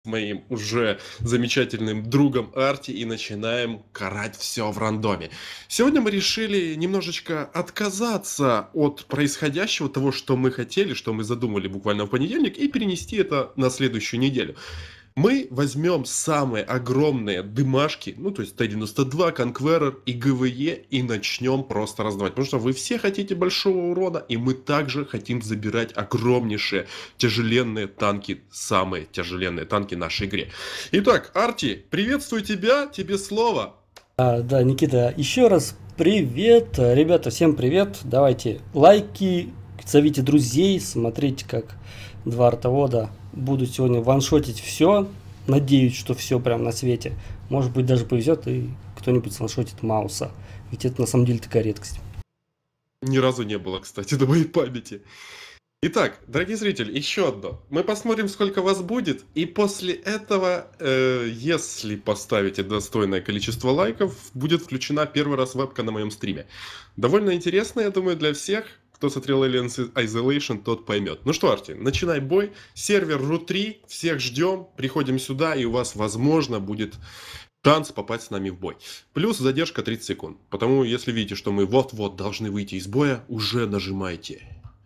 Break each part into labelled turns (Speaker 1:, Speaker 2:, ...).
Speaker 1: Моим уже замечательным другом Арти и начинаем карать все в рандоме. Сегодня мы решили немножечко отказаться от происходящего, того, что мы хотели, что мы задумали буквально в понедельник, и перенести это на следующую неделю. Мы возьмем самые огромные дымашки, ну то есть Т-92, Conqueror и ГВЕ, и начнем просто раздавать. Потому что вы все хотите большого урона, и мы также хотим забирать огромнейшие тяжеленные танки, самые тяжеленные танки нашей игре. Итак, Арти, приветствую тебя, тебе слово.
Speaker 2: Да, Никита, еще раз привет. Ребята, всем привет. Давайте лайки, зовите друзей, смотрите, как два артовода будут сегодня ваншотить все. Надеюсь, что все прям на свете. Может быть, даже повезет и кто-нибудь ваншотит Мауса. Ведь это на самом деле такая редкость.
Speaker 1: Ни разу не было, кстати, на моей памяти. Итак, дорогие зрители, еще одно. Мы посмотрим, сколько вас будет, и после этого, если поставите достойное количество лайков, будет включена первый раз вебка на моем стриме. Довольно интересно, я думаю, для всех. Кто смотрел Alien Isolation, тот поймет. Ну что, Арти, начинай бой. Сервер RU3, всех ждем, приходим сюда, и у вас, возможно, будет шанс попасть с нами в бой. Плюс задержка 30 секунд. Потому, если видите, что мы вот-вот должны выйти из боя, уже нажимайте.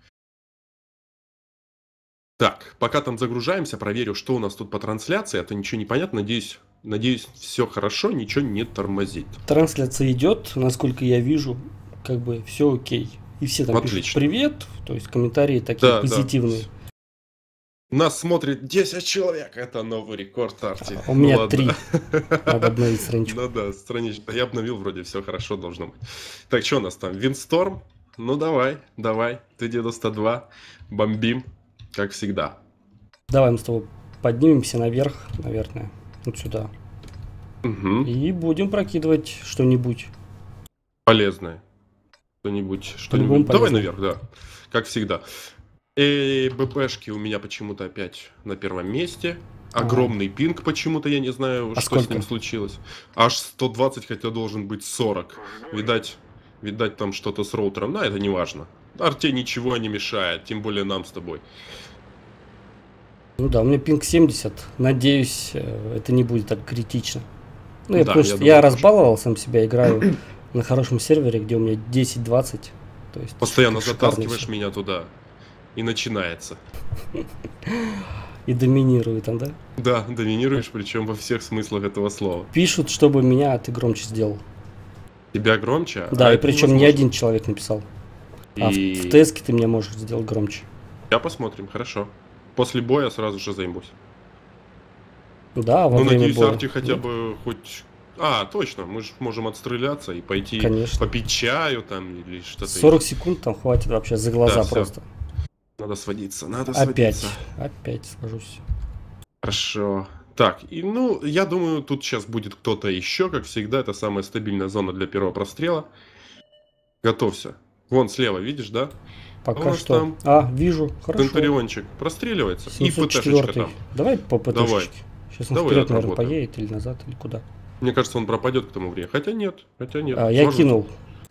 Speaker 1: Так, пока там загружаемся, проверю, что у нас тут по трансляции, а то ничего не понятно. Надеюсь, все хорошо, ничего не тормозит.
Speaker 2: Трансляция идет, насколько я вижу, как бы все окей. И все там пишут привет, то есть комментарии такие позитивные. Да.
Speaker 1: Нас смотрит 10 человек, это новый рекорд, Арти.
Speaker 2: У меня 3. Надо обновить страничку.
Speaker 1: Ну да, страничку. Я обновил, вроде все хорошо должно быть. Так, что у нас там? Винсторм? Ну давай, Т-92, бомбим. Как всегда.
Speaker 2: Давай мы с тобой поднимемся наверх, наверное, вот сюда.
Speaker 1: Угу.
Speaker 2: И будем прокидывать что-нибудь.
Speaker 1: Полезное. Что-нибудь. Давай наверх, да. Как всегда. И БПшки у меня почему-то опять на первом месте. Огромный пинг почему-то, я не знаю, что с ним случилось. Аж 120, хотя должен быть 40. Видать там что-то с роутером. Но это не важно. Арте ничего не мешает, тем более нам с тобой.
Speaker 2: Ну да, у меня пинг 70. Надеюсь, это не будет так критично. Ну, потому что я разбаловал сам себя, играю на хорошем сервере, где у меня 10-20. То есть
Speaker 1: постоянно затаскиваешь меня туда, и начинается.
Speaker 2: И доминирую там, да?
Speaker 1: Да, доминируешь, причем во всех смыслах этого слова.
Speaker 2: Пишут, чтобы меня ты громче сделал.
Speaker 1: Тебя громче?
Speaker 2: Да, и причем не один человек написал. А в ТСке ты меня можешь сделать громче.
Speaker 1: Я посмотрим, хорошо. После боя сразу же займусь.
Speaker 2: Да, во время
Speaker 1: надеюсь,
Speaker 2: боя.
Speaker 1: Арти хотя бы хоть... точно, мы же можем отстреляться и пойти попить чаю там или что-то.
Speaker 2: 40 секунд там хватит вообще за глаза просто.
Speaker 1: Надо сводиться,
Speaker 2: Опять сложусь.
Speaker 1: Хорошо. Так, я думаю, тут сейчас будет кто-то еще, как всегда, это самая стабильная зона для первого прострела. Готовься. Вон слева, видишь, да?
Speaker 2: Пока что. Там вижу, хорошо.
Speaker 1: Центуриончик простреливается.
Speaker 2: 704.
Speaker 1: И ПТшечка там.
Speaker 2: Давай по ПТшечке. Сейчас он вперед, наверное, поедет или назад, или куда.
Speaker 1: Мне кажется, он пропадет к тому времени. Хотя нет.
Speaker 2: Я кинул.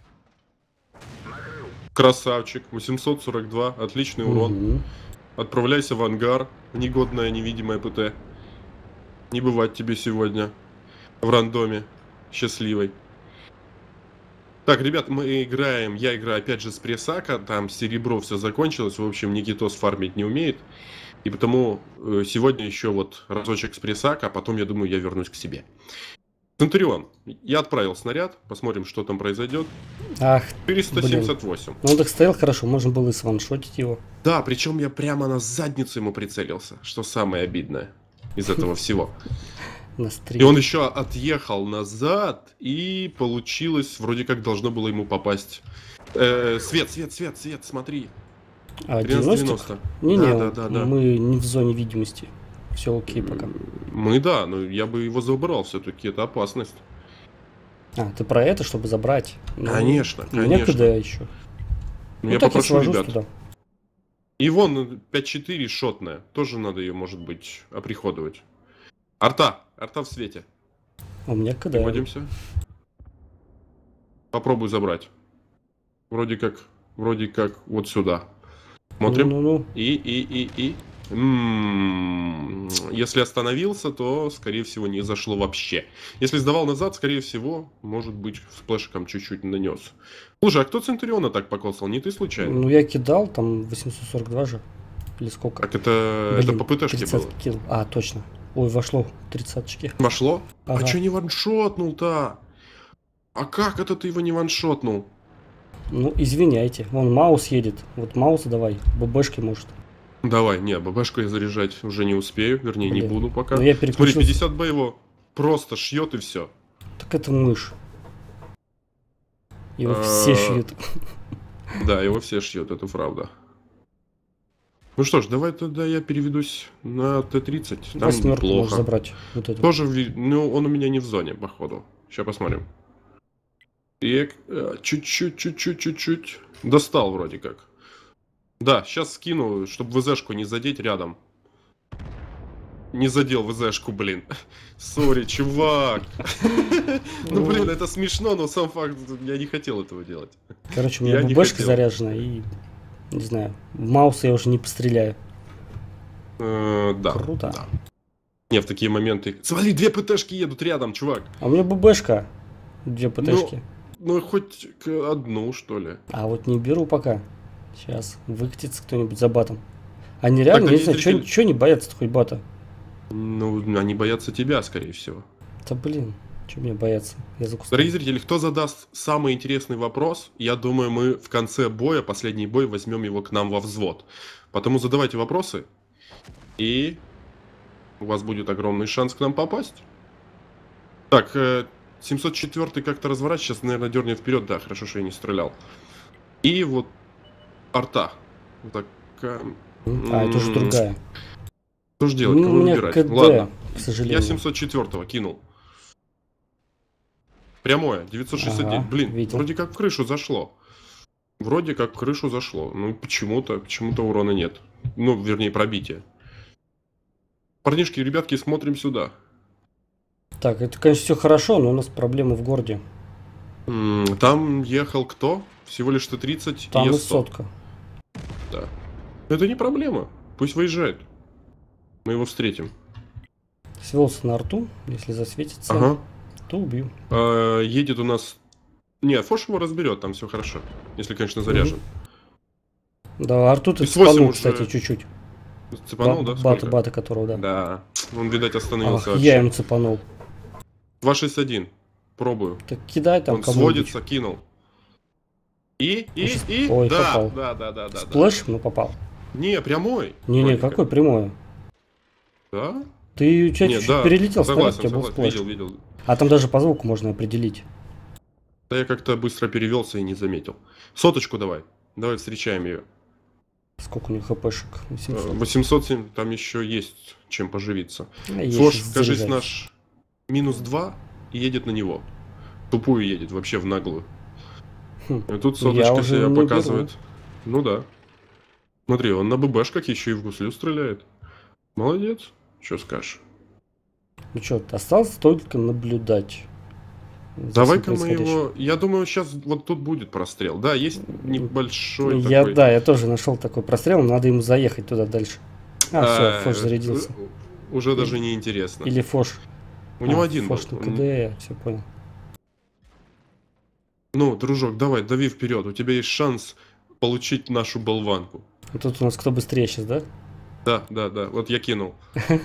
Speaker 1: Красавчик. 842. Отличный урон. Отправляйся в ангар. Негодная невидимая ПТ. Не бывать тебе сегодня в рандоме. Счастливой. Так, ребят, я играю опять же с пресака, там серебро все закончилось, в общем, Никитос фармить не умеет, и потому сегодня еще вот разочек с пресака, а потом, я думаю, я вернусь к себе. Центурион, я отправил снаряд, посмотрим, что там произойдет. 478.
Speaker 2: Ну, он так стоял хорошо, можно было и сваншотить его.
Speaker 1: Да, причем я прямо на задницу ему прицелился, что самое обидное из этого всего. И он еще отъехал назад, и получилось, вроде как должно было ему попасть. Свет, смотри.
Speaker 2: 90? Не, мы не в зоне видимости. Все окей пока.
Speaker 1: Но я бы его забрал, все-таки это опасность.
Speaker 2: Ты про это, чтобы забрать?
Speaker 1: Конечно.
Speaker 2: Некогда еще.
Speaker 1: Я попрошу ребят. Туда. И вон 5-4 шотная. Тоже надо ее, может быть, оприходовать. Арта в свете.
Speaker 2: У меня когда?
Speaker 1: Вводимся. Попробуй забрать. Вроде как вот сюда. Смотрим.
Speaker 2: Ну.
Speaker 1: И. Если остановился, то, скорее всего, не зашло вообще. Если сдавал назад, скорее всего, может быть, сплэшиком чуть-чуть нанес. Слушай, а кто Центуриона так покосал? Не ты случайно?
Speaker 2: Ну, я кидал, там 842 же. Или сколько?
Speaker 1: Так это
Speaker 2: Блин,
Speaker 1: по ПТшке
Speaker 2: 30
Speaker 1: было.
Speaker 2: килл. А, точно. Ой, вошло 30-очки.
Speaker 1: Вошло?
Speaker 2: Ага.
Speaker 1: А чё не ваншотнул-то? А как это ты его не ваншотнул?
Speaker 2: Ну, извиняйте. Вон маус едет. Вот мауса давай. ББшки может.
Speaker 1: Давай, не, ББшку я заряжать уже не успею. Вернее, не
Speaker 2: Блин.
Speaker 1: буду пока.
Speaker 2: Ну, я
Speaker 1: Смотри,
Speaker 2: переключился.
Speaker 1: 50 Б его просто шьет и все.
Speaker 2: Так это мышь. Его все шьют.
Speaker 1: Да, его все шьют, это правда. Ну что ж, давай тогда я переведусь на Т-30. Там
Speaker 2: Восьмерку можешь
Speaker 1: плохо.
Speaker 2: забрать. Вот эту.
Speaker 1: Тоже, ну, он у меня не в зоне, походу. Сейчас посмотрим. И чуть-чуть. Достал вроде как. Да, сейчас скину, чтобы ВЗшку не задеть рядом. Не задел ВЗшку, блин. Сори, чувак. Ну, блин, это смешно, но сам факт, я не хотел этого делать.
Speaker 2: Короче, у меня
Speaker 1: Я не
Speaker 2: ББшка
Speaker 1: хотел.
Speaker 2: заряжена и... Не знаю. В мауса я уже не постреляю.
Speaker 1: Да.
Speaker 2: Круто.
Speaker 1: Да. Не, в такие моменты... Смотри, 2 ПТшки едут рядом, чувак.
Speaker 2: А у меня ББшка. 2 ПТшки.
Speaker 1: Ну, хоть одну, что ли.
Speaker 2: А вот не беру пока. Сейчас выкатится кто-нибудь за батом. Они реально,
Speaker 1: Так,
Speaker 2: я не знаю,
Speaker 1: зритель-
Speaker 2: чё не боятся хоть бата?
Speaker 1: Ну, они боятся тебя, скорее всего.
Speaker 2: Да блин, чё мне бояться? Я за кустом.
Speaker 1: Дорогие зрители, кто задаст самый интересный вопрос, я думаю, мы в конце боя, последний бой, возьмем его к нам во взвод. Потому задавайте вопросы, и у вас будет огромный шанс к нам попасть. Так, 704 как-то разворачивается, сейчас, наверное, дернет вперед. Да, хорошо, что я не стрелял. И вот арта. Вот так.
Speaker 2: А, это уже другая.
Speaker 1: Что же делать?
Speaker 2: Ну,
Speaker 1: Кого
Speaker 2: у меня
Speaker 1: выбирать?
Speaker 2: КД,
Speaker 1: Ладно.
Speaker 2: к
Speaker 1: Я
Speaker 2: сожалению.
Speaker 1: 704 кинул. Прямое, 969.
Speaker 2: Ага,
Speaker 1: Блин,
Speaker 2: видел.
Speaker 1: вроде как в крышу зашло. Вроде как в крышу зашло. Ну, почему-то урона нет. Ну, вернее, пробитие. Парнишки, ребятки, смотрим сюда.
Speaker 2: Так, это, конечно, все хорошо, но у нас проблемы в городе.
Speaker 1: Там ехал кто? Всего лишь Т-30
Speaker 2: Там
Speaker 1: и
Speaker 2: и
Speaker 1: Е100.
Speaker 2: сотка.
Speaker 1: Да. Это не проблема. Пусть выезжает. Мы его встретим.
Speaker 2: Свелся на арту, если засветится,
Speaker 1: Ага.
Speaker 2: то убью.
Speaker 1: Едет у нас... Не, Фош его разберет, там все хорошо. Если, конечно, заряжен.
Speaker 2: Да, арту ты
Speaker 1: И с 8
Speaker 2: цепанул,
Speaker 1: уже
Speaker 2: кстати, чуть-чуть.
Speaker 1: Цепанул, да?
Speaker 2: Бата,
Speaker 1: Сколько?
Speaker 2: бата которого, да.
Speaker 1: Да. Он, видать, остановился
Speaker 2: Ах,
Speaker 1: вообще.
Speaker 2: я ему цепанул.
Speaker 1: 261. Пробую.
Speaker 2: Так кидай там
Speaker 1: Он
Speaker 2: кому-нибудь.
Speaker 1: сводится, кинул. И?
Speaker 2: Ой,
Speaker 1: Да,
Speaker 2: попал.
Speaker 1: да.
Speaker 2: Сплэш, ну попал.
Speaker 1: Не, прямой.
Speaker 2: Не-не,
Speaker 1: вроде как.
Speaker 2: какой прямое?
Speaker 1: Да?
Speaker 2: Ты у тебя
Speaker 1: Нет,
Speaker 2: чуть-чуть
Speaker 1: да.
Speaker 2: перелетел, снаряд, у
Speaker 1: Согласен,
Speaker 2: тебя был
Speaker 1: согласен.
Speaker 2: сплэш.
Speaker 1: Видел.
Speaker 2: А там даже по звуку можно определить.
Speaker 1: Да я как-то быстро перевелся и не заметил. Соточку давай. Давай встречаем ее.
Speaker 2: Сколько у них хпшек? 800.
Speaker 1: 807, там еще есть чем поживиться.
Speaker 2: А, я
Speaker 1: Фош,
Speaker 2: щас
Speaker 1: кажись,
Speaker 2: заряжаюсь.
Speaker 1: наш -2 и едет на него. Тупую едет, вообще в наглую.
Speaker 2: Хм,
Speaker 1: И тут
Speaker 2: я
Speaker 1: соточка
Speaker 2: уже
Speaker 1: себя
Speaker 2: не
Speaker 1: показывает. Ну да. Смотри, он на ББшках еще и в гуслю стреляет. Молодец. Что скажешь?
Speaker 2: Ну что, осталось только наблюдать. за
Speaker 1: Давай-ка
Speaker 2: всем
Speaker 1: мы
Speaker 2: происходящим.
Speaker 1: его... Я думаю, сейчас вот тут будет прострел. Да, есть небольшой
Speaker 2: Я,
Speaker 1: такой...
Speaker 2: да, я тоже нашел такой прострел, но надо ему заехать туда дальше. А, все, Фош зарядился.
Speaker 1: Уже даже не интересно.
Speaker 2: Или Фош.
Speaker 1: У него один был.
Speaker 2: Фош на КД, все понял.
Speaker 1: Ну, дружок, давай, дави вперед. У тебя есть шанс получить нашу болванку.
Speaker 2: А тут у нас кто быстрее сейчас, да?
Speaker 1: Да. Вот я кинул.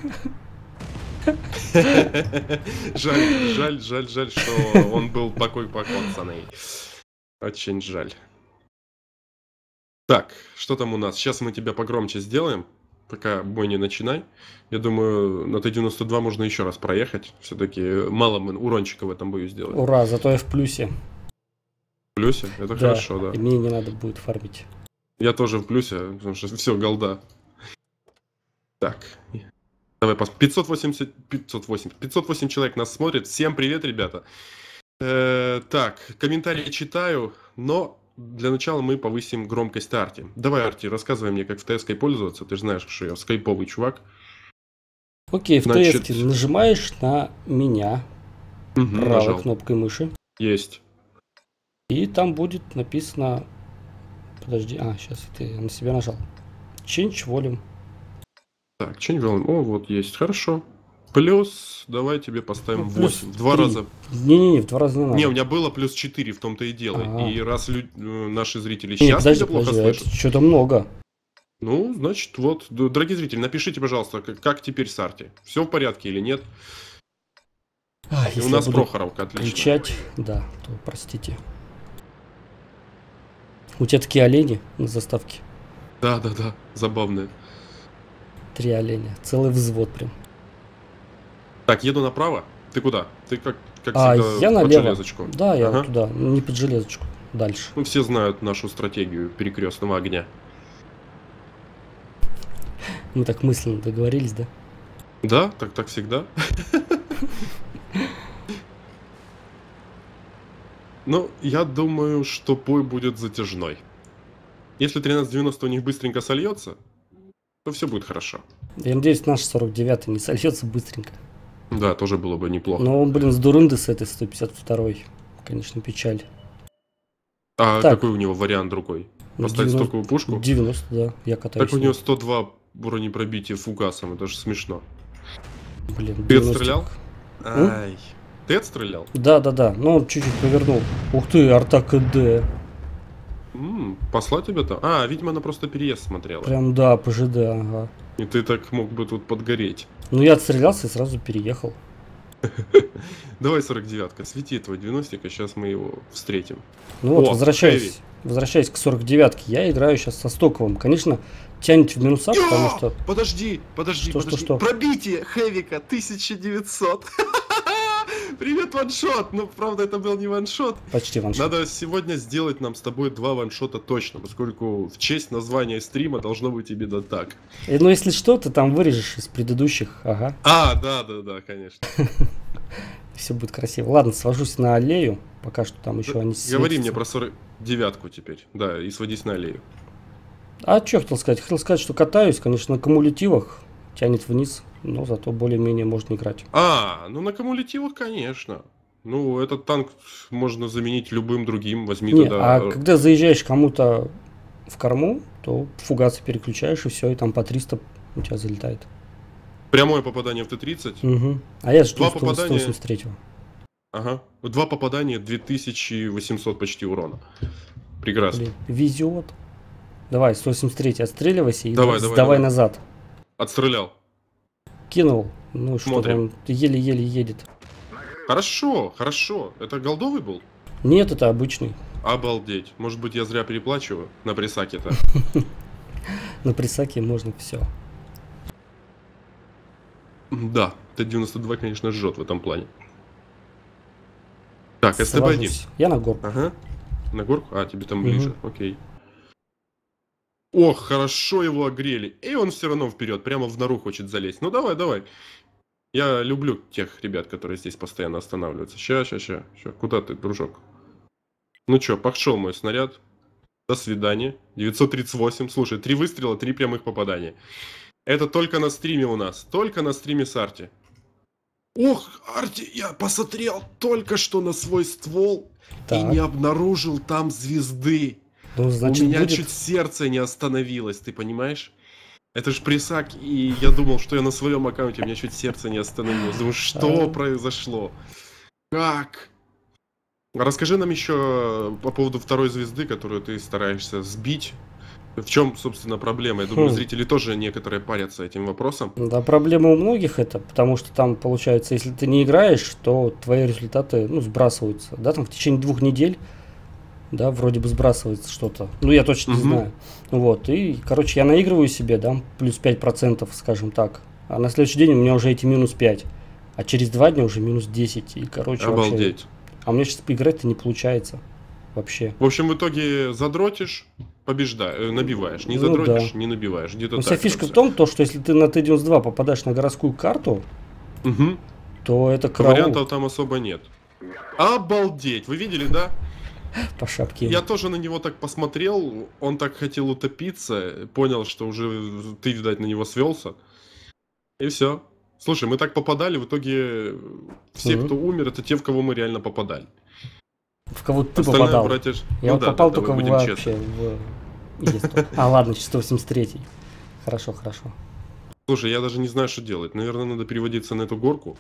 Speaker 1: Жаль, что он был такой покоцанный. Очень жаль. Так, что там у нас? Сейчас мы тебя погромче сделаем. Пока бой не начинай. Я думаю, на Т-92 можно еще раз проехать. Все-таки мало мы урончика в этом бою сделали.
Speaker 2: Ура, зато я в плюсе.
Speaker 1: В плюсе? Это хорошо, да.
Speaker 2: И мне не надо будет фармить.
Speaker 1: Я тоже в плюсе, потому что все, голда. Так. Давай, 508 человек нас смотрит. Всем привет, ребята. Так, комментарии читаю, но для начала мы повысим громкость Арти. Давай, Арти, рассказывай мне, как в ТСК пользоваться. Ты же знаешь, что я скайповый чувак.
Speaker 2: Окей, в
Speaker 1: Значит-
Speaker 2: тесте нажимаешь на меня правой
Speaker 1: Нажал.
Speaker 2: кнопкой мыши.
Speaker 1: Есть.
Speaker 2: И там будет написано... Подожди, сейчас ты на себя нажал. Change volume.
Speaker 1: Так, что не волнует. О, вот есть, хорошо. Плюс, давай тебе поставим
Speaker 2: Ну, плюс
Speaker 1: 8. В 2
Speaker 2: 3.
Speaker 1: раза.
Speaker 2: Не-не-не, в 2 раза не надо.
Speaker 1: Не, у меня было плюс 4, в том-то и дело.
Speaker 2: Ага.
Speaker 1: И раз наши зрители
Speaker 2: Не,
Speaker 1: сейчас
Speaker 2: подожди,
Speaker 1: тебя плохо
Speaker 2: подожди, это
Speaker 1: слышат,
Speaker 2: что-то много.
Speaker 1: ну, значит, вот, дорогие зрители, напишите, пожалуйста, как теперь с Арти. Все в порядке или нет? И у
Speaker 2: Если я
Speaker 1: нас
Speaker 2: буду
Speaker 1: Прохоровка, отлично.
Speaker 2: кричать, да, то простите. У тебя такие олени на заставке?
Speaker 1: Да, забавные.
Speaker 2: 3 оленя, целый взвод прям.
Speaker 1: Так, еду направо. Ты куда? Ты как
Speaker 2: А,
Speaker 1: всегда,
Speaker 2: я
Speaker 1: под
Speaker 2: налево.
Speaker 1: железочку.
Speaker 2: Да, я
Speaker 1: Ага.
Speaker 2: вот туда, не под железочку, дальше.
Speaker 1: Ну, все знают нашу стратегию перекрестного огня.
Speaker 2: Мы так мысленно договорились, да?
Speaker 1: Да, так всегда. Ну, я думаю, что бой будет затяжной. Если 13.90 у них быстренько сольется, то все будет хорошо.
Speaker 2: Я надеюсь, наш 49-й не сольется быстренько.
Speaker 1: Да, тоже было бы неплохо.
Speaker 2: Но он, блин, с дурынды с этой 152-й. Конечно, печаль.
Speaker 1: А
Speaker 2: Так.
Speaker 1: какой у него вариант другой?
Speaker 2: Ну,
Speaker 1: Поставить
Speaker 2: 90,
Speaker 1: стоковую пушку?
Speaker 2: 90, да, я катаюсь.
Speaker 1: Так у него 102 бронепробития фугасом, это же смешно.
Speaker 2: Блин,
Speaker 1: Ты
Speaker 2: 90.
Speaker 1: отстрелял? Ай. Ты отстрелял?
Speaker 2: Да, но он чуть-чуть повернул. Ух ты, арта КД.
Speaker 1: Посла тебя там? А, видимо, она просто переезд смотрела.
Speaker 2: Прям, да, ПЖД, ага.
Speaker 1: И ты так мог бы тут подгореть.
Speaker 2: Ну, я отстрелялся и сразу переехал.
Speaker 1: Давай 49-ка, свети этого 90-ка, сейчас мы его встретим.
Speaker 2: Ну вот,
Speaker 1: О,
Speaker 2: возвращаясь к 49-ке, я играю сейчас со стоковым. Конечно, тянет в минуса, потому что...
Speaker 1: Подожди.
Speaker 2: Что?
Speaker 1: Пробитие Хэвика 1900. Привет, ваншот. Ну, правда, это был не ваншот.
Speaker 2: Почти ваншот.
Speaker 1: Надо сегодня сделать нам с тобой 2 ваншота точно, поскольку в честь названия стрима должно быть именно так.
Speaker 2: Ну, если что, ты там вырежешь из предыдущих, ага.
Speaker 1: А, да, конечно.
Speaker 2: Все будет красиво. Ладно, свожусь на аллею. Пока что там еще они светятся.
Speaker 1: Говори мне про 49-ку теперь. Да, и сводись на аллею.
Speaker 2: А что хотел сказать? Хотел сказать, что катаюсь, конечно, на кумулятивах. Тянет вниз, но зато более-менее можно играть.
Speaker 1: Ну на кумулятивах, конечно. Ну, этот танк можно заменить любым другим. Возьми
Speaker 2: Не,
Speaker 1: туда...
Speaker 2: а когда заезжаешь кому-то в корму, то фугасы переключаешь, и все, и там по 300 у тебя залетает.
Speaker 1: Прямое попадание в Т-30.
Speaker 2: Угу. А я жду
Speaker 1: 2
Speaker 2: 183-го.
Speaker 1: Ага. 2 попадания, 2800 почти урона. Прекрасно.
Speaker 2: Блин, везет. Давай, 183 отстреливайся и
Speaker 1: Давай.
Speaker 2: сдавай назад.
Speaker 1: Отстрелял.
Speaker 2: Кинул. Ну что,
Speaker 1: Смотрим.
Speaker 2: он еле-еле едет.
Speaker 1: Хорошо. Это голдовый был?
Speaker 2: Нет, это обычный.
Speaker 1: Обалдеть. Может быть, я зря переплачиваю на присаке-то.
Speaker 2: На присаке можно все.
Speaker 1: Да, Т-92, конечно, жжет в этом плане. Так, СТБ-1.
Speaker 2: Я на горку.
Speaker 1: Ага. На горку? А, тебе там ближе. Окей. Ох, хорошо его огрели. И он все равно вперед, прямо в нору хочет залезть. Ну давай. Я люблю тех ребят, которые здесь постоянно останавливаются. Ща. Куда ты, дружок? Ну чё, пошел мой снаряд. До свидания. 938. Слушай, 3 выстрела, 3 прямых попадания. Это только на стриме у нас. Только на стриме с Арти. Ох, Арти, я посмотрел только что на свой ствол и не обнаружил там звезды.
Speaker 2: Ну, значит,
Speaker 1: у меня
Speaker 2: будет...
Speaker 1: чуть сердце не остановилось, ты понимаешь? Это ж присак, и я думал, что я на своем аккаунте, у меня чуть сердце не остановилось. Думаю, что произошло? Как? Расскажи нам еще по поводу второй звезды, которую ты стараешься сбить. В чем, собственно, проблема? Я думаю, зрители тоже некоторые парятся этим вопросом.
Speaker 2: Да, проблема у многих это, потому что там, получается, если ты не играешь, то твои результаты, сбрасываются. Да, там в течение 2 недель, да, вроде бы сбрасывается что-то. Ну, я точно не знаю. Вот, и, короче, я наигрываю себе, да, плюс 5%, скажем так. А на следующий день у меня уже эти минус 5. А через 2 дня уже минус 10. И, короче,
Speaker 1: обалдеть.
Speaker 2: Вообще... А у меня сейчас поиграть-то не получается. Вообще.
Speaker 1: В общем, в итоге задротишь, набиваешь. Не задротишь, не набиваешь. Где-то
Speaker 2: вся фишка в том, что если ты на Т-92 попадаешь на городскую карту, то это караул.
Speaker 1: Вариантов там особо нет. Обалдеть! Вы видели, да?
Speaker 2: По шапке.
Speaker 1: Я тоже на него так посмотрел, он так хотел утопиться, понял, что уже ты, видать, на него свелся. И все. Слушай, мы так попадали, в итоге все, кто умер, это те, в кого мы реально попадали.
Speaker 2: В кого ты попадал?
Speaker 1: Братья...
Speaker 2: Я попал только вообще в... А, ладно, 183-й. Хорошо.
Speaker 1: Слушай, я даже не знаю, что делать. Наверное, надо переводиться на эту горку.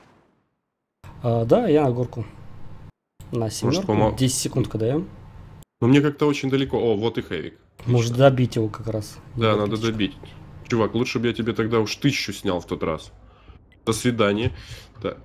Speaker 2: Да, я на горку. На
Speaker 1: Может,
Speaker 2: семерку. 10 секунд КДМ.
Speaker 1: Но мне как-то очень далеко. О, вот и Хэвик.
Speaker 2: Может добить его как раз.
Speaker 1: Да, надо добить. Чувак, лучше бы я тебе тогда уж 1000 снял в тот раз. До свидания. Да.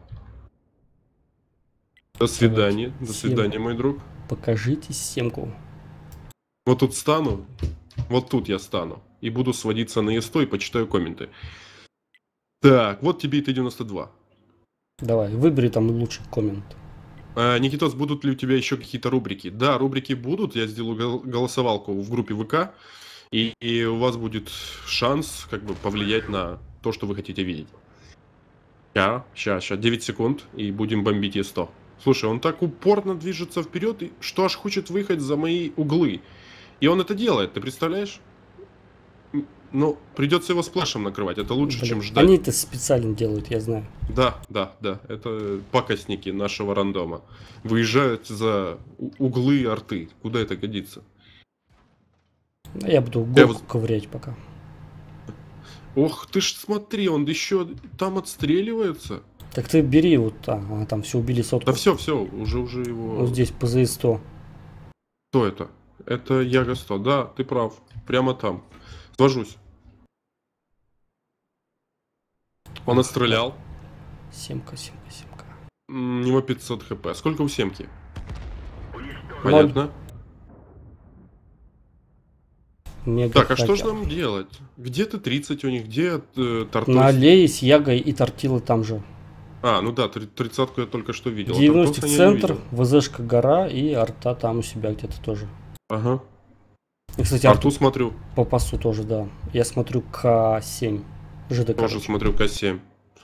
Speaker 1: До свидания. До свидания, мой друг.
Speaker 2: Покажите семку.
Speaker 1: Вот тут стану. Вот тут я стану. И буду сводиться на Е100 и почитаю комменты. Так, вот тебе и Т-92.
Speaker 2: Давай, выбери там лучший коммент.
Speaker 1: Никитос, будут ли у тебя еще какие-то рубрики? Да, рубрики будут. Я сделаю голосовалку в группе ВК. И у вас будет шанс как бы повлиять на то, что вы хотите видеть. Сейчас, 9 секунд, и будем бомбить Е100. Слушай, он так упорно движется вперед, что аж хочет выехать за мои углы. И он это делает, ты представляешь? Ну, придется его сплэшем накрывать, это лучше, чем ждать.
Speaker 2: Они это специально делают, я знаю.
Speaker 1: Да, это пакостники нашего рандома. Выезжают за углы арты. Куда это годится?
Speaker 2: Я буду горку ковырять пока.
Speaker 1: Ох, ты ж смотри, он еще там отстреливается.
Speaker 2: Так ты бери вот там все убили сотку.
Speaker 1: Да все, уже его...
Speaker 2: Вот здесь ПЗ-100.
Speaker 1: Кто это? Это Яго-100, да, ты прав. Прямо там. Свожусь. Он отстрелял.
Speaker 2: Семка.
Speaker 1: У него 500 хп. Сколько у семки? Понятно. Так, а что же нам делать? Где Т-30 у них? Где Тартос?
Speaker 2: На аллее с Ягой и Тортила там же.
Speaker 1: Ну да, 30-ку я только что видел.
Speaker 2: 90 центр, ВЗшка гора и арта там у себя где-то тоже.
Speaker 1: Ага.
Speaker 2: И, кстати,
Speaker 1: арту смотрю.
Speaker 2: По пасу тоже, да. Я смотрю К7. ЖД.
Speaker 1: Тоже смотрю К7.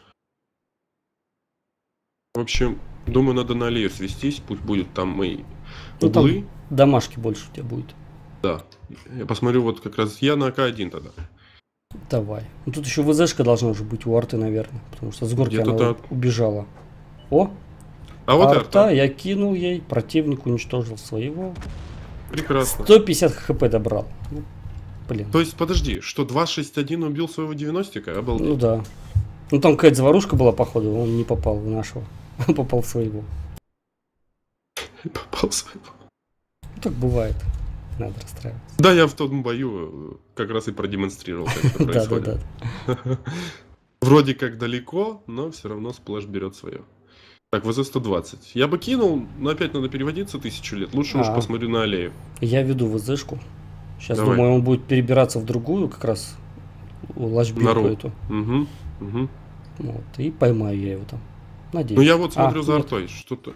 Speaker 1: В общем, думаю, надо на аллею свестись. Пусть будет там мои углы.
Speaker 2: Там домашки больше у тебя будет.
Speaker 1: Да. Я посмотрю, вот как раз я на К1 тогда.
Speaker 2: Давай. Ну тут еще ВЗшка должна уже быть у арты, наверное. Потому что с горки она убежала. О!
Speaker 1: А вот
Speaker 2: арта, я кинул ей. Противник уничтожил своего.
Speaker 1: Прекрасно.
Speaker 2: 150 хп добрал. Ну, блин.
Speaker 1: То есть, подожди, что 261 убил своего 90-ка? Обалдеть.
Speaker 2: Ну да. Ну там какая-то заварушка была, походу. Он не попал в нашего. Он попал в своего.
Speaker 1: Попал в своего.
Speaker 2: Ну так бывает. Надо расстраиваться.
Speaker 1: Да, я в том бою как раз и продемонстрировал, как это происходит. Вроде как далеко, но все равно сплэш берет свое. Так, ВЗ-120. Я бы кинул, но опять надо переводиться 1000 лет. Лучше уж посмотрю на аллею.
Speaker 2: Я веду ВЗшку. Сейчас, думаю, он будет перебираться в другую, как раз ложбинку эту. Вот, и поймаю я его там. Надеюсь.
Speaker 1: Ну я вот смотрю за артой, что-то.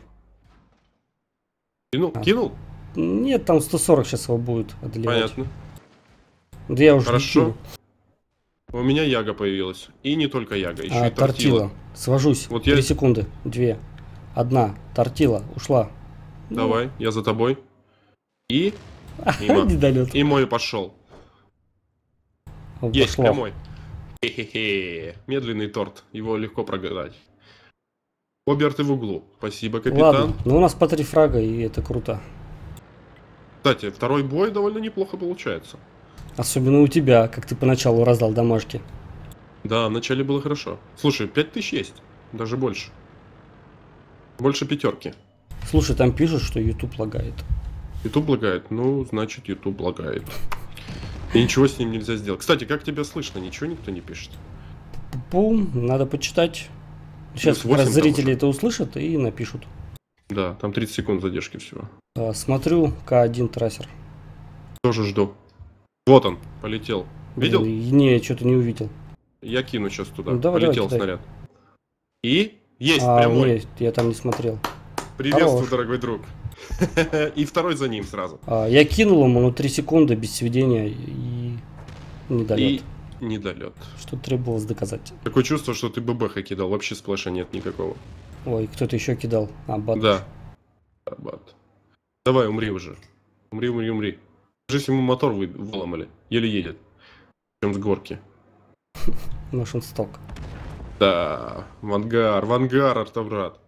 Speaker 1: Кинул?
Speaker 2: Нет, там 140 сейчас его будет одолевать.
Speaker 1: Понятно.
Speaker 2: Да я уже
Speaker 1: хорошо. У меня Яга появилась. И не только Яга, еще и
Speaker 2: Тортила. Свожусь. Вот 3 секунды. 2. 1. Тортила. Ушла.
Speaker 1: Давай, я за тобой. И...
Speaker 2: Недолет.
Speaker 1: И мой пошел. Есть, прямой. Хе-хе-хе. Медленный торт. Его легко прогадать. Обе арты в углу. Спасибо, капитан.
Speaker 2: Ладно, ну у нас по 3 фрага, и это круто.
Speaker 1: Кстати, второй бой довольно неплохо получается.
Speaker 2: Особенно у тебя, как ты поначалу раздал домашки.
Speaker 1: Да, вначале было хорошо. Слушай, 5000 есть. Даже больше. Больше 5.
Speaker 2: Слушай, там пишут, что YouTube лагает.
Speaker 1: YouTube лагает? Ну, значит, YouTube лагает. И ничего с ним нельзя сделать. Кстати, как тебя слышно? Ничего никто не пишет?
Speaker 2: Бум, надо почитать. Сейчас как раз зрители это услышат и напишут.
Speaker 1: Да, там 30 секунд задержки всего.
Speaker 2: Смотрю, К1 трассер.
Speaker 1: Тоже жду. Вот он, полетел. Видел?
Speaker 2: Не, я что-то не увидел.
Speaker 1: Я кину сейчас туда.
Speaker 2: Ну, давай,
Speaker 1: полетел снаряд. И? Есть, прямой.
Speaker 2: Нет, я там не смотрел.
Speaker 1: Приветствую, дорогой друг. И второй за ним сразу.
Speaker 2: Я кинул ему, но 3 секунды без сведения и недолет.
Speaker 1: И недолет.
Speaker 2: Что требовалось доказать.
Speaker 1: Такое чувство, что ты ББХ кидал. Вообще сплэша нет никакого.
Speaker 2: Ой, кто-то еще кидал. Бат.
Speaker 1: Да. Бат. Давай, умри уже. Умри. Кажись, ему мотор выломали. Еле едет. Причем с горки.
Speaker 2: Наш он сток.
Speaker 1: Да, в ангар, артобрат.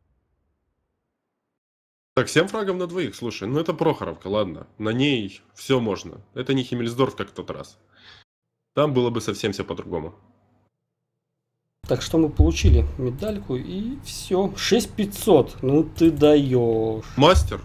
Speaker 1: Так, 7 фрагов на двоих, слушай, ну это Прохоровка, ладно. На ней все можно. Это не Химмельсдорф, как в тот раз. Там было бы совсем все по-другому.
Speaker 2: Так что мы получили медальку и все. 6500. Ну ты даешь.
Speaker 1: Мастер.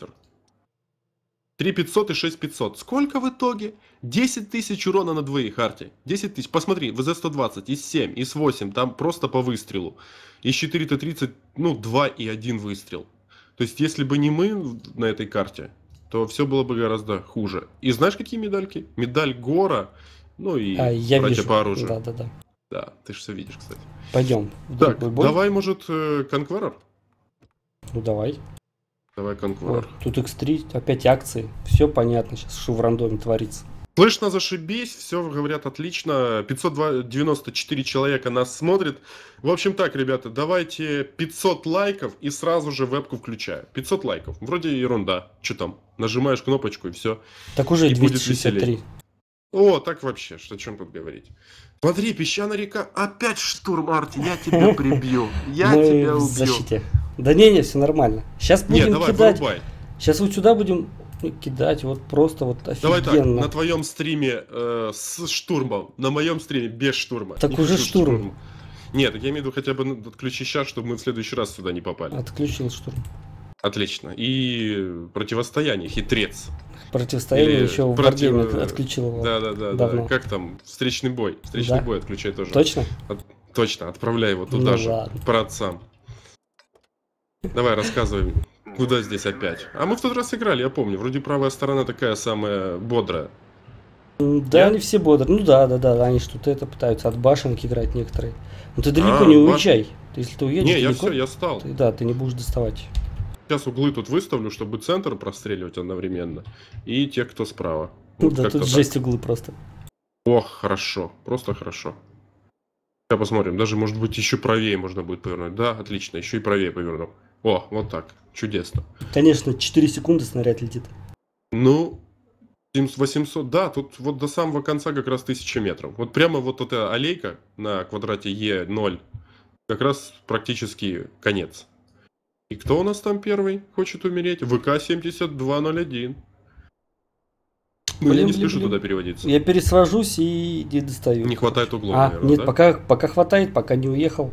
Speaker 1: 3500 и 6500. Сколько в итоге? 10 тысяч урона на двоих, Арти. 10 тысяч. Посмотри, ВЗ-120, ИС-7, ИС-8, там просто по выстрелу. ИС-4-30, ну, 2 и 1 выстрел. То есть, если бы не мы на этой карте, то все было бы гораздо хуже. И знаешь, какие медальки? Медаль Гора, ну и
Speaker 2: Я
Speaker 1: братья
Speaker 2: вижу.
Speaker 1: по оружию.
Speaker 2: Да.
Speaker 1: Да, ты же все видишь, кстати.
Speaker 2: Пойдем.
Speaker 1: Так, давай, может, Конкверер?
Speaker 2: Ну давай.
Speaker 1: Давай Конкверер.
Speaker 2: Вот, тут X3, опять акции. Все понятно сейчас, что в рандоме творится.
Speaker 1: Слышно, зашибись, все говорят отлично. 594 человека нас смотрит. В общем так, ребята, давайте 500 лайков и сразу же вебку включаю. 500 лайков. Вроде ерунда. Что там? Нажимаешь кнопочку и все.
Speaker 2: Так уже
Speaker 1: и
Speaker 2: 263.
Speaker 1: О, так вообще, что о чем тут говорить? Смотри, песчаная река. Опять штурм, Арти, я тебя прибью. Я тебя убью.
Speaker 2: В защите. Да не, все нормально. Сейчас будем
Speaker 1: давай,
Speaker 2: кидать.
Speaker 1: вырубай.
Speaker 2: Сейчас вот сюда будем кидать, вот просто вот офигенно.
Speaker 1: Давай так, на твоем стриме с штурмом, на моем стриме без штурма.
Speaker 2: Так
Speaker 1: не
Speaker 2: уже штурм.
Speaker 1: Нет, я имею в виду хотя бы отключи сейчас, чтобы мы в следующий раз сюда не попали.
Speaker 2: Отключил штурм.
Speaker 1: Отлично. И противостояние, хитрец.
Speaker 2: Противостояние еще в Варгейме отключил его.
Speaker 1: Да. Как там? Встречный бой. Встречный бой отключай тоже.
Speaker 2: Точно?
Speaker 1: Точно, отправляй его туда
Speaker 2: ну,
Speaker 1: же.
Speaker 2: Ладно.
Speaker 1: По отцам. Давай, рассказывай. Куда здесь опять? А мы в тот раз играли, я помню. Вроде правая сторона такая самая бодрая.
Speaker 2: Да, они все бодрые. Ну да, они что-то это пытаются от башенки играть некоторые. Но ты далеко не уезжай. Если ты уедешь,
Speaker 1: не,
Speaker 2: далеко,
Speaker 1: я стал.
Speaker 2: Ты не будешь доставать.
Speaker 1: Сейчас углы тут выставлю, чтобы центр простреливать одновременно. И те, кто справа.
Speaker 2: Вот да, тут жесть углы просто.
Speaker 1: Ох, хорошо. Просто хорошо. Сейчас посмотрим. Даже, может быть, еще правее можно будет повернуть. Да, отлично. Еще и правее повернул. О, вот так. Чудесно.
Speaker 2: Конечно, 4 секунды снаряд летит.
Speaker 1: Ну, 800, да, тут вот до самого конца как раз 1000 метров. Вот прямо вот эта аллейка на квадрате Е0 как раз практически конец. И кто у нас там первый хочет умереть? ВК-7201. Ну, я не спешу туда переводиться.
Speaker 2: Я пересвожусь и не достаю.
Speaker 1: Не хватает углов,
Speaker 2: наверное, нет, да? пока хватает, пока не уехал.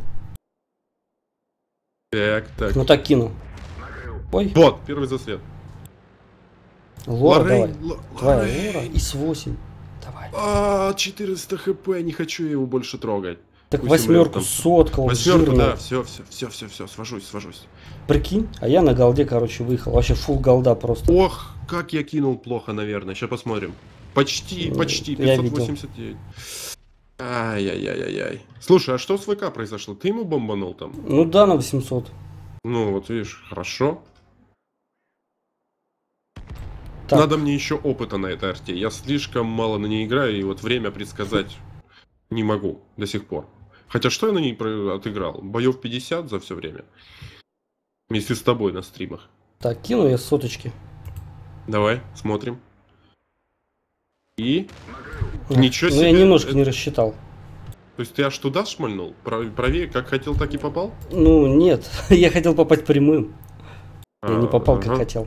Speaker 1: Так.
Speaker 2: Ну так кину. Ой.
Speaker 1: Вот, первый засвет.
Speaker 2: Лора, давай. Твоя Лора и с 8. Давай.
Speaker 1: 400 хп, не хочу его больше трогать.
Speaker 2: Так восьмерку соткал.
Speaker 1: Восьмерку, да, все, свожусь.
Speaker 2: Прикинь, а я на голде, короче, выехал. Вообще фул голда просто.
Speaker 1: Ох, как я кинул плохо, наверное. Сейчас посмотрим. Почти 589. Ай-яй-яй-яй. Слушай, а что с ВК произошло? Ты ему бомбанул там?
Speaker 2: Ну да, на 800.
Speaker 1: Ну, вот видишь, хорошо.
Speaker 2: Так.
Speaker 1: Надо мне еще опыта на этой арте. Я слишком мало на ней играю, и вот время предсказать не могу до сих пор. Хотя что я на ней отыграл? Боев 50 за все время. Вместе с тобой на стримах.
Speaker 2: Так, кину я соточки.
Speaker 1: Давай, смотрим. И... Ничего себе.
Speaker 2: Ну, я немножко не рассчитал.
Speaker 1: То есть ты аж туда шмальнул? Правее, как хотел, так и попал?
Speaker 2: Ну, нет. Я хотел попасть прямым. Я не попал, как хотел.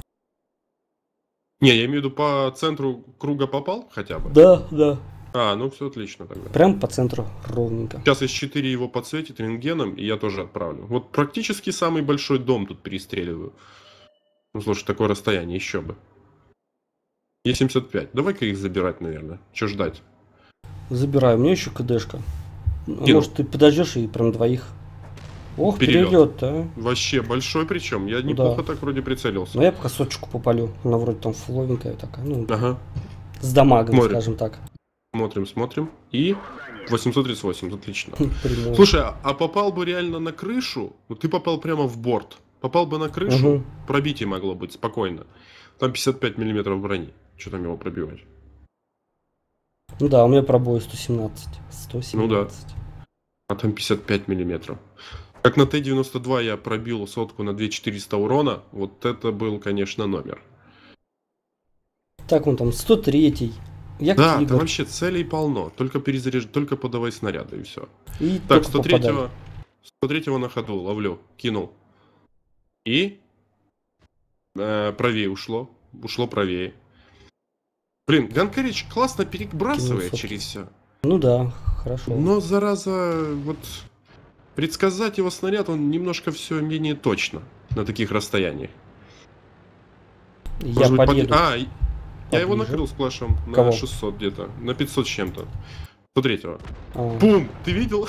Speaker 1: Не, я имею в виду по центру круга попал хотя бы?
Speaker 2: Да.
Speaker 1: Ну все отлично тогда.
Speaker 2: Прям по центру ровненько.
Speaker 1: Сейчас С4 его подсветит рентгеном, и я тоже отправлю. Вот практически самый большой дом тут перестреливаю. Ну слушай, такое расстояние, еще бы. Е75. Давай-ка их забирать, наверное. Че ждать?
Speaker 2: Забираю, у меня еще КДшка. Может, ты подождешь и прям двоих. Ох, перелет, а.
Speaker 1: Вообще большой причем. Я неплохо так вроде прицелился.
Speaker 2: Ну я пока соточку попалю. Она вроде там фуловенькая такая. Ну,
Speaker 1: ага.
Speaker 2: С дамагом, скажем так.
Speaker 1: Смотрим. И 838, отлично. Слушай, а попал бы реально на крышу? Ну ты попал прямо в борт. Попал бы на крышу, пробитие могло быть спокойно. Там 55 миллиметров брони. Что там его пробивать?
Speaker 2: Ну да, у меня пробой 117.
Speaker 1: Ну да. А там 55 миллиметров. Как на Т-92 я пробил сотку на 2400 урона. Вот это был, конечно, номер. Так,
Speaker 2: он там 103-й.
Speaker 1: Да, там вообще целей полно. Только перезаряжай, только подавай снаряды и все. И так, 103-го на ходу ловлю. Кинул. И правее ушло. Ушло правее. Блин, Ганкарич классно перебрасывает через все.
Speaker 2: Ну да, хорошо.
Speaker 1: Но, зараза, вот предсказать его снаряд, он немножко все менее точно на таких расстояниях.
Speaker 2: Я
Speaker 1: Может быть,
Speaker 2: подъеду
Speaker 1: я его
Speaker 2: поближе.
Speaker 1: накрыл сплэшем на
Speaker 2: Кого?
Speaker 1: 600 где-то, на 500 с чем-то. 103-го.
Speaker 2: А,
Speaker 1: Бум! Ты видел?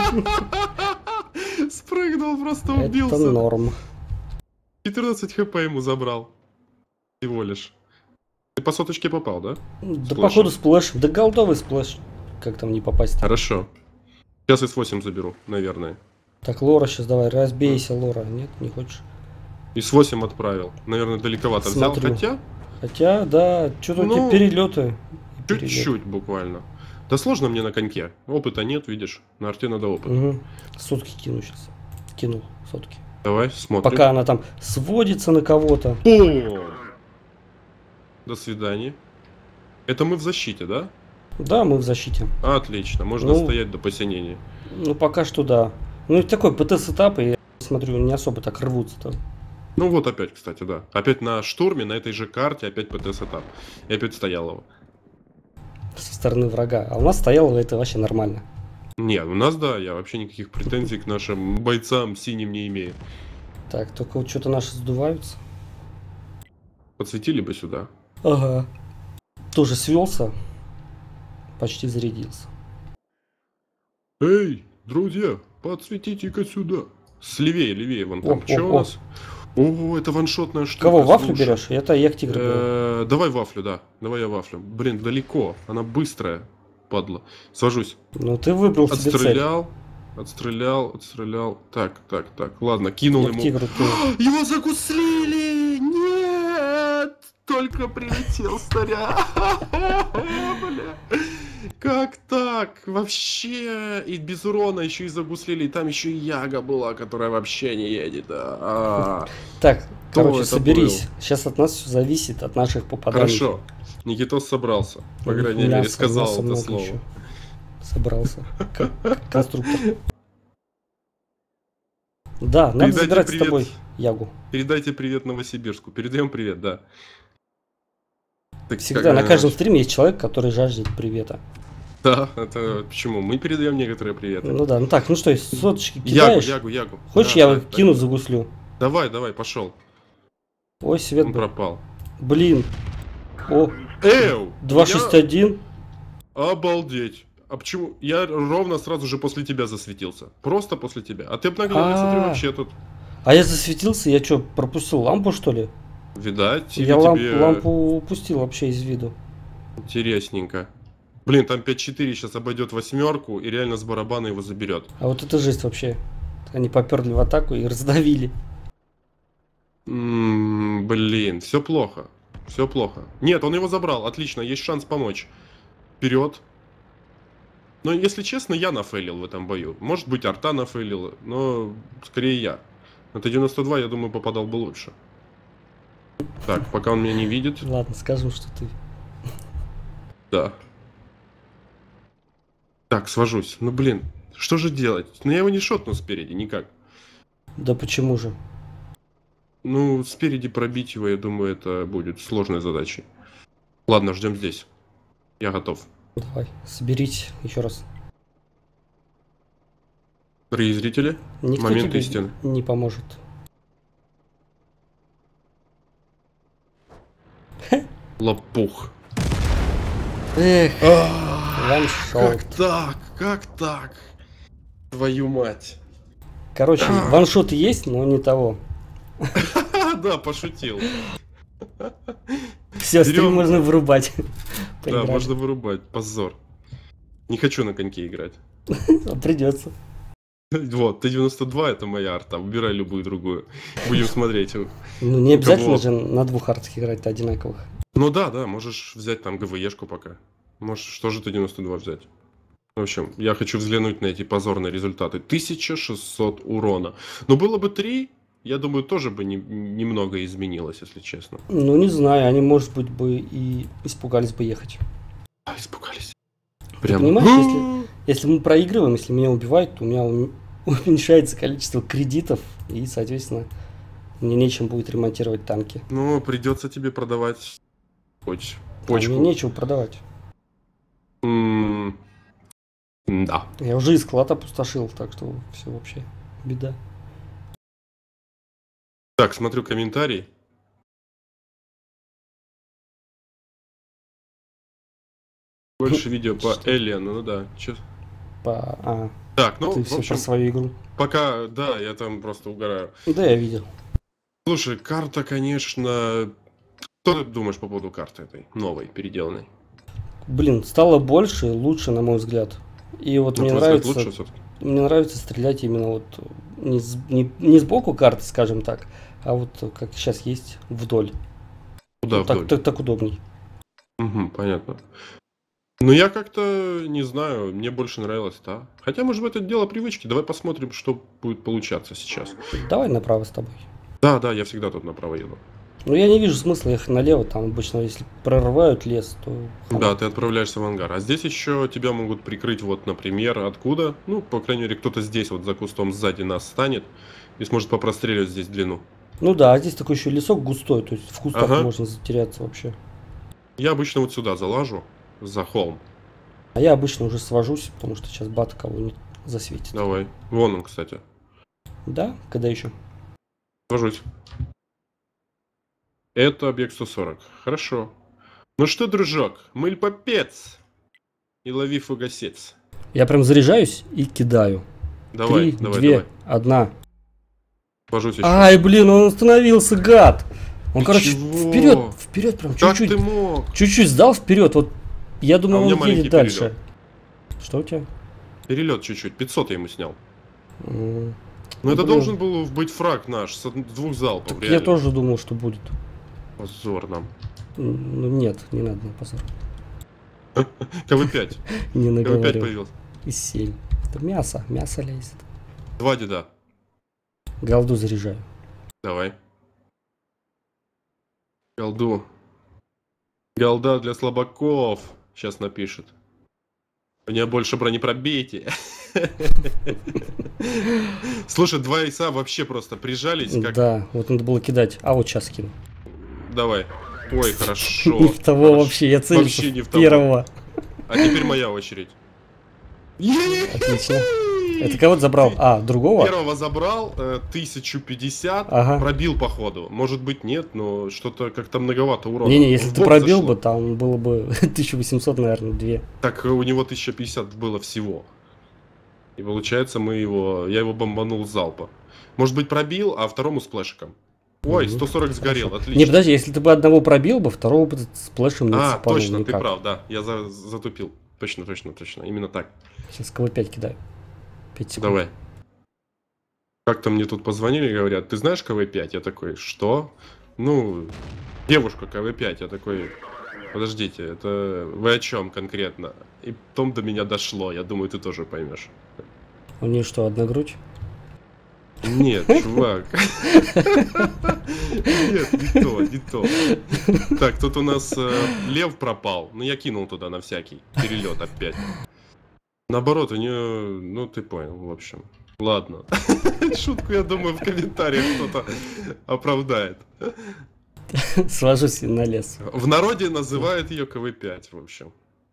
Speaker 1: Спрыгнул, просто
Speaker 2: это
Speaker 1: убился.
Speaker 2: норм.
Speaker 1: 14 хп ему забрал. Всего лишь. Ты по соточке попал, да?
Speaker 2: Да
Speaker 1: Сплэшем.
Speaker 2: походу сплэш. Да голдовый сплэш. Как там не попасть-то?
Speaker 1: Хорошо. Сейчас S8 заберу, наверное.
Speaker 2: Так, Лора сейчас давай, разбейся, Лора. Нет, не хочешь?
Speaker 1: И с 8 отправил. Наверное, далековато взял.
Speaker 2: Смотрю.
Speaker 1: Хотя,
Speaker 2: Хотя, да, что-то
Speaker 1: Ну,
Speaker 2: эти перелеты.
Speaker 1: чуть-чуть буквально. Да сложно мне на коньке. Опыта нет, видишь. На арте надо опыт.
Speaker 2: Угу. Сотки кину сейчас. Кинул сотки.
Speaker 1: Давай, смотрим.
Speaker 2: Пока она там сводится на кого-то.
Speaker 1: О! До свидания. Это мы в защите, да?
Speaker 2: Да, мы в защите.
Speaker 1: Отлично. Можно
Speaker 2: Ну.
Speaker 1: стоять до посинения.
Speaker 2: Ну, пока что да. Ну, это такой ПТ-сетап, и я смотрю, не особо так рвутся там.
Speaker 1: Ну вот опять, кстати, да. Опять на штурме, на этой же карте, опять ПТ-сетап. И опять стоялого.
Speaker 2: Со стороны врага. А у нас стояло это вообще нормально.
Speaker 1: Не, у нас, да, я вообще никаких претензий к нашим бойцам синим не имею.
Speaker 2: Так, только вот что-то наши сдуваются.
Speaker 1: Подсветили бы сюда.
Speaker 2: Ага. Тоже свелся. Почти зарядился.
Speaker 1: Эй, друзья, подсветите-ка сюда. Левее, левее, вон там.
Speaker 2: О,
Speaker 1: Что
Speaker 2: о,
Speaker 1: у
Speaker 2: о.
Speaker 1: нас? О, это ваншотная штука.
Speaker 2: Кого, вафлю
Speaker 1: слушай.
Speaker 2: берешь? Это я к тигру беру.
Speaker 1: Давай вафлю, да. Давай я вафлю. Блин, далеко. Она быстрая, падла. Сажусь.
Speaker 2: Ну, ты выбрал себе цель.
Speaker 1: Отстрелял. Так. Ладно, кинул
Speaker 2: Я к
Speaker 1: ему.
Speaker 2: тигру кинул.
Speaker 1: Его загуслили! Нет! Только прилетел снаряд. Бля. Как так? Вообще. И без урона еще и загуслили. И там еще и Яга была, которая вообще не едет.
Speaker 2: Так,
Speaker 1: Кто
Speaker 2: короче,
Speaker 1: это
Speaker 2: соберись. Сейчас от нас все зависит, от наших попаданий.
Speaker 1: Хорошо. Никитос собрался. По
Speaker 2: Ну,
Speaker 1: крайней мере,
Speaker 2: мяса
Speaker 1: сказал это
Speaker 2: много
Speaker 1: слово.
Speaker 2: еще. Собрался. Как конструктор. Да, надо
Speaker 1: Передайте
Speaker 2: забирать с
Speaker 1: привет.
Speaker 2: тобой Ягу.
Speaker 1: Передайте привет Новосибирску. Передаем привет, да. Так
Speaker 2: Всегда на каждом стриме есть человек, который жаждет привета.
Speaker 1: Да, это почему? Мы передаем некоторые приветы.
Speaker 2: Ну да, ну так, ну что, соточки кидаешь?
Speaker 1: Ягу.
Speaker 2: Хочешь,
Speaker 1: Да,
Speaker 2: я
Speaker 1: да,
Speaker 2: кину за гуслю?
Speaker 1: Давай, пошел.
Speaker 2: Ой, свет
Speaker 1: Он
Speaker 2: был.
Speaker 1: пропал.
Speaker 2: Блин. О,
Speaker 1: Эу!
Speaker 2: 261.
Speaker 1: Обалдеть. А почему? Я ровно сразу же после тебя засветился. Просто после тебя. А ты обнаглел, я смотрю, вообще тут.
Speaker 2: А я засветился, я что, пропустил лампу, что ли?
Speaker 1: Видать, или
Speaker 2: Я
Speaker 1: тебе
Speaker 2: лампу упустил вообще из виду.
Speaker 1: интересненько. Блин, там 5-4 сейчас обойдет восьмерку и реально с барабана его заберет.
Speaker 2: А вот это жесть вообще. Они поперли в атаку и раздавили.
Speaker 1: Блин, все плохо. Все плохо. Нет, он его забрал. Отлично, есть шанс помочь. Вперед. Но, если честно, я нафейлил в этом бою. Может быть, арта нафейлила, но скорее я. На Т-92, я думаю, попадал бы лучше. Так, пока он меня не видит.
Speaker 2: Ладно, скажем, что ты.
Speaker 1: Да. Так, свожусь. Ну, блин, что же делать? Ну, я его не шотну спереди, никак.
Speaker 2: Да почему же?
Speaker 1: Ну, спереди пробить его, я думаю, это будет сложной задачей. Ладно, ждем здесь. Я готов.
Speaker 2: Давай, соберись еще раз.
Speaker 1: Дорогие зрители,
Speaker 2: Никто
Speaker 1: момент
Speaker 2: тебе
Speaker 1: истины.
Speaker 2: не поможет.
Speaker 1: Лопух.
Speaker 2: Эх,
Speaker 1: Как
Speaker 2: ваншот.
Speaker 1: Как так? Твою мать.
Speaker 2: Короче, ваншоты есть, но не того.
Speaker 1: Да, пошутил.
Speaker 2: Все, стрим
Speaker 1: Берем.
Speaker 2: можно вырубать.
Speaker 1: Да,
Speaker 2: Поиграли.
Speaker 1: можно вырубать. Позор. Не хочу на коньке играть.
Speaker 2: Придется.
Speaker 1: Вот, Т-92 это моя арта. Выбирай любую другую. Будем смотреть.
Speaker 2: Ну, не
Speaker 1: У кого?
Speaker 2: обязательно же на двух артах играть одинаковых.
Speaker 1: Ну да, можешь взять там ГВЕшку пока. Можешь тоже Т-92 взять. В общем, я хочу взглянуть на эти позорные результаты. 1600 урона. Но было бы 3, я думаю, тоже бы немного изменилось, если честно.
Speaker 2: Ну, не знаю, они, может быть, бы и испугались бы ехать.
Speaker 1: Испугались.
Speaker 2: Ты понимаешь, если мы проигрываем, если меня убивают, то у меня уменьшается количество кредитов, и, соответственно, мне нечем будет ремонтировать танки.
Speaker 1: Ну, придется тебе продавать
Speaker 2: А
Speaker 1: почку.
Speaker 2: мне нечего продавать.
Speaker 1: Да.
Speaker 2: Я уже и склад опустошил, так что все вообще беда.
Speaker 1: Так, смотрю комментарий. Больше видео по
Speaker 2: Что?
Speaker 1: Эллиану, ну да. Так, ну,
Speaker 2: Ты
Speaker 1: в
Speaker 2: все
Speaker 1: общем,
Speaker 2: про свою игру.
Speaker 1: пока, да, я там просто угораю.
Speaker 2: Да, я видел.
Speaker 1: Слушай, карта, конечно... Что ты думаешь по поводу карты этой, новой, переделанной?
Speaker 2: Блин, стало больше, лучше, на мой взгляд. И вот
Speaker 1: На
Speaker 2: мне
Speaker 1: твой взгляд,
Speaker 2: нравится,
Speaker 1: лучше все-таки?
Speaker 2: мне нравится стрелять именно вот не сбоку карты, скажем так, а вот как сейчас есть вдоль.
Speaker 1: Куда
Speaker 2: Ну,
Speaker 1: вдоль?
Speaker 2: так удобней.
Speaker 1: Угу, понятно. Ну, я как-то не знаю, мне больше нравилось, да. Хотя, может быть, это дело привычки. Давай посмотрим, что будет получаться сейчас.
Speaker 2: Давай направо с тобой.
Speaker 1: Да, да, я всегда тут направо еду.
Speaker 2: Ну, я не вижу смысла ехать налево, там обычно, если прорывают лес, то...
Speaker 1: Да, ты отправляешься в ангар. А здесь еще тебя могут прикрыть, вот, например, откуда? Ну, по крайней мере, кто-то здесь вот за кустом сзади нас станет и сможет попростреливать здесь длину.
Speaker 2: Ну да, а здесь такой еще лесок густой, то есть в кустах
Speaker 1: Ага.
Speaker 2: можно затеряться вообще.
Speaker 1: Я обычно вот сюда залажу, за холм.
Speaker 2: А я обычно уже свожусь, потому что сейчас бат кого-нибудь засветит.
Speaker 1: Давай. Вон он, кстати.
Speaker 2: Да? Когда еще?
Speaker 1: Свожусь. Это объект 140. Хорошо. Ну что, дружок, мыль попец и лови фугасец.
Speaker 2: Я прям заряжаюсь и кидаю.
Speaker 1: Давай,
Speaker 2: 3,
Speaker 1: давай,
Speaker 2: 2,
Speaker 1: давай.
Speaker 2: 1.
Speaker 1: Ложусь еще.
Speaker 2: Ай, блин, он остановился, гад! Он,
Speaker 1: Ты
Speaker 2: короче,
Speaker 1: чего?
Speaker 2: вперед прям
Speaker 1: Как
Speaker 2: чуть-чуть.
Speaker 1: ты мог?
Speaker 2: Чуть-чуть сдал вперед. Вот я
Speaker 1: А у
Speaker 2: думал,
Speaker 1: меня
Speaker 2: он
Speaker 1: маленький
Speaker 2: едет дальше.
Speaker 1: перелет.
Speaker 2: Что у тебя?
Speaker 1: Перелет чуть-чуть. 500 я ему снял.
Speaker 2: М,
Speaker 1: Но это
Speaker 2: блин.
Speaker 1: должен был быть фраг наш с двух залпов.
Speaker 2: Так я
Speaker 1: реально.
Speaker 2: тоже думал, что будет.
Speaker 1: Позор нам.
Speaker 2: Ну нет, не надо на позор.
Speaker 1: КВ-5.
Speaker 2: Не
Speaker 1: КВ-5
Speaker 2: наговорил.
Speaker 1: появился.
Speaker 2: И 7. Это мясо лезет.
Speaker 1: 2 деда.
Speaker 2: Голду заряжаю.
Speaker 1: Давай. Голду. Голда для слабаков. Сейчас напишет. У меня больше бронепробейте. Слушай, 2 иса вообще просто прижались. Как...
Speaker 2: Да, вот надо было кидать. А вот сейчас кину.
Speaker 1: Давай. Ой, хорошо.
Speaker 2: Не в того
Speaker 1: Хорошо.
Speaker 2: вообще, я целился
Speaker 1: Вообще не в
Speaker 2: в
Speaker 1: того.
Speaker 2: первого.
Speaker 1: А теперь моя очередь.
Speaker 2: Отлично. Это кого-то забрал? А, другого?
Speaker 1: Первого забрал, 1050,
Speaker 2: Ага.
Speaker 1: пробил походу. Может быть нет, но что-то как-то многовато урона.
Speaker 2: Не-не, если
Speaker 1: В
Speaker 2: ты
Speaker 1: бок
Speaker 2: пробил
Speaker 1: зашло.
Speaker 2: бы, там было бы 1800, наверное, 2.
Speaker 1: Так у него 1050 было всего. И получается я его бомбанул с залпа. Может быть пробил, а второму с плэшиком. Ой, 140 сгорел, отлично.
Speaker 2: Не, подожди, если ты бы одного пробил бы, второго бы с плэшем не
Speaker 1: А,
Speaker 2: цепанул
Speaker 1: точно, ты
Speaker 2: никак.
Speaker 1: прав, да. Я затупил. Точно, именно так.
Speaker 2: Сейчас КВ-5 кидаю. 5 секунд.
Speaker 1: Давай. Как-то мне тут позвонили и говорят, ты знаешь КВ-5? Я такой, что? Ну, девушка КВ-5. Я такой, подождите, это вы о чем конкретно? И потом до меня дошло, я думаю, ты тоже поймешь.
Speaker 2: У нее что, одна грудь?
Speaker 1: Нет, чувак. Нет, не то. Так, тут у нас лев пропал. Ну, я кинул туда на всякий перелет опять. Наоборот, у нее, ну, ты понял, в общем. Ладно. Шутку, я думаю, в комментариях кто-то оправдает.
Speaker 2: Сложусь на лес.
Speaker 1: В народе называют ее КВ-5, в общем.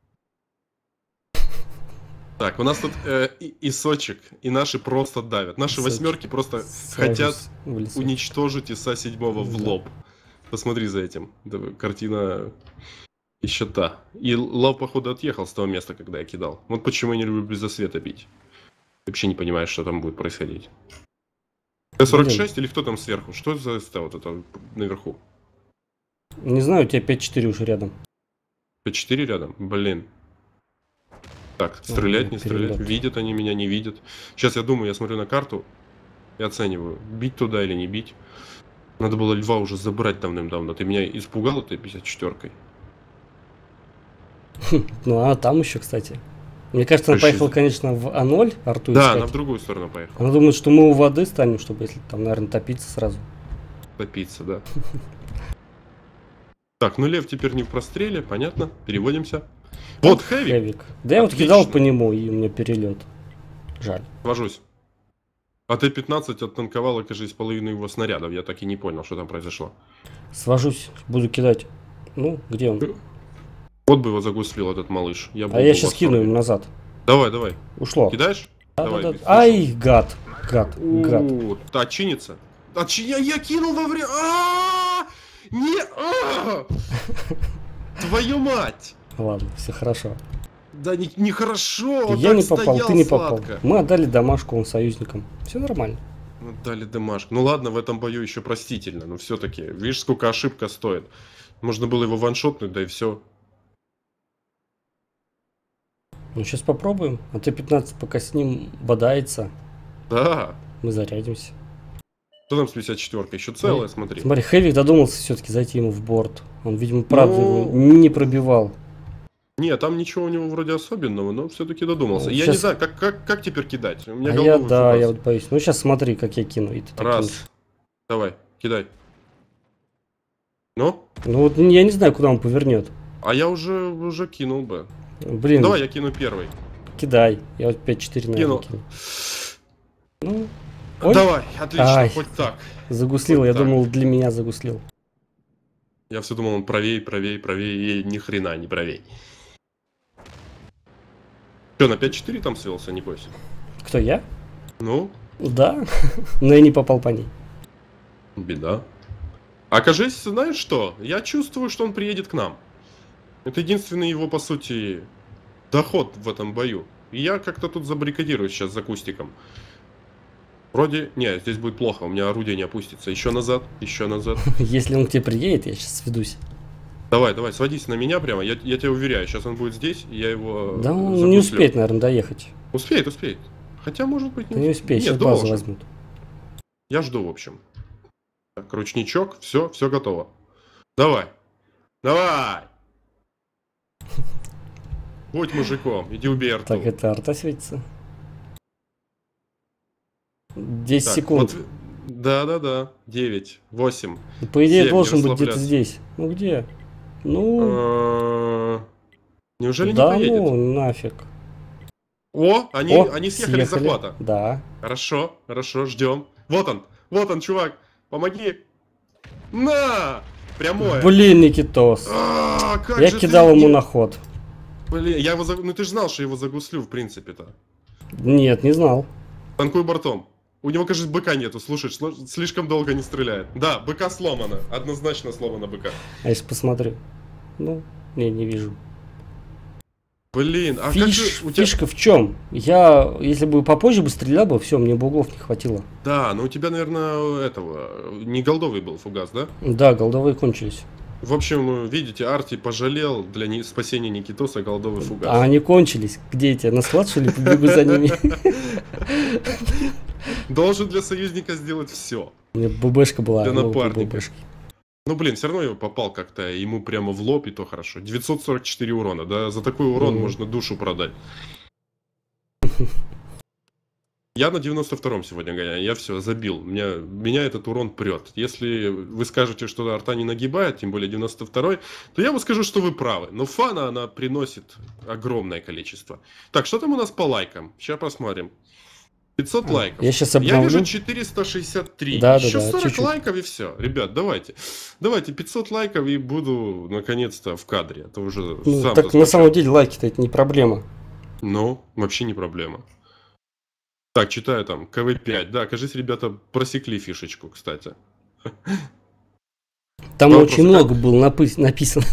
Speaker 1: Так, у нас тут и сочек, и наши просто давят. Наши
Speaker 2: Исочек.
Speaker 1: восьмерки просто
Speaker 2: Сложусь
Speaker 1: хотят
Speaker 2: в лесу.
Speaker 1: уничтожить ИСа 7 в
Speaker 2: Да.
Speaker 1: лоб. Посмотри за этим. Картина еще та. И лав, походу, отъехал с того места, когда я кидал. Вот почему я не люблю без света бить. Вообще не понимаешь, что там будет происходить. Т-46 или кто там сверху? Что за СТ вот это наверху?
Speaker 2: Не знаю, у тебя 5-4 уже рядом.
Speaker 1: Т-4 рядом? Блин. Так, стрелять, не стрелять.
Speaker 2: перелет.
Speaker 1: Видят они меня, не видят. Сейчас я думаю, я смотрю на карту и оцениваю, бить туда или не бить. Надо было льва уже забрать давным-давно. Ты меня испугал этой 54-кой?
Speaker 2: Ну, а там еще, кстати. Мне кажется, она
Speaker 1: Слушай,
Speaker 2: поехала, конечно, в А0, арту
Speaker 1: Да,
Speaker 2: искать.
Speaker 1: она в другую сторону поехала.
Speaker 2: Она думает, что мы у воды станем, чтобы, если там, наверное, топиться сразу.
Speaker 1: Топиться, да. Так, ну лев теперь не в простреле, понятно. Переводимся. Вот хэвик.
Speaker 2: Хэвик. Да я вот
Speaker 1: Отлично.
Speaker 2: кидал по нему, и у меня перелет. Жаль.
Speaker 1: Вожусь. А Т-15 оттанковала, кажется, половину его снарядов. Я так и не понял, что там произошло.
Speaker 2: Свожусь, буду кидать. Ну, где он?
Speaker 1: Вот бы его загуслил этот малыш.
Speaker 2: А я сейчас кину ему назад.
Speaker 1: Давай, давай.
Speaker 2: Ушло.
Speaker 1: Кидаешь?
Speaker 2: Да,
Speaker 1: Давай.
Speaker 2: да, да. Ай, гад. Гад.
Speaker 1: Чинится. Я кинул во время. Не! Твою мать!
Speaker 2: Ладно, все хорошо.
Speaker 1: Да нехорошо.
Speaker 2: Я не попал, ты не попал. Мы отдали домашку он союзникам. Все нормально.
Speaker 1: Отдали домашку. Ну ладно, в этом бою еще простительно, но все-таки. Видишь, сколько ошибка стоит. Можно было его ваншотнуть, да и все.
Speaker 2: Ну сейчас попробуем. А Т-15 пока с ним бодается.
Speaker 1: Да.
Speaker 2: Мы зарядимся.
Speaker 1: Что там с 54-ка? Еще целая, смотри.
Speaker 2: Смотри, Хэвик додумался все-таки зайти ему в борт. Он, видимо, правда его не пробивал.
Speaker 1: Нет, там ничего у него вроде особенного, но все-таки додумался. Я не знаю, как теперь кидать? У меня
Speaker 2: я вот боюсь. Ну сейчас смотри, как я кину. И ты
Speaker 1: раз.
Speaker 2: кинешь.
Speaker 1: Давай, кидай. Ну?
Speaker 2: Ну вот я не знаю, куда он повернет.
Speaker 1: А я уже кинул бы.
Speaker 2: Блин.
Speaker 1: Давай я кину первый.
Speaker 2: Кидай. Я вот 5-4 наверное кину. Ну. Ой.
Speaker 1: Давай, отлично, хоть так.
Speaker 2: Загуслил, хоть я так. Думал, для меня загуслил.
Speaker 1: Я все думал, он правее, и ни хрена не правее. Что, на 5-4 там свелся, не бойся?
Speaker 2: Кто, я?
Speaker 1: Ну?
Speaker 2: Да, но я не попал по ней.
Speaker 1: Беда. А кажись, знаешь что? Я чувствую, что он приедет к нам. Это единственный его, по сути, доход в этом бою. И я как-то тут забаррикадируюсь сейчас за кустиком. Вроде... Не, здесь будет плохо, у меня орудие не опустится. Еще назад, еще назад.
Speaker 2: Если он к тебе приедет, я сейчас сведусь.
Speaker 1: Давай, сводись на меня прямо, я тебя уверяю, сейчас он будет здесь, и я его...
Speaker 2: Да он не успеет, наверное, доехать.
Speaker 1: Успеет. Хотя, может быть,
Speaker 2: не успеет, сейчас базу возьмут.
Speaker 1: Я жду, в общем. Так, ручничок, все готово. Давай! Будь мужиком, иди убей арту.
Speaker 2: Так, это арта светится. 10 секунд.
Speaker 1: Вот, да. 9, 8.
Speaker 2: По идее, 7, должен быть где-то здесь. Ну где? Ну.
Speaker 1: Неужели не поедет?
Speaker 2: Ну нафиг.
Speaker 1: Они съехали с захвата.
Speaker 2: Да.
Speaker 1: Хорошо, ждем. Вот он, чувак. Помоги. На! Прямое.
Speaker 2: Блин, Никитос. Я кидал ему на ход.
Speaker 1: Блин, ну ты же знал, что я его загуслю, в принципе-то.
Speaker 2: Нет, не знал.
Speaker 1: Танкуй бортом. У него, кажется, быка нету, слушай, слишком долго не стреляет. Да, быка сломано, однозначно сломано быка. А
Speaker 2: если посмотрю? Ну, не вижу.
Speaker 1: Блин, а
Speaker 2: фишка в чем? Я, если бы попозже бы стрелял бы, все, мне бы углов не хватило.
Speaker 1: Да, но у тебя, наверное, не голдовый был фугас, да?
Speaker 2: Да, голдовые кончились.
Speaker 1: В общем, видите, Арти пожалел для спасения Никитоса голдовый фугас.
Speaker 2: А они кончились. Где эти? На склад, что ли, побегу за ними?
Speaker 1: Должен для союзника сделать все.
Speaker 2: У меня ББшка была.
Speaker 1: Для напарника. Ну, блин, все равно его попал как-то ему прямо в лоб, и то хорошо. 944 урона, да? За такой урон можно душу продать. Я на 92-м сегодня гоняю, я все, забил. Меня этот урон прет. Если вы скажете, что арта не нагибает, тем более 92-й, то я вам скажу, что вы правы. Но фана она приносит огромное количество. Так, что там у нас по лайкам? Сейчас посмотрим. 500 лайков.
Speaker 2: Я
Speaker 1: вижу 463.
Speaker 2: Да,
Speaker 1: еще 40
Speaker 2: чуть-чуть.
Speaker 1: лайков и все. Ребят, давайте 500 лайков и буду наконец-то в кадре. Это уже
Speaker 2: так на самом деле лайки-то это не проблема.
Speaker 1: Ну, вообще не проблема. Так, читаю там, КВ5. Да, кажется, ребята просекли фишечку, кстати.
Speaker 2: Там очень много было написано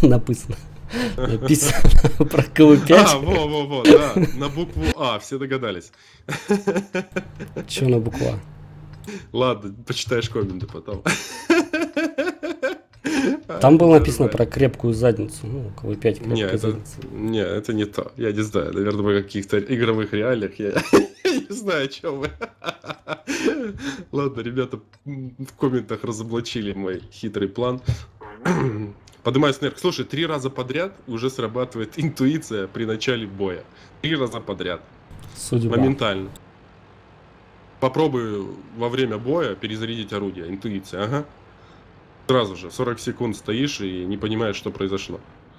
Speaker 2: про КВ5.
Speaker 1: Да, на букву А, все догадались.
Speaker 2: Че на букву А?
Speaker 1: Ладно, почитаешь комменты потом.
Speaker 2: Там было написано про крепкую задницу. Ну, КВ5 крепкая задница.
Speaker 1: Не, это не то. Я не знаю, наверное, в каких-то игровых реалиях я не знаю, о чем вы. Ладно, ребята в комментах разоблачили мой хитрый план. Поднимаюсь наверх. Слушай, 3 раза подряд уже срабатывает интуиция при начале боя. 3 раза подряд.
Speaker 2: Судьба.
Speaker 1: Моментально. Попробую во время боя перезарядить орудие. Интуиция, ага. Сразу же, 40 секунд стоишь и не понимаешь, что произошло.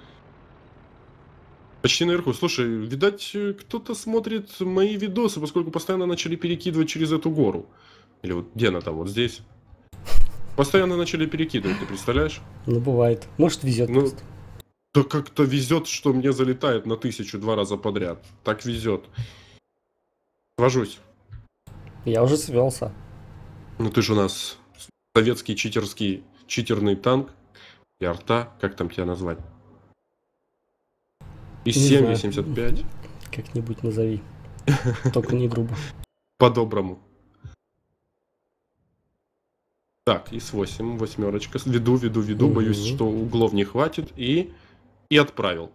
Speaker 1: Почти наверху. Слушай, видать, кто-то смотрит мои видосы, поскольку постоянно начали перекидывать через эту гору. Или вот где она там, вот здесь. Постоянно начали перекидывать, ты представляешь?
Speaker 2: Ну, бывает. Может, везет просто.
Speaker 1: Да как-то везет, что мне залетает на 1000 2 раза подряд. Так везет. Вожусь.
Speaker 2: Я уже свелся.
Speaker 1: Ну ты же у нас советский читерный танк. И арта, как там тебя назвать? И
Speaker 2: Не
Speaker 1: 7,85.
Speaker 2: Как-нибудь назови. Только не грубо.
Speaker 1: По-доброму. Так, ИС 8, восьмерочка. Веду. Боюсь, что углов не хватит. И отправил.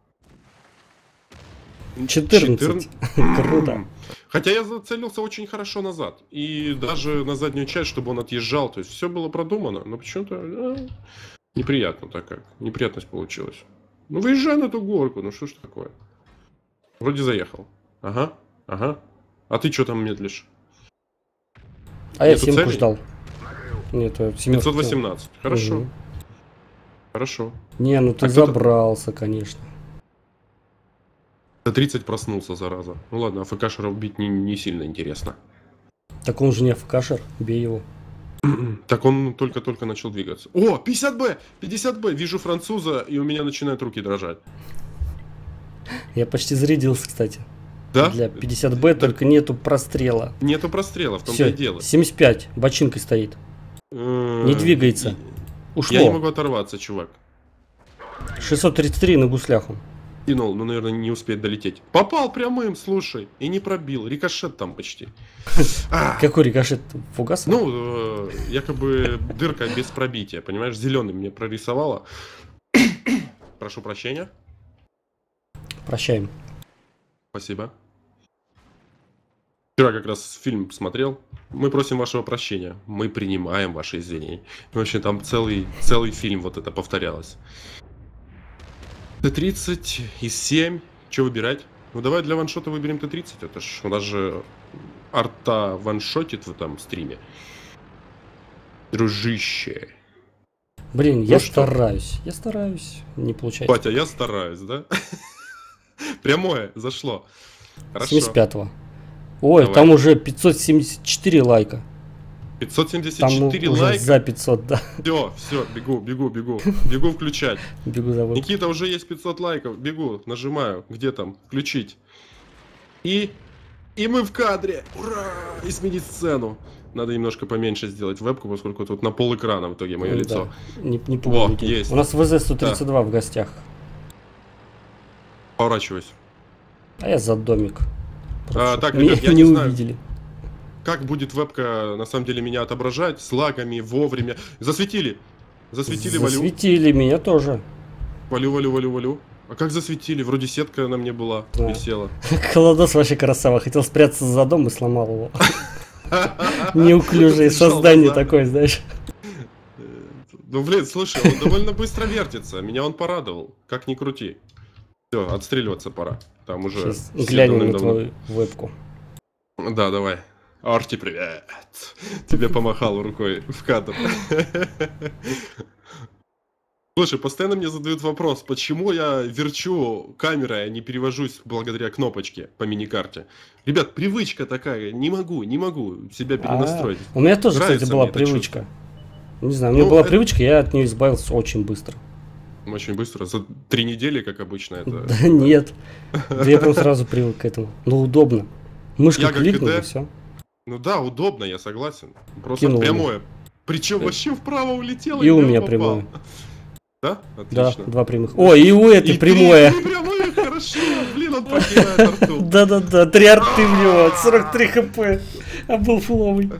Speaker 2: 14. Круто.
Speaker 1: Хотя я зацелился очень хорошо назад. И даже на заднюю часть, чтобы он отъезжал. То есть все было продумано. Но почему-то неприятно так как. Неприятность получилась. Ну выезжай на ту горку. Ну что ж такое. Вроде заехал. Ага. А ты что там медлишь?
Speaker 2: А я
Speaker 1: Нету
Speaker 2: 7
Speaker 1: целей?
Speaker 2: ждал. Нет, я
Speaker 1: 518. Хорошо.
Speaker 2: Угу.
Speaker 1: Хорошо.
Speaker 2: Не, ну ты
Speaker 1: А кто-то-
Speaker 2: забрался, конечно.
Speaker 1: До 30 проснулся, зараза. Ну ладно, АФКшера убить не сильно интересно.
Speaker 2: Так он же не АФКшер, бей его.
Speaker 1: Так он только-только начал двигаться. О, 50Б! 50Б! Вижу француза, и у меня начинают руки дрожать.
Speaker 2: Я почти зарядился, кстати.
Speaker 1: Да?
Speaker 2: Для 50Б только нету прострела.
Speaker 1: Нету прострела, в том-то и
Speaker 2: Все,
Speaker 1: дело.
Speaker 2: 75, бочинкой стоит. Не двигается. Ушло.
Speaker 1: Я не могу оторваться, чувак.
Speaker 2: 633 на гуслях он.
Speaker 1: Кинул, но, наверное, не успеет долететь. Попал прямым, слушай, и не пробил. Рикошет там почти.
Speaker 2: Какой рикошет? Фугас?
Speaker 1: Ну, якобы дырка без пробития, понимаешь? Зеленый мне прорисовало. Прошу прощения.
Speaker 2: Прощаем.
Speaker 1: Спасибо. Вчера как раз фильм смотрел. Мы просим вашего прощения. Мы принимаем ваши извинения. В общем, там целый фильм вот это повторялось. Т-30 и 7. Что выбирать? Ну давай для ваншота выберем Т-30. Это ж у нас же арта ваншотит в этом стриме. Дружище.
Speaker 2: Блин,
Speaker 1: Ну
Speaker 2: я
Speaker 1: что?
Speaker 2: стараюсь. Не получается.
Speaker 1: Батя, я стараюсь, да? Прямое, зашло. Хорошо.
Speaker 2: 75-го. Ой,
Speaker 1: Давай.
Speaker 2: там уже 574 лайка.
Speaker 1: 574
Speaker 2: Там уже
Speaker 1: лайка.
Speaker 2: за 500, да.
Speaker 1: Все, бегу. Бегу включать.
Speaker 2: Бегу за веб.
Speaker 1: Никита, уже есть 500 лайков. Бегу, нажимаю. Где там? Включить. И мы в кадре. Ура! И сменить сцену. Надо немножко поменьше сделать вебку, поскольку тут на пол экрана в итоге мое
Speaker 2: Ну
Speaker 1: лицо.
Speaker 2: да, не пугай людей.
Speaker 1: есть.
Speaker 2: У нас ВЗ-132 в гостях.
Speaker 1: Поворачиваюсь.
Speaker 2: А я за домик.
Speaker 1: Так,
Speaker 2: Меня
Speaker 1: ребят, я
Speaker 2: не
Speaker 1: не знаю,
Speaker 2: увидели.
Speaker 1: как будет вебка на самом деле меня отображать. С лагами, вовремя. Засветили, валю.
Speaker 2: Засветили меня тоже.
Speaker 1: Валю. А как засветили? Вроде сетка на мне была,
Speaker 2: Да.
Speaker 1: висела.
Speaker 2: Колодос вообще красава. Хотел спрятаться за дом и сломал его. Неуклюжее
Speaker 1: Пришел
Speaker 2: создание
Speaker 1: назад.
Speaker 2: такое, знаешь.
Speaker 1: Ну, блин, слушай, он довольно быстро вертится. Меня он порадовал. Как ни крути. Все, отстреливаться пора. Там уже
Speaker 2: Сейчас
Speaker 1: все
Speaker 2: глянем на
Speaker 1: давным-давно.
Speaker 2: твою вебку.
Speaker 1: Да, давай. Арти, привет. Тебе помахал рукой в кадр. Слушай, постоянно мне задают вопрос, почему я верчу камерой, а не перевожусь благодаря кнопочке по миникарте. Ребят, привычка такая, не могу себя перенастроить.
Speaker 2: У меня тоже,
Speaker 1: Нравится
Speaker 2: кстати, была
Speaker 1: мне это
Speaker 2: привычка. Не знаю, у меня
Speaker 1: Ну,
Speaker 2: была
Speaker 1: это-
Speaker 2: привычка, я от нее избавился очень быстро.
Speaker 1: Очень быстро, за 3 недели, как обычно, это...
Speaker 2: Да нет. Да я прям сразу привык к этому. Ну, удобно. Мышкой
Speaker 1: Я как
Speaker 2: кликнул
Speaker 1: ГД.
Speaker 2: и все.
Speaker 1: Ну да, удобно, я согласен. Просто
Speaker 2: Кинул
Speaker 1: прямое. Причем вообще вправо улетело.
Speaker 2: И у
Speaker 1: прямо
Speaker 2: меня
Speaker 1: попал.
Speaker 2: прямое.
Speaker 1: Да?
Speaker 2: Да,
Speaker 1: Отлично.
Speaker 2: 2 прямых. Ой, и у этой
Speaker 1: И
Speaker 2: прямое.
Speaker 1: три прямые, хорошо. Блин, он покидает арту.
Speaker 2: Да-да-да, 3 арты в него, 43 хп. А был фуловый.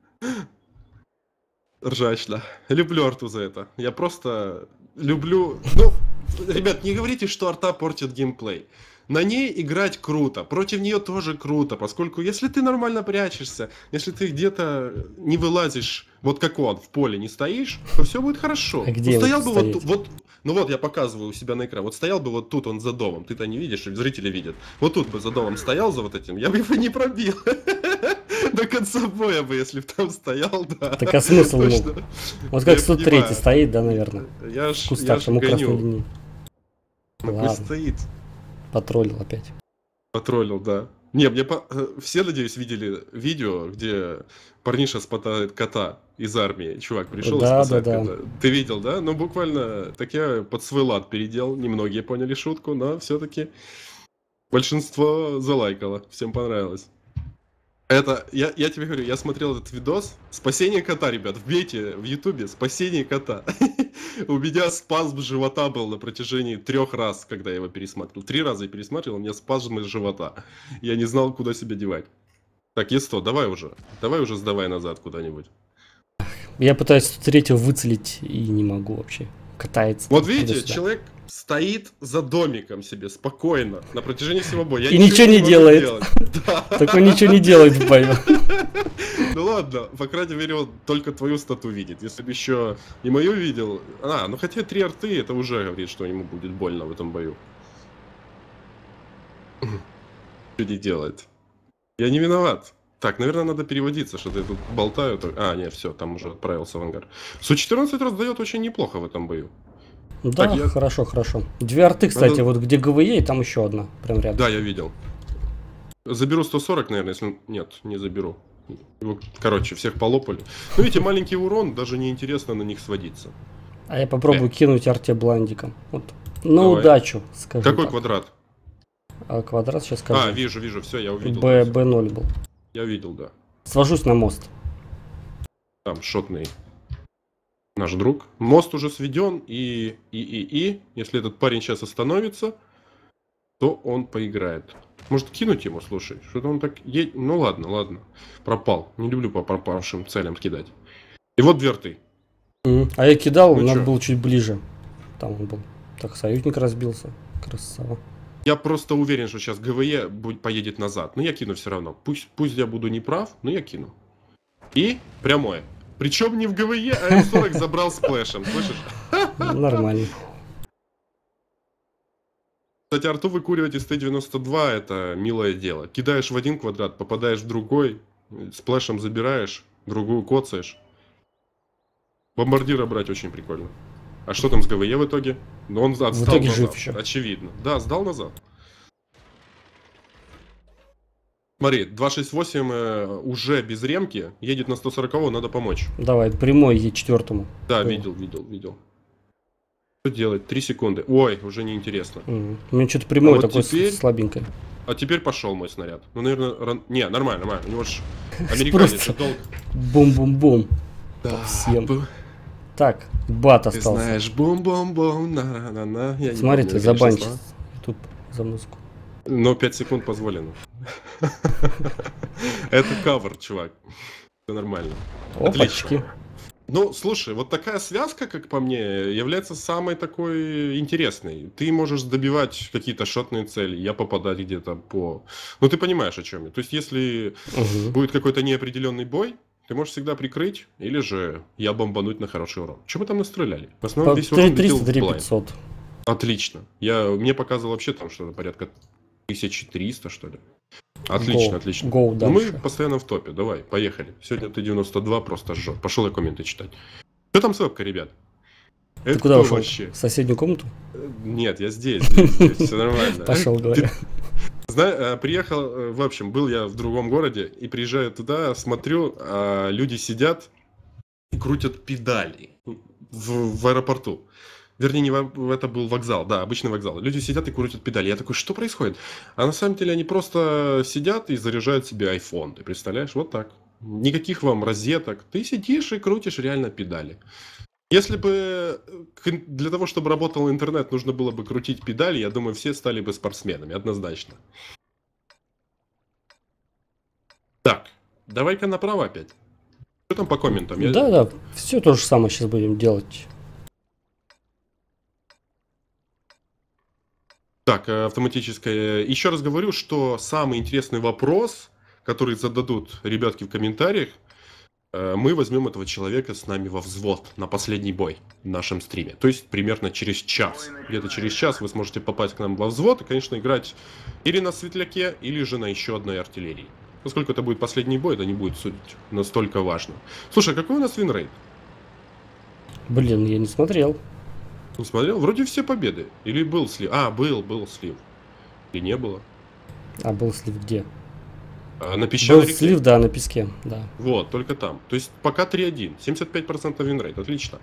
Speaker 1: Ржачно. Люблю арту за это. Я просто люблю... Ну, ребят, не говорите, что арта портит геймплей. На ней играть круто, против нее тоже круто, поскольку если ты нормально прячешься, если ты где-то не вылазишь, вот как он, в поле не стоишь, то все будет хорошо.
Speaker 2: А где
Speaker 1: Ну, стоял
Speaker 2: вот
Speaker 1: бы
Speaker 2: стоять?
Speaker 1: вот, ну вот я показываю у себя на экране, вот стоял бы вот тут он за домом, ты-то не видишь, зрители видят. Вот тут бы за домом стоял за вот этим, я бы его не пробил. До конца боя бы, если бы там стоял, да.
Speaker 2: Так а смысл ему?
Speaker 1: Точно.
Speaker 2: Вот как
Speaker 1: Я
Speaker 2: 103
Speaker 1: понимаю.
Speaker 2: стоит, да, наверное.
Speaker 1: Я
Speaker 2: В
Speaker 1: ж
Speaker 2: кустах, ему красной
Speaker 1: гоню.
Speaker 2: линии.
Speaker 1: Ну,
Speaker 2: Ладно.
Speaker 1: пусть стоит.
Speaker 2: Потроллил опять.
Speaker 1: Потроллил, да. Не, все, надеюсь, видели видео, где парниша спасает кота из армии. Чувак пришел и
Speaker 2: Да, да,
Speaker 1: спасает
Speaker 2: да.
Speaker 1: кота. Ты видел, да? Ну, буквально, так я под свой лад переделал. Немногие поняли шутку, но все-таки большинство залайкало. Всем понравилось. Я тебе говорю, я смотрел этот видос. Спасение кота, ребят, вбейте в ютубе «Спасение кота». У меня спазм живота был на протяжении 3 раз, когда я его пересматривал. 3 раза я пересматривал, у меня спазм из живота. Я не знал, куда себя девать. Так, Е100, давай уже. Давай уже сдавай назад куда-нибудь.
Speaker 2: Я пытаюсь третьего выцелить и не могу вообще. Катается.
Speaker 1: Вот видите,
Speaker 2: туда-сюда.
Speaker 1: человек стоит за домиком себе спокойно на протяжении всего боя.
Speaker 2: И ничего не
Speaker 1: могу
Speaker 2: делает.
Speaker 1: делать. Да.
Speaker 2: Так он ничего не делает в бою.
Speaker 1: Ну ладно, по крайней мере, он только твою стату видит. Если бы еще и мою видел... ну хотя 3 арты, это уже говорит, что ему будет больно в этом бою. Что не делает? Я не виноват. Так, наверное, надо переводиться, что-то я тут болтаю. Нет, все, там уже отправился в ангар. Су-14 раздает очень неплохо в этом бою.
Speaker 2: Да,
Speaker 1: Так,
Speaker 2: хорошо, хорошо. 2 арты, кстати, вот где ГВЕ, и там еще одна. Прям рядом.
Speaker 1: Да, я видел. Заберу 140, наверное, если... Нет, не заберу. Короче, всех полопали. Ну, видите, маленький урон, даже неинтересно на них сводиться.
Speaker 2: А я попробую кинуть арте бландиком. Вот. На
Speaker 1: Давай.
Speaker 2: удачу, скажу.
Speaker 1: Какой
Speaker 2: так.
Speaker 1: квадрат?
Speaker 2: А квадрат сейчас скажу.
Speaker 1: Вижу, все, я увидел.
Speaker 2: Б0 был.
Speaker 1: Я видел, да.
Speaker 2: Свожусь на мост.
Speaker 1: Там шотный наш друг. Мост уже сведен, и если этот парень сейчас остановится, то он поиграет. Может кинуть ему, слушай, что-то он так... Ну ладно. Пропал. Не люблю по пропавшим целям кидать. И вот 2 арты.
Speaker 2: А я кидал,
Speaker 1: Ну
Speaker 2: надо
Speaker 1: чё?
Speaker 2: было чуть ближе. Там он был. Так, союзник разбился. Красава.
Speaker 1: Я просто уверен, что сейчас ГВЕ поедет назад. Но я кину все равно. Пусть я буду неправ, но я кину. И прямое. Причем не в ГВЕ, а М40 забрал сплэшем. Слышишь?
Speaker 2: Нормально.
Speaker 1: Кстати, арту выкуривать из Т-92 это милое дело. Кидаешь в один квадрат, попадаешь в другой, сплэшем забираешь, другую коцаешь. Бомбардира брать очень прикольно. А что там с ГВЕ в итоге? Ну, он отстал
Speaker 2: В итоге
Speaker 1: назад,
Speaker 2: жив еще.
Speaker 1: очевидно. Да, сдал назад. Смотри, 268 уже без ремки, едет на 140, надо помочь.
Speaker 2: Давай, прямой Е4.
Speaker 1: Да, видел. Что делать? 3 секунды. Ой, уже неинтересно.
Speaker 2: У меня что-то прямой
Speaker 1: вот
Speaker 2: такой
Speaker 1: теперь-
Speaker 2: слабенькой.
Speaker 1: А теперь пошел мой снаряд. Ну, наверное, не, нормально. У него же американец
Speaker 2: Просто-
Speaker 1: же долг.
Speaker 2: Бум-бум-бум.
Speaker 1: Да,
Speaker 2: всем. Так, бат
Speaker 1: ты
Speaker 2: остался.
Speaker 1: знаешь, бум-бум-бум, на-на-на. Я не
Speaker 2: Смотрите,
Speaker 1: помню,
Speaker 2: забанчит.
Speaker 1: конечно,
Speaker 2: Тут за музыку.
Speaker 1: но 5 секунд позволено. Это кавер, чувак. Все нормально.
Speaker 2: Опачки.
Speaker 1: Ну, слушай, вот такая связка, как по мне, является самой такой интересной. Ты можешь добивать какие-то шотные цели, я попадать где-то по... Ну, ты понимаешь, о чем я. То есть, если
Speaker 2: Угу.
Speaker 1: будет какой-то неопределенный бой, ты можешь всегда прикрыть, или же я бомбануть на хороший урон. Что мы там настреляли? В основном весь урон летел в
Speaker 2: 300,
Speaker 1: блайнд.
Speaker 2: 500.
Speaker 1: Отлично. Мне показывал вообще там что-то порядка 1300, что ли. Отлично, отлично.
Speaker 2: Гоу
Speaker 1: Ну, мы
Speaker 2: дальше.
Speaker 1: постоянно в топе. Давай, поехали. Сегодня ты 92 просто жжет. Пошел я комменты читать. Что там с вебкой, ребят?
Speaker 2: Ты
Speaker 1: Это
Speaker 2: куда
Speaker 1: кто
Speaker 2: ушел?
Speaker 1: вообще?
Speaker 2: В соседнюю комнату?
Speaker 1: Нет, я здесь, все нормально.
Speaker 2: Пошел, говорю.
Speaker 1: Приехал, в общем, был я в другом городе, и приезжаю туда, смотрю, люди сидят и крутят педали в аэропорту. Вернее, это был вокзал, да, обычный вокзал. Люди сидят и крутят педали. Я такой, что происходит? А на самом деле они просто сидят и заряжают себе iPhone. Ты представляешь? Вот так. Никаких вам розеток. Ты сидишь и крутишь реально педали. Если бы для того, чтобы работал интернет, нужно было бы крутить педали, я думаю, все стали бы спортсменами, однозначно. Так, давай-ка направо опять. Что там по комментам?
Speaker 2: Да, все то же самое сейчас будем делать.
Speaker 1: Так, автоматическое. Еще раз говорю, что самый интересный вопрос, который зададут ребятки в комментариях, мы возьмем этого человека с нами во взвод на последний бой в нашем стриме. То есть примерно через час. Где-то через час вы сможете попасть к нам во взвод и, конечно, играть или на светляке, или же на еще одной артиллерии. Поскольку это будет последний бой, это не будет настолько важно. Слушай, а какой у нас винрейт?
Speaker 2: Блин, я не смотрел.
Speaker 1: Не смотрел? Вроде все победы. Или был слив? Был слив. Или не было?
Speaker 2: А был слив где?
Speaker 1: На песчаной
Speaker 2: Был
Speaker 1: реке.
Speaker 2: слив, да, на песке, да.
Speaker 1: Вот, только там. То есть пока 3-1. 75% винрейт. Отлично.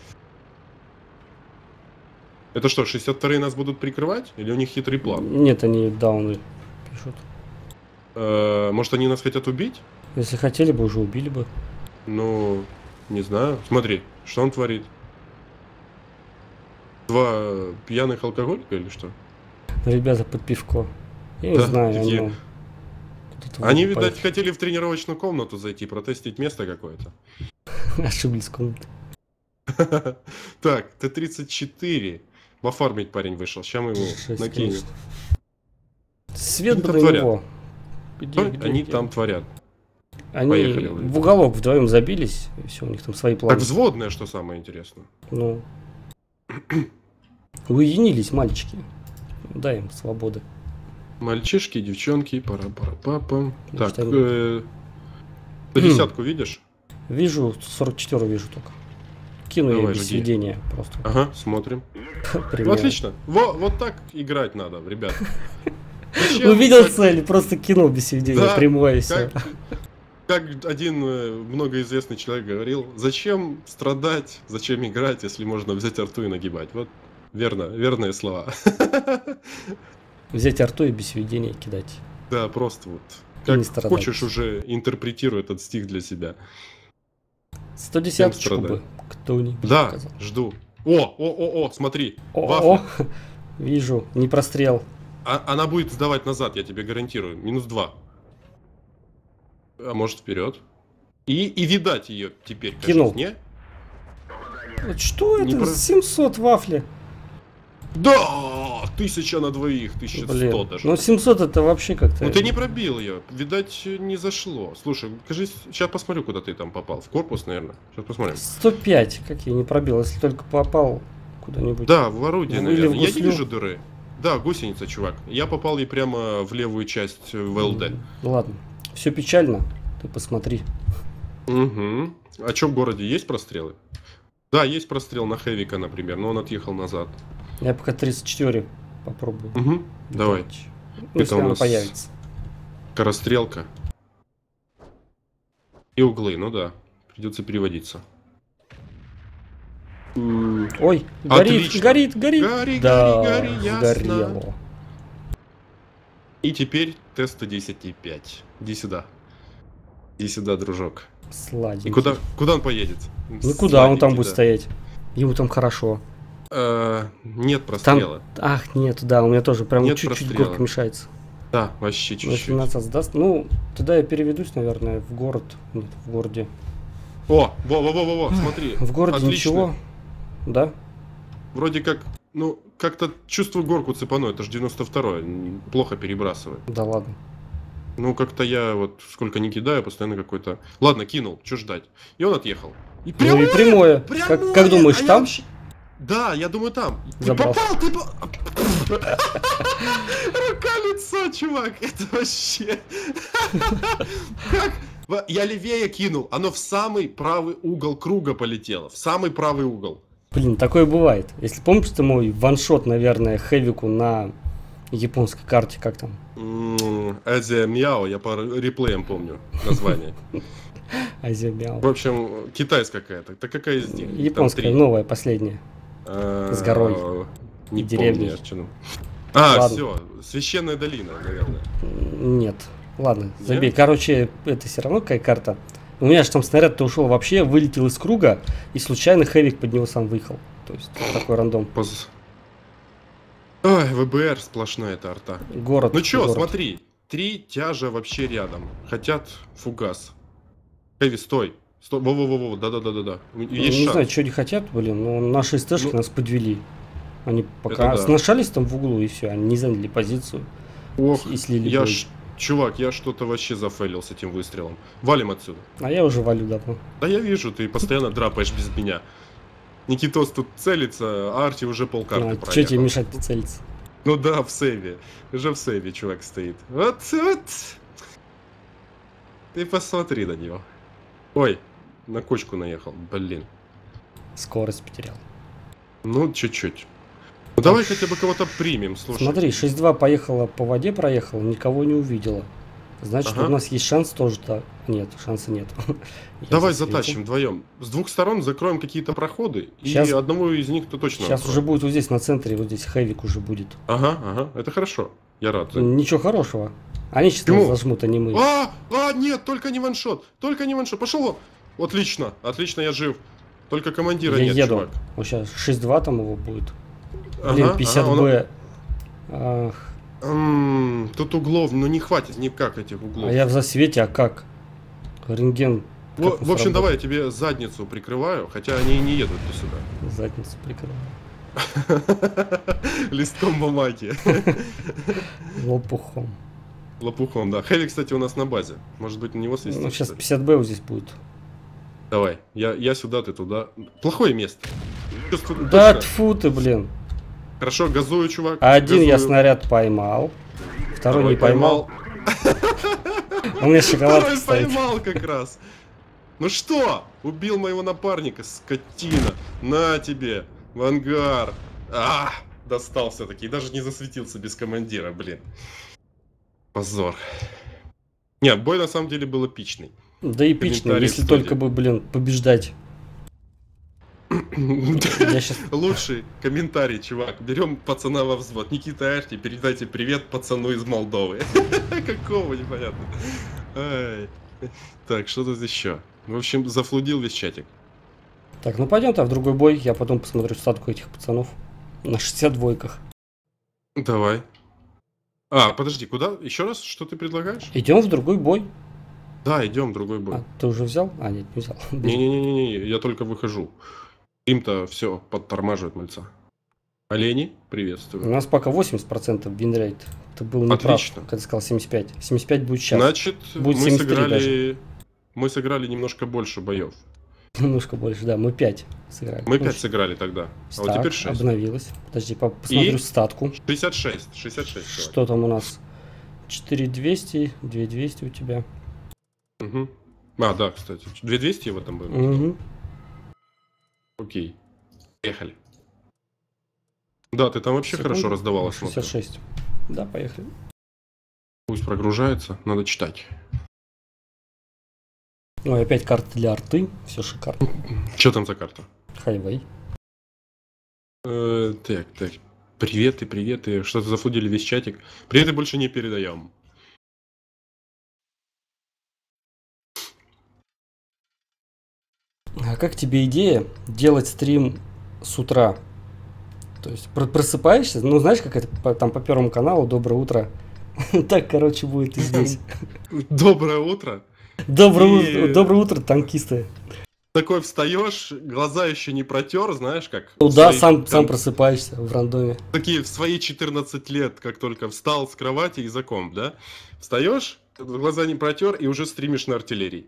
Speaker 1: Это что, 62-е нас будут прикрывать? Или у них хитрый план?
Speaker 2: Нет, они дауны пишут.
Speaker 1: Может, они нас хотят убить?
Speaker 2: Если хотели бы, уже убили бы.
Speaker 1: Ну, не знаю. Смотри, что он творит. 2 пьяных алкоголика или что?
Speaker 2: Ребята под пивко. Я не
Speaker 1: Да,
Speaker 2: знаю,
Speaker 1: такие.
Speaker 2: они... куда-то
Speaker 1: Они,
Speaker 2: выпали.
Speaker 1: видать, хотели в тренировочную комнату зайти, протестить место какое-то.
Speaker 2: Ошиблись комнаты.
Speaker 1: Так, Т-34. Пофармить парень вышел. Сейчас мы его
Speaker 2: Жесть,
Speaker 1: накинем.
Speaker 2: конечно. Свет
Speaker 1: Они
Speaker 2: бы
Speaker 1: там
Speaker 2: на
Speaker 1: творят.
Speaker 2: него. Где,
Speaker 1: Что
Speaker 2: где,
Speaker 1: они
Speaker 2: где?
Speaker 1: там творят?
Speaker 2: Они
Speaker 1: Поехали.
Speaker 2: в уголок вдвоем забились, и все, у них там свои планы.
Speaker 1: Так взводное, что самое интересное.
Speaker 2: Ну. Уединились мальчики. Дай им свободы.
Speaker 1: Мальчишки, девчонки, пара-пара-папа.
Speaker 2: Ну,
Speaker 1: Так,
Speaker 2: что они-
Speaker 1: ты десятку видишь?
Speaker 2: Вижу, 44 вижу только. Кину я
Speaker 1: Давай,
Speaker 2: без
Speaker 1: жги.
Speaker 2: сведения просто.
Speaker 1: Ага, смотрим.
Speaker 2: Примерно.
Speaker 1: Отлично. Вот так играть надо, ребят. Зачем,
Speaker 2: Увидел
Speaker 1: как-
Speaker 2: цель, просто кинул без сведения,
Speaker 1: Да,
Speaker 2: прямое и все.
Speaker 1: Как один многоизвестный человек говорил, зачем страдать, зачем играть, если можно взять арту и нагибать. Вот верные слова.
Speaker 2: Взять арту и без сведения кидать.
Speaker 1: Да, просто вот.
Speaker 2: И не
Speaker 1: Как
Speaker 2: страдать.
Speaker 1: хочешь уже интерпретируй этот стих для себя.
Speaker 2: 110
Speaker 1: страдать.
Speaker 2: бы кто-нибудь
Speaker 1: Да,
Speaker 2: показал.
Speaker 1: жду. О, смотри,
Speaker 2: О,
Speaker 1: вафля.
Speaker 2: вижу, не прострел.
Speaker 1: Она будет сдавать назад, я тебе гарантирую. -2. А может вперед. И видать ее теперь, кажется,
Speaker 2: Кинул.
Speaker 1: не?
Speaker 2: Вот что
Speaker 1: Не
Speaker 2: это?
Speaker 1: про-
Speaker 2: 700 вафли.
Speaker 1: Да! 1000 на двоих, 1100
Speaker 2: Блин.
Speaker 1: даже.
Speaker 2: Ну 700 это вообще как-то...
Speaker 1: Ну ты не пробил ее, видать, не зашло. Слушай, кажись, сейчас посмотрю, куда ты там попал. В корпус, наверное. Сейчас посмотрим.
Speaker 2: 105, как я не пробил, если только попал куда-нибудь.
Speaker 1: Да, в орудие,
Speaker 2: Ну, или
Speaker 1: наверное.
Speaker 2: в
Speaker 1: Я не
Speaker 2: гуслю.
Speaker 1: вижу дыры. Да, гусеница, чувак. Я попал ей прямо в левую часть ВЛД.
Speaker 2: Ладно, все печально, ты посмотри.
Speaker 1: Угу. А что в городе? Есть прострелы? Да, есть прострел на Хэвика, например, но он отъехал назад.
Speaker 2: Я пока 34 попробую.
Speaker 1: Угу. Давай.
Speaker 2: Ну, если
Speaker 1: у
Speaker 2: она
Speaker 1: нас-
Speaker 2: появится.
Speaker 1: Скорострелка. И углы, ну да. Придется переводиться.
Speaker 2: Ой, горит,
Speaker 1: Отлично.
Speaker 2: горит, горит.
Speaker 1: Гори,
Speaker 2: Да,
Speaker 1: гори, гори, ясно.
Speaker 2: сгорело.
Speaker 1: И теперь тест 10,5. Иди сюда. Иди сюда, дружок.
Speaker 2: Сладенький.
Speaker 1: И куда он поедет?
Speaker 2: Никуда, он там
Speaker 1: Сладенький,
Speaker 2: будет
Speaker 1: да.
Speaker 2: стоять. Ему там хорошо.
Speaker 1: Нет
Speaker 2: Там...
Speaker 1: прострела.
Speaker 2: Ах, нет, да, у меня тоже прям
Speaker 1: Нет
Speaker 2: чуть-чуть
Speaker 1: прострела.
Speaker 2: горка мешается.
Speaker 1: Да, вообще
Speaker 2: Но если
Speaker 1: чуть-чуть.
Speaker 2: назад сдаст, ну, тогда я переведусь, наверное, в город. Нет, в городе.
Speaker 1: О, во, смотри.
Speaker 2: В городе
Speaker 1: Отлично.
Speaker 2: ничего. Да?
Speaker 1: Вроде как, ну, как-то чувствую горку цепану, это же 92-й, плохо перебрасывает.
Speaker 2: Да ладно.
Speaker 1: Ну, как-то я вот сколько не кидаю, постоянно какой-то... Ладно, кинул, что ждать? И он отъехал. И
Speaker 2: Ну и прямое. Как думаешь,
Speaker 1: А я
Speaker 2: там?
Speaker 1: вообще- Да, я думаю, там.
Speaker 2: Забрал.
Speaker 1: Ты попал, Рука-лицо, чувак, это вообще... Как? Я левее кинул, оно в самый правый угол круга полетело, в самый правый угол.
Speaker 2: Блин, такое бывает. Если помнишь, ты мой ваншот, наверное, Хэвику на японской карте, как там?
Speaker 1: Азия Мяо, я по реплеям помню название.
Speaker 2: Азия Мяу.
Speaker 1: В общем, китайская какая-то. Так какая из них? Там
Speaker 2: Японская,
Speaker 1: 3.
Speaker 2: новая, последняя. с горой.
Speaker 1: Не
Speaker 2: И деревней.
Speaker 1: помню, что. А,
Speaker 2: Ладно.
Speaker 1: все, священная долина, наверное.
Speaker 2: Нет. Ладно, забей.
Speaker 1: Нет?
Speaker 2: Короче, это все равно какая карта. У меня же там снаряд-то ушел вообще, вылетел из круга, и случайно Хэвик под него сам выехал. То есть такой рандом.
Speaker 1: Ой, ВБР сплошная эта арта.
Speaker 2: Город.
Speaker 1: Ну чё,
Speaker 2: город.
Speaker 1: смотри, 3 тяжа вообще рядом. Хотят фугас. Хэви, стой. Стой. Во-во-во-во, да-да-да-да.
Speaker 2: Ну,
Speaker 1: Есть
Speaker 2: не
Speaker 1: шанс.
Speaker 2: знаю, что они хотят, блин, но наши СТшки
Speaker 1: Ну,
Speaker 2: нас подвели. Они пока
Speaker 1: это да.
Speaker 2: сношались там в углу, и все, они не заняли позицию.
Speaker 1: Ох,
Speaker 2: И слили
Speaker 1: я
Speaker 2: бой.
Speaker 1: чувак, я что-то вообще зафейлил с этим выстрелом. Валим отсюда.
Speaker 2: А я уже валю давно.
Speaker 1: Да я вижу, ты постоянно драпаешь без меня. Никитос тут целится, а Арти уже полкарты
Speaker 2: Что
Speaker 1: проехал.
Speaker 2: тебе мешать целиться?
Speaker 1: Ну да, в сейве. Уже в сейве чувак стоит. Вот. Ты посмотри на него. Ой, на кочку наехал, блин.
Speaker 2: Скорость потерял.
Speaker 1: Ну, чуть-чуть. Ну давай хотя бы кого-то примем, слушай.
Speaker 2: Смотри, 6-2 поехала по воде, проехала, никого не увидела. Значит,
Speaker 1: Ага.
Speaker 2: у нас есть шанс тоже, да? Нет, шанса нет. Я
Speaker 1: Давай
Speaker 2: засветил.
Speaker 1: затащим вдвоем. С двух сторон закроем какие-то проходы,
Speaker 2: Щас-
Speaker 1: и одному из них-то точно
Speaker 2: Сейчас уже
Speaker 1: откроем.
Speaker 2: будет вот здесь на центре, вот здесь хэвик уже будет.
Speaker 1: Ага, ага, это хорошо. Я рад.
Speaker 2: Ничего хорошего. Они сейчас
Speaker 1: Почему?
Speaker 2: нас зажмут, а не мы.
Speaker 1: Нет, только не ваншот. Только не ваншот. Пошел. Отлично, отлично, я жив. Только командира
Speaker 2: Я
Speaker 1: нет,
Speaker 2: еду.
Speaker 1: чувак.
Speaker 2: Вот сейчас 6-2 там его будет. Блин,
Speaker 1: Ага,
Speaker 2: 50Б. Ах,
Speaker 1: тут углов, ну не хватит никак этих углов.
Speaker 2: а я в засвете, а как? Рентген. как он
Speaker 1: В общем,
Speaker 2: сработает?
Speaker 1: давай я тебе задницу прикрываю, хотя они и не едут сюда.
Speaker 2: Задницу прикрываю.
Speaker 1: Листком бумаги.
Speaker 2: Лопухом.
Speaker 1: Лопухом, да. Хэви, кстати, у нас на базе. Может быть, на него свистить?
Speaker 2: Ну, сейчас
Speaker 1: что ли?
Speaker 2: 50Б вот здесь будет.
Speaker 1: Давай, я сюда, ты туда. Плохое место. Чувствую,
Speaker 2: Да
Speaker 1: точно.
Speaker 2: тьфу ты, блин.
Speaker 1: Хорошо, газую, чувак.
Speaker 2: Один я
Speaker 1: газую.
Speaker 2: снаряд поймал. Второй
Speaker 1: Второй
Speaker 2: не поймал. У меня шоколадка
Speaker 1: Второй
Speaker 2: стоит.
Speaker 1: поймал как раз. Ну что? Убил моего напарника, скотина. На тебе, в ангар. Достал все-таки. И даже не засветился без командира, блин. Позор. Не, бой на самом деле был эпичный.
Speaker 2: Да эпично,
Speaker 1: Комментарий
Speaker 2: если
Speaker 1: в студии.
Speaker 2: только бы, блин, побеждать. Я сейчас...
Speaker 1: Лучший комментарий, чувак. Берем пацана во взвод. Никита Арти, передайте привет пацану из Молдовы. Какого, непонятно. Ай. Так, что тут еще? В общем, зафлудил весь чатик.
Speaker 2: Так, ну пойдем-то в другой бой. Я потом посмотрю статку этих пацанов. На 62-ках.
Speaker 1: Давай. Подожди, куда? Еще раз, что ты предлагаешь?
Speaker 2: Идем в другой бой.
Speaker 1: Да, идем, другой бой.
Speaker 2: А, ты уже взял? А, нет, не взял.
Speaker 1: Не-не-не, я только выхожу. Им-то все подтормаживает мальца. Олени,
Speaker 2: У
Speaker 1: приветствую.
Speaker 2: нас пока 80% винрейт. Ты был неправ,
Speaker 1: Отлично.
Speaker 2: когда сказал 75. 75 будет сейчас.
Speaker 1: Значит,
Speaker 2: Будет
Speaker 1: мы
Speaker 2: 73
Speaker 1: сыграли... Мы сыграли немножко больше боев.
Speaker 2: Немножко больше, да. Мы 5 сыграли.
Speaker 1: Мы
Speaker 2: Ну,
Speaker 1: 5 сыграли тогда. А вот
Speaker 2: так,
Speaker 1: теперь 6.
Speaker 2: обновилось. Подожди, посмотрю
Speaker 1: И?
Speaker 2: статку.
Speaker 1: 66. 66 человек.
Speaker 2: Что там у нас? 4200, 2200 у тебя.
Speaker 1: Угу. Да, кстати. 2200 в этом было.
Speaker 2: Угу.
Speaker 1: Окей. Поехали. Да, ты там вообще хорошо раздавала, смотрю.
Speaker 2: 66. Да, поехали.
Speaker 1: Пусть прогружается, надо читать.
Speaker 2: Ну и опять карта для арты. Все шикарно.
Speaker 1: Что там за карта?
Speaker 2: Хайвей.
Speaker 1: Так. Приветы. Что-то зафлудили весь чатик. Приветы больше не передаем.
Speaker 2: А как тебе идея делать стрим с утра? То есть просыпаешься, ну знаешь, как это там по Первому каналу, доброе утро. Так, короче, будет и здесь.
Speaker 1: Доброе утро.
Speaker 2: Доброе утро, танкисты.
Speaker 1: Такой встаешь, глаза еще не протер, знаешь как?
Speaker 2: Ну
Speaker 1: В
Speaker 2: да,
Speaker 1: свои
Speaker 2: сам
Speaker 1: там
Speaker 2: просыпаешься в рандоме.
Speaker 1: Такие в свои 14 лет, как только встал с кровати и за комп, да? Встаешь, глаза не протер и уже стримишь на артиллерии.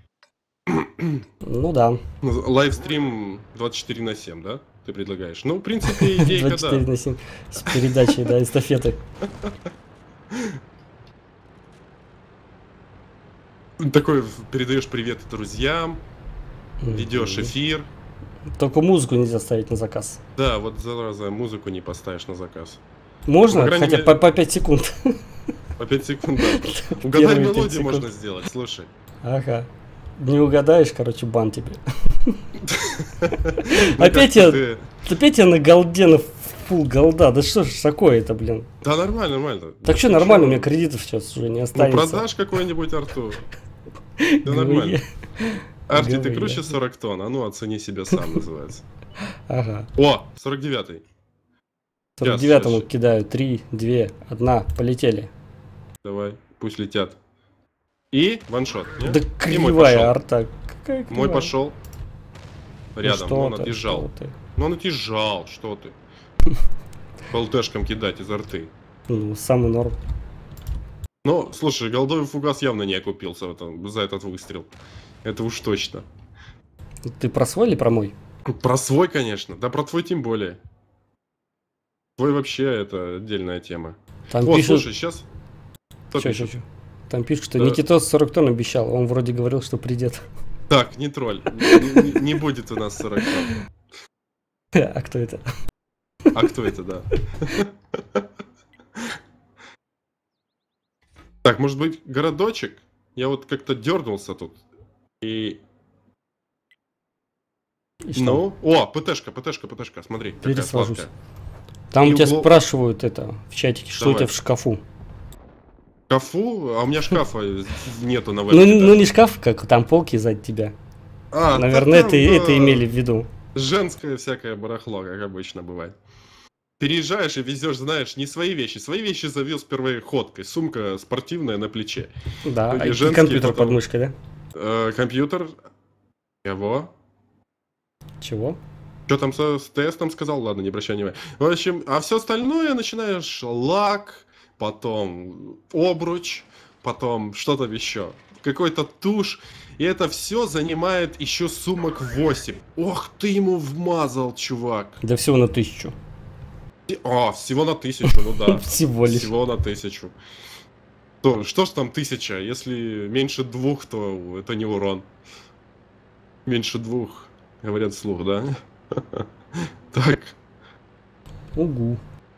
Speaker 2: Ну да.
Speaker 1: Лайвстрим 24/7, да? Ты предлагаешь? Ну, в принципе, идейка,
Speaker 2: 24
Speaker 1: да.
Speaker 2: на 7 с передачей, да, эстафеты.
Speaker 1: Такой передаешь привет друзьям, ведешь эфир.
Speaker 2: Только музыку нельзя ставить на заказ.
Speaker 1: Да, вот зараза, музыку не поставишь на заказ.
Speaker 2: Можно?
Speaker 1: По крайней
Speaker 2: Хотя
Speaker 1: мере-
Speaker 2: по 5 секунд.
Speaker 1: По 5 секунд, да. Угадай
Speaker 2: Первые 5
Speaker 1: мелодию
Speaker 2: секунд.
Speaker 1: можно сделать, слушай.
Speaker 2: Ага. Не угадаешь, короче, бан тебе.
Speaker 1: Ну,
Speaker 2: Опять
Speaker 1: как-то
Speaker 2: я... Опять я на голде, на фул голда. Да что ж такое-то, блин?
Speaker 1: Да, нормально.
Speaker 2: Так что нормально, у меня кредитов сейчас уже не
Speaker 1: Ну,
Speaker 2: останется.
Speaker 1: продашь какой-нибудь арту. Да нормально. Арти, ты
Speaker 2: Говори.
Speaker 1: круче 40 тонн, а ну оцени себя сам, называется.
Speaker 2: Ага.
Speaker 1: О, 49-й.
Speaker 2: 49-му
Speaker 1: Сейчас.
Speaker 2: кидаю. 3, 2, 1. Полетели.
Speaker 1: Давай, пусть летят. И ваншот. не?
Speaker 2: Да
Speaker 1: И мой
Speaker 2: кривая
Speaker 1: пошел.
Speaker 2: арта. Какая
Speaker 1: Мой
Speaker 2: кривая?
Speaker 1: пошел.
Speaker 2: Ну
Speaker 1: Рядом,
Speaker 2: что
Speaker 1: но он
Speaker 2: ты,
Speaker 1: отъезжал.
Speaker 2: что ты?
Speaker 1: Ну он отъезжал, что ты. ЛТшкам кидать из арты.
Speaker 2: Ну, самый норм.
Speaker 1: Но, слушай, голдовый фугас явно не окупился за этот выстрел. Это уж точно.
Speaker 2: Ты про свой или про мой?
Speaker 1: Про свой, конечно. Да про твой тем более. Твой вообще это отдельная тема.
Speaker 2: Там
Speaker 1: Вот,
Speaker 2: пишут...
Speaker 1: слушай, сейчас...
Speaker 2: Чё? Там пишут, что
Speaker 1: Да.
Speaker 2: Никитос 40 тонн обещал. Он вроде говорил, что придет.
Speaker 1: Так, не тролль. Не будет у нас 40 тонн.
Speaker 2: А кто это?
Speaker 1: А кто это, да? Так, может быть, городочек? Я вот как-то дернулся тут. И...
Speaker 2: И что?
Speaker 1: Ну, о, ПТшка, смотри, какая
Speaker 2: Пересажусь.
Speaker 1: сладкая.
Speaker 2: Там
Speaker 1: И
Speaker 2: у тебя
Speaker 1: углов-
Speaker 2: спрашивают это в чатике, что у
Speaker 1: Давай.
Speaker 2: тебя в шкафу.
Speaker 1: Шкафу? А у меня шкафа нету на
Speaker 2: Ну,
Speaker 1: вебке
Speaker 2: ну
Speaker 1: даже.
Speaker 2: не шкаф, как там полки сзади тебя.
Speaker 1: А,
Speaker 2: Наверное,
Speaker 1: да
Speaker 2: это,
Speaker 1: там,
Speaker 2: это
Speaker 1: да,
Speaker 2: имели в виду.
Speaker 1: женское всякое барахло, как обычно бывает. Переезжаешь и везешь, знаешь, не свои вещи. Свои вещи завез первой ходкой. Сумка спортивная на плече.
Speaker 2: Да,
Speaker 1: И
Speaker 2: и
Speaker 1: женские
Speaker 2: компьютер
Speaker 1: потом-
Speaker 2: под мышкой, да?
Speaker 1: Компьютер. Его.
Speaker 2: Чего?
Speaker 1: Что там с тестом сказал? Ладно, не обращай внимания. В общем, а все остальное начинаешь лак, потом обруч, потом что там еще. Какой-то тушь. И это все занимает еще сумок 8. Ох, ты ему вмазал, чувак.
Speaker 2: Да всего на 1000.
Speaker 1: Всего на 1000, ну да.
Speaker 2: Всего лишь.
Speaker 1: Всего на 1000. Что ж там 1000? Если меньше 2, то это не урон. Меньше 2, говорят вслух, да? Так,
Speaker 2: Угу.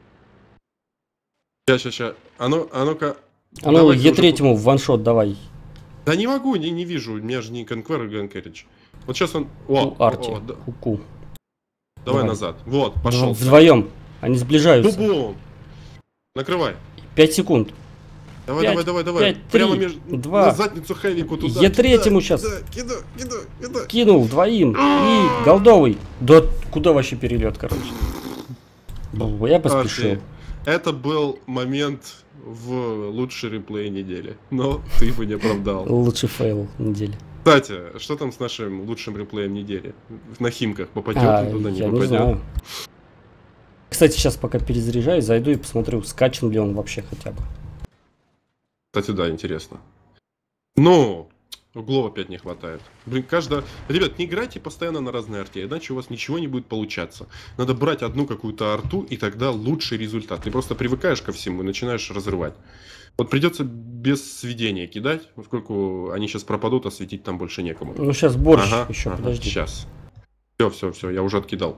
Speaker 1: ща. А ну-ка.
Speaker 2: А ну,
Speaker 1: Давай ты уже
Speaker 2: Е3 в ваншот давай.
Speaker 1: Да не могу, не вижу. У меня же не Конквер Ганкерич. Вот сейчас он...
Speaker 2: У Арти.
Speaker 1: Да.
Speaker 2: Ку-ку.
Speaker 1: Давай
Speaker 2: Давай.
Speaker 1: назад. Вот, пошел.
Speaker 2: Вдвоем. Они сближаются.
Speaker 1: Бум-бум. Накрывай.
Speaker 2: 5 секунд.
Speaker 1: Давай.
Speaker 2: 5,
Speaker 1: Прямо
Speaker 2: 3,
Speaker 1: между...
Speaker 2: 2.
Speaker 1: На задницу Хэвику туда.
Speaker 2: Е3 сейчас.
Speaker 1: Да, кидай.
Speaker 2: Кинул двоим. И голдовый. Да куда вообще перелет, короче. Я поспешил.
Speaker 1: Арти, это был момент в лучший реплей недели. Но ты его не оправдал.
Speaker 2: Лучший фейл недели.
Speaker 1: Кстати, что там с нашим лучшим реплеем недели? На Химках попадет он туда, не
Speaker 2: Я не
Speaker 1: попадет?
Speaker 2: знаю. Кстати, сейчас пока перезаряжаюсь, зайду и посмотрю, скачан ли он вообще хотя бы.
Speaker 1: Кстати, да, интересно. Ну, углов опять не хватает. Блин, Ребят, не играйте постоянно на разные арте, иначе у вас ничего не будет получаться. Надо брать одну какую-то арту, и тогда лучший результат. Ты просто привыкаешь ко всему и начинаешь разрывать. Вот придется без сведения кидать, поскольку они сейчас пропадут, а светить там больше некому.
Speaker 2: Ну, сейчас борщ еще, подожди.
Speaker 1: Сейчас. Все, я уже откидал.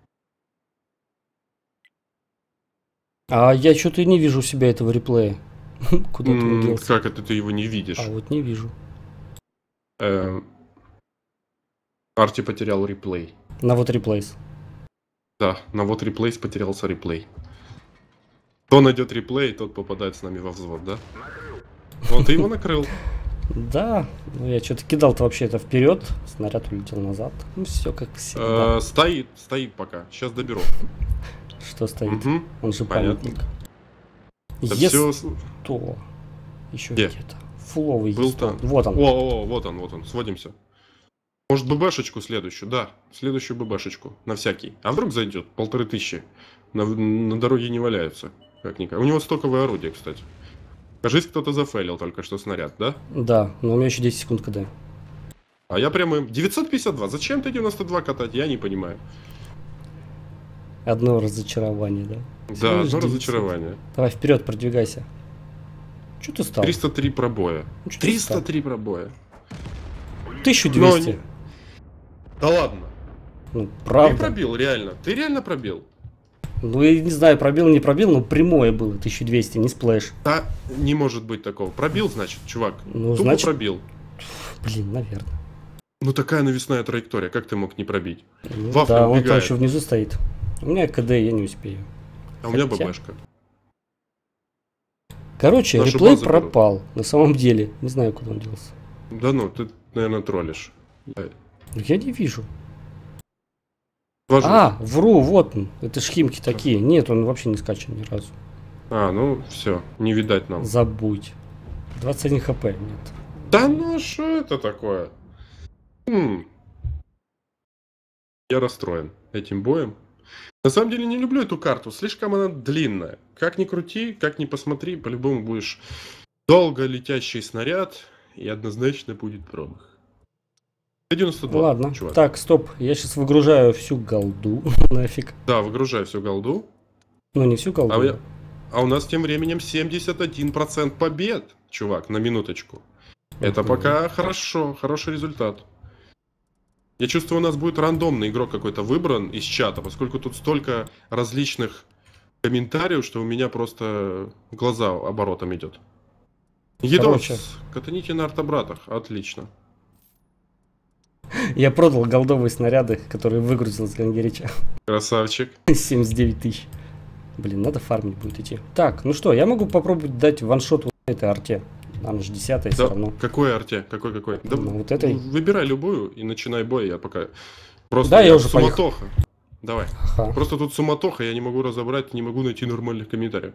Speaker 2: А я что-то не вижу у себя этого реплея. Куда ты делся?
Speaker 1: Как это ты его не видишь?
Speaker 2: А вот не вижу.
Speaker 1: Арти потерял реплей.
Speaker 2: На вот реплейс.
Speaker 1: Да, на вот реплейс потерялся реплей. Кто найдет реплей, тот попадает с нами во взвод, да? Вот ты его накрыл.
Speaker 2: Да, ну я что-то кидал-то вообще это вперед, снаряд улетел назад. Ну все как всегда.
Speaker 1: Стоит пока. Сейчас доберу.
Speaker 2: Что стоит?
Speaker 1: Мгм.
Speaker 2: Он же
Speaker 1: Понятно.
Speaker 2: памятник.
Speaker 1: Да
Speaker 2: Е100.
Speaker 1: всё
Speaker 2: Еще
Speaker 1: Где?
Speaker 2: где-то. Фуловый
Speaker 1: Был
Speaker 2: Е100.
Speaker 1: там.
Speaker 2: Вот он.
Speaker 1: Вот он. Сводимся. Может, ББшечку следующую? Да, следующую ББшечку. На всякий. А вдруг зайдет? 1500. На дороге не валяются. Как-никак. У него стоковое орудие, кстати. Кажись, кто-то зафейлил только что снаряд, да?
Speaker 2: Да, но у меня еще 10 секунд КД.
Speaker 1: А я прямо... 952. Зачем ты 92 катать? Я не понимаю.
Speaker 2: Одно разочарование, да? Всего
Speaker 1: Да,
Speaker 2: лишь
Speaker 1: одно
Speaker 2: 900.
Speaker 1: разочарование.
Speaker 2: Давай вперед, продвигайся. Че ты стал?
Speaker 1: 303 пробоя.
Speaker 2: Ну, чё ты стал?
Speaker 1: 303 пробоя.
Speaker 2: 1200.
Speaker 1: Но Да ладно.
Speaker 2: Ну,
Speaker 1: Ты
Speaker 2: правда.
Speaker 1: пробил, реально. Ты реально пробил.
Speaker 2: Ну, я не знаю, пробил, не пробил, но прямое было 1200, не сплэш.
Speaker 1: Да, не может быть такого. Пробил, значит, чувак.
Speaker 2: Ну,
Speaker 1: Тупо
Speaker 2: значит,
Speaker 1: пробил.
Speaker 2: блин, наверное.
Speaker 1: Ну такая навесная траектория, как ты мог не пробить?
Speaker 2: Ну,
Speaker 1: Вафля
Speaker 2: да, он там
Speaker 1: убегает.
Speaker 2: еще внизу стоит. У меня КД, я не успею.
Speaker 1: А у меня
Speaker 2: Хотя-
Speaker 1: ББшка.
Speaker 2: Короче,
Speaker 1: Нашу
Speaker 2: реплей
Speaker 1: базу берут.
Speaker 2: пропал. На самом деле. Не знаю, куда он делся.
Speaker 1: Да ну, ты, наверное, троллишь.
Speaker 2: Я не вижу.
Speaker 1: Вожу.
Speaker 2: Вру, вот он. Это ж химки такие. Нет, он вообще не скачан ни разу.
Speaker 1: Ну все, не видать нам.
Speaker 2: Забудь. 21 хп нет.
Speaker 1: Да ну, что это такое? Я расстроен этим боем. На самом деле не люблю эту карту, слишком она длинная. Как ни крути, как ни посмотри, по-любому будешь долго летящий снаряд, и однозначно будет промах. 92,
Speaker 2: Ладно.
Speaker 1: чувак.
Speaker 2: Так, стоп. Я сейчас выгружаю всю голду. Нафиг.
Speaker 1: Да, выгружай всю голду.
Speaker 2: Ну, не всю голду.
Speaker 1: А у нас тем временем 71% побед, чувак, на минуточку. Это пока хорошо, хороший результат. Я чувствую, у нас будет рандомный игрок какой-то выбран из чата, поскольку тут столько различных комментариев, что у меня просто глаза оборотом идет. Едос,
Speaker 2: Короче.
Speaker 1: катаните на артобратах. Отлично.
Speaker 2: Я продал голдовые снаряды, которые выгрузил с Гангерича.
Speaker 1: Красавчик.
Speaker 2: 79 тысяч. Блин, надо фармить будет идти. Так, ну что, я могу попробовать дать ваншот вот этой арте. Она же 10-я все
Speaker 1: Да,
Speaker 2: равно.
Speaker 1: какой арте? Какой? Да,
Speaker 2: Ну, вот этой.
Speaker 1: выбирай любую и начинай бой, я пока... Просто
Speaker 2: Да, я уже
Speaker 1: суматоха. Давай.
Speaker 2: Ага.
Speaker 1: Просто тут суматоха, я не могу разобрать, не могу найти нормальных комментариев.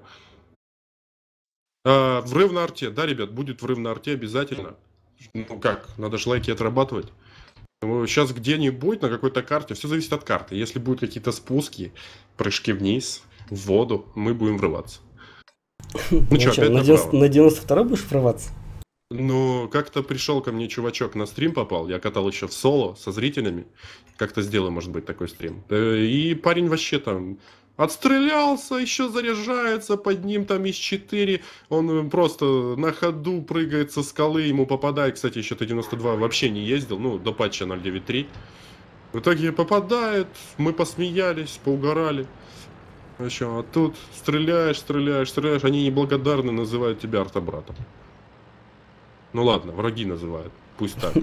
Speaker 1: Врыв на арте. Да, ребят, будет врыв на арте обязательно. Ну как, надо же лайки отрабатывать. Сейчас где-нибудь на какой-то карте, все зависит от карты. Если будут какие-то спуски, прыжки вниз, в воду, мы будем врываться. Ну что, опять направо?
Speaker 2: На 92-й будешь врываться?
Speaker 1: Ну, как-то пришел ко мне чувачок на стрим попал, я катал еще в соло со зрителями, как-то сделаю, может быть, такой стрим. И парень вообще там отстрелялся, еще заряжается, под ним там из 4, он просто на ходу прыгает со скалы, ему попадает, кстати, еще Т-92 вообще не ездил, ну, до патча 0.9.3. В итоге попадает, мы посмеялись, поугорали. А тут стреляешь, они неблагодарны, называют тебя артобратом. Ну ладно, враги называют. Пусть так.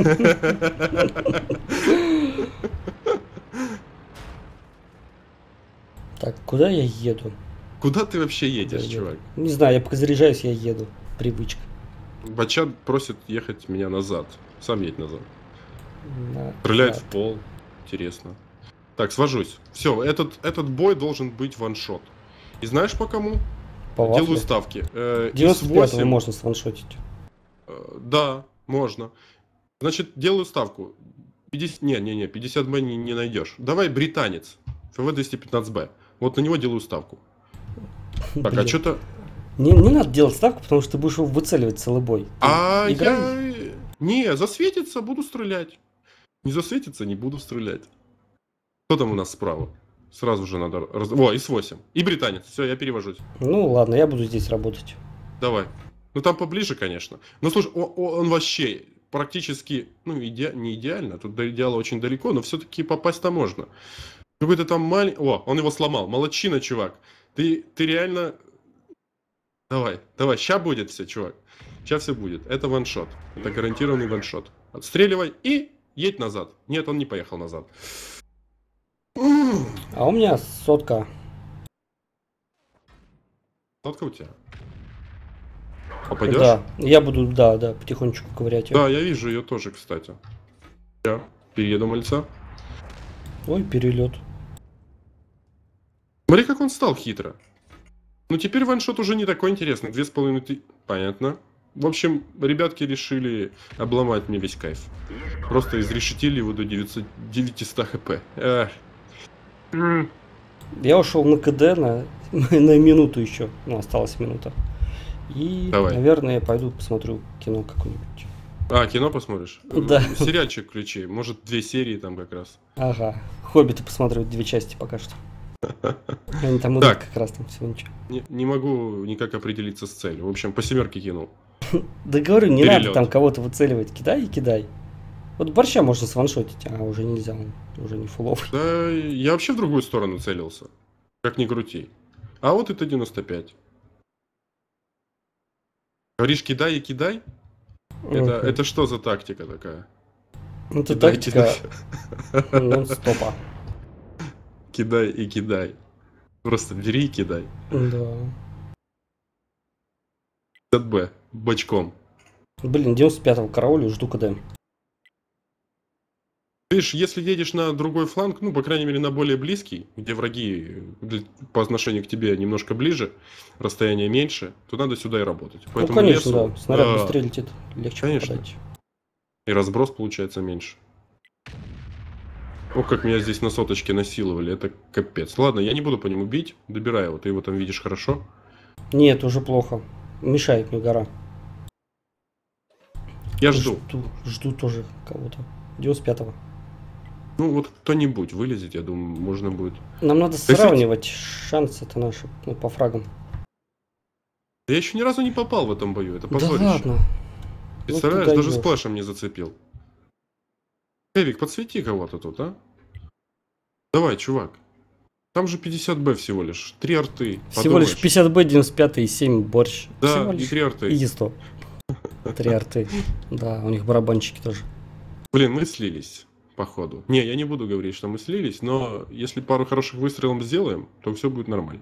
Speaker 2: Так, куда я еду?
Speaker 1: Куда ты вообще едешь, чувак?
Speaker 2: Не знаю, я пока заряжаюсь, я еду. Привычка.
Speaker 1: Бачат просит ехать меня назад. Сам едь назад. Стреляет в пол. Интересно. Так, свожусь. Все, этот бой должен быть ваншот. И знаешь по кому?
Speaker 2: По вафле?
Speaker 1: Делаю ставки.
Speaker 2: 95-го можно сваншотить.
Speaker 1: Да, можно. Значит, делаю ставку. 50 Б не найдешь. Давай британец. ФВ-215Б. Вот на него делаю ставку. Так, а что-то...
Speaker 2: Не надо делать ставку, потому что ты будешь его выцеливать целый бой.
Speaker 1: Не, засветится, буду стрелять. Не засветится, не буду стрелять. Кто там у нас справа? Сразу же надо... О, ИС-8. И британец. Все, я перевожусь.
Speaker 2: Ну ладно, я буду здесь работать.
Speaker 1: Давай. Ну там поближе, конечно. Но слушай, он вообще практически... Ну, не идеально. Тут до идеала очень далеко, но все-таки попасть-то можно. Какой-то там маленький... О, он его сломал. Молодчина, чувак. Ты реально... Давай. Ща будет все, чувак. Ща все будет. Это ваншот. Это гарантированный ваншот. Отстреливай и едь назад. Нет, он не поехал назад.
Speaker 2: А у меня сотка.
Speaker 1: Сотка у тебя? Попадешь?
Speaker 2: Да, я буду, да, потихонечку ковырять ее.
Speaker 1: Да, я вижу ее тоже, кстати. Я перееду мальца.
Speaker 2: Ой, перелет.
Speaker 1: Смотри, как он стал хитро. Ну, теперь ваншот уже не такой интересный. 2500... Понятно. В общем, ребятки решили обломать мне весь кайф. Просто изрешетили его до 900 хп.
Speaker 2: Я ушел на КД на минуту еще. Ну, осталась минута. И,
Speaker 1: Давай.
Speaker 2: наверное, я пойду посмотрю кино какое-нибудь.
Speaker 1: Кино посмотришь?
Speaker 2: Да.
Speaker 1: Сериальчик включи. Может, 2 серии там как раз.
Speaker 2: Ага. Хоббиты посмотрю 2 части пока что. Они там идут как раз там всего ничего.
Speaker 1: Не могу никак определиться с целью. В общем, по 7 кинул.
Speaker 2: Да говорю, не надо там кого-то выцеливать. Кидай и кидай. Вот борща можно сваншотить, а уже нельзя, он уже не фуловый.
Speaker 1: Да, я вообще в другую сторону целился. Как ни крути. А вот это 95. Говоришь, кидай и кидай? Это что за тактика такая?
Speaker 2: Это тактика нон-стопа.
Speaker 1: Кидай и кидай. Просто бери и кидай.
Speaker 2: Да.
Speaker 1: 50Б. Бочком.
Speaker 2: Блин, 95-го караулю, жду КД.
Speaker 1: Видишь, если едешь на другой фланг, ну, по крайней мере, на более близкий, где враги по отношению к тебе немножко ближе, расстояние меньше, то надо сюда и работать.
Speaker 2: Поэтому конечно, лесу, да. Снаряд быстрее летит, легче попадать.
Speaker 1: И разброс получается меньше. Ох, как меня здесь на соточке насиловали, это капец. Ладно, я не буду по нему бить, добирай его, ты его там видишь хорошо?
Speaker 2: Нет, уже плохо. Мешает мне гора.
Speaker 1: Я жду.
Speaker 2: Жду тоже кого-то. 95-го.
Speaker 1: Ну вот кто-нибудь вылезет, я думаю, можно будет.
Speaker 2: Нам надо сравнивать шансы-то наши, ну, по фрагам.
Speaker 1: Я еще ни разу не попал в этом бою, это позорище.
Speaker 2: Да ладно.
Speaker 1: Представляешь, даже сплэшем не зацепил. Эвик, подсвети кого-то тут, а? Давай, чувак. Там же 50Б всего лишь. 3 арты.
Speaker 2: Всего лишь
Speaker 1: Подумаешь.
Speaker 2: 50Б, 95 и 7 борщ.
Speaker 1: Да,
Speaker 2: Всего
Speaker 1: и
Speaker 2: лишь.
Speaker 1: 3 арты.
Speaker 2: И 100. 3 арты. Да, у них барабанщики тоже.
Speaker 1: Блин, мы слились, походу. Не, я не буду говорить, что мы слились, но если пару хороших выстрелов сделаем, то все будет нормально.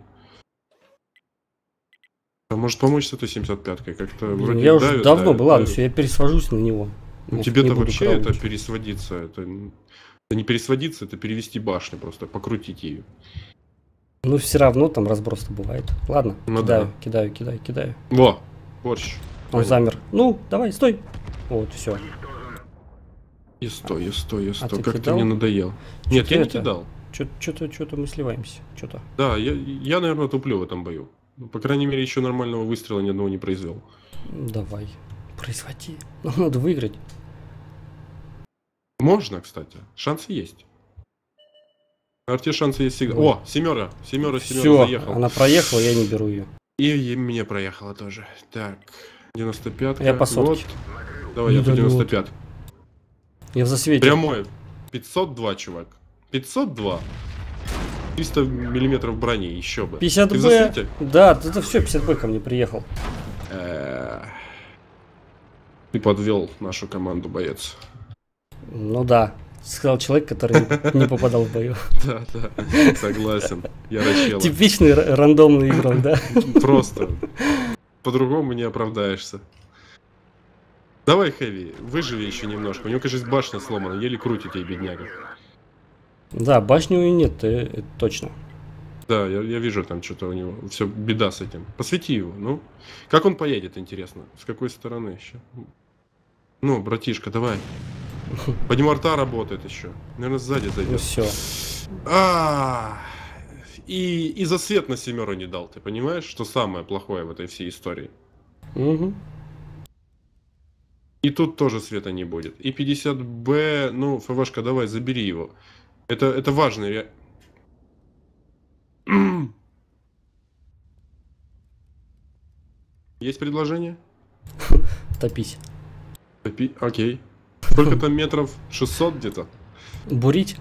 Speaker 1: А может помочь с этой 75-кой? Как-то вроде
Speaker 2: Я уже
Speaker 1: давит,
Speaker 2: давно
Speaker 1: давит,
Speaker 2: был, ладно,
Speaker 1: давит.
Speaker 2: все, я пересвожусь на него.
Speaker 1: Ну,
Speaker 2: Не
Speaker 1: тебе-то
Speaker 2: буду
Speaker 1: вообще это
Speaker 2: караулить.
Speaker 1: пересводиться, это не пересводиться, это перевести башню просто, покрутить ее.
Speaker 2: Ну, все равно там разброс-то бывает. Ладно,
Speaker 1: Ну
Speaker 2: кидаю.
Speaker 1: Во, борщ.
Speaker 2: Он
Speaker 1: Понял.
Speaker 2: замер. Ну, давай, стой. Вот, все.
Speaker 1: И 100.
Speaker 2: А ты
Speaker 1: Как-то
Speaker 2: кидал?
Speaker 1: мне надоел. Нет,
Speaker 2: Чё-то
Speaker 1: я не
Speaker 2: это-
Speaker 1: кидал.
Speaker 2: Что-то мы сливаемся. Что-то.
Speaker 1: Да, я, наверное, туплю в этом бою. Ну, по крайней мере, еще нормального выстрела ни одного не произвел.
Speaker 2: Давай. Производи. Нам надо выиграть.
Speaker 1: Можно, кстати. Шансы есть. На арте шансы есть всегда.
Speaker 2: Ой.
Speaker 1: О, семера
Speaker 2: Все,
Speaker 1: заехал.
Speaker 2: она проехала, я не беру ее.
Speaker 1: И мне проехала тоже. Так, 95-ка.
Speaker 2: Я по сотке.
Speaker 1: Вот. Давай, я по
Speaker 2: Недолет.
Speaker 1: 95.
Speaker 2: Я в засвете.
Speaker 1: Прямой. 502, чувак. 502. 300 миллиметров брони, еще бы.
Speaker 2: 50
Speaker 1: Ты в
Speaker 2: Б.
Speaker 1: засвете?
Speaker 2: Да, это все, 50 Б ко мне приехал.
Speaker 1: Ты подвел нашу команду, боец.
Speaker 2: Ну да. Сказал человек, который не попадал в бою.
Speaker 1: Да, согласен. Я рачела.
Speaker 2: Типичный рандомный игрок, да?
Speaker 1: Просто. По-другому не оправдаешься. Давай, Хэви, выживи еще немножко. У него, кажется, башня сломана, еле крутит ей, бедняга.
Speaker 2: Да, башни у него нет, это точно.
Speaker 1: Да, я вижу там что-то у него. Все, беда с этим. Посвети его, ну. Как он поедет, интересно? С какой стороны еще? Ну, братишка, давай. По нему арта работает еще. Наверное, сзади
Speaker 2: Ну
Speaker 1: зайдет.
Speaker 2: все.
Speaker 1: И за свет на семеру не дал, ты понимаешь, что самое плохое в этой всей истории?
Speaker 2: Угу.
Speaker 1: И тут тоже света не будет. И 50Б, ну, ФВшка, давай, забери его. Это важно. Есть предложение?
Speaker 2: Топись.
Speaker 1: Окей. Сколько там метров? 600 где-то?
Speaker 2: Бурить?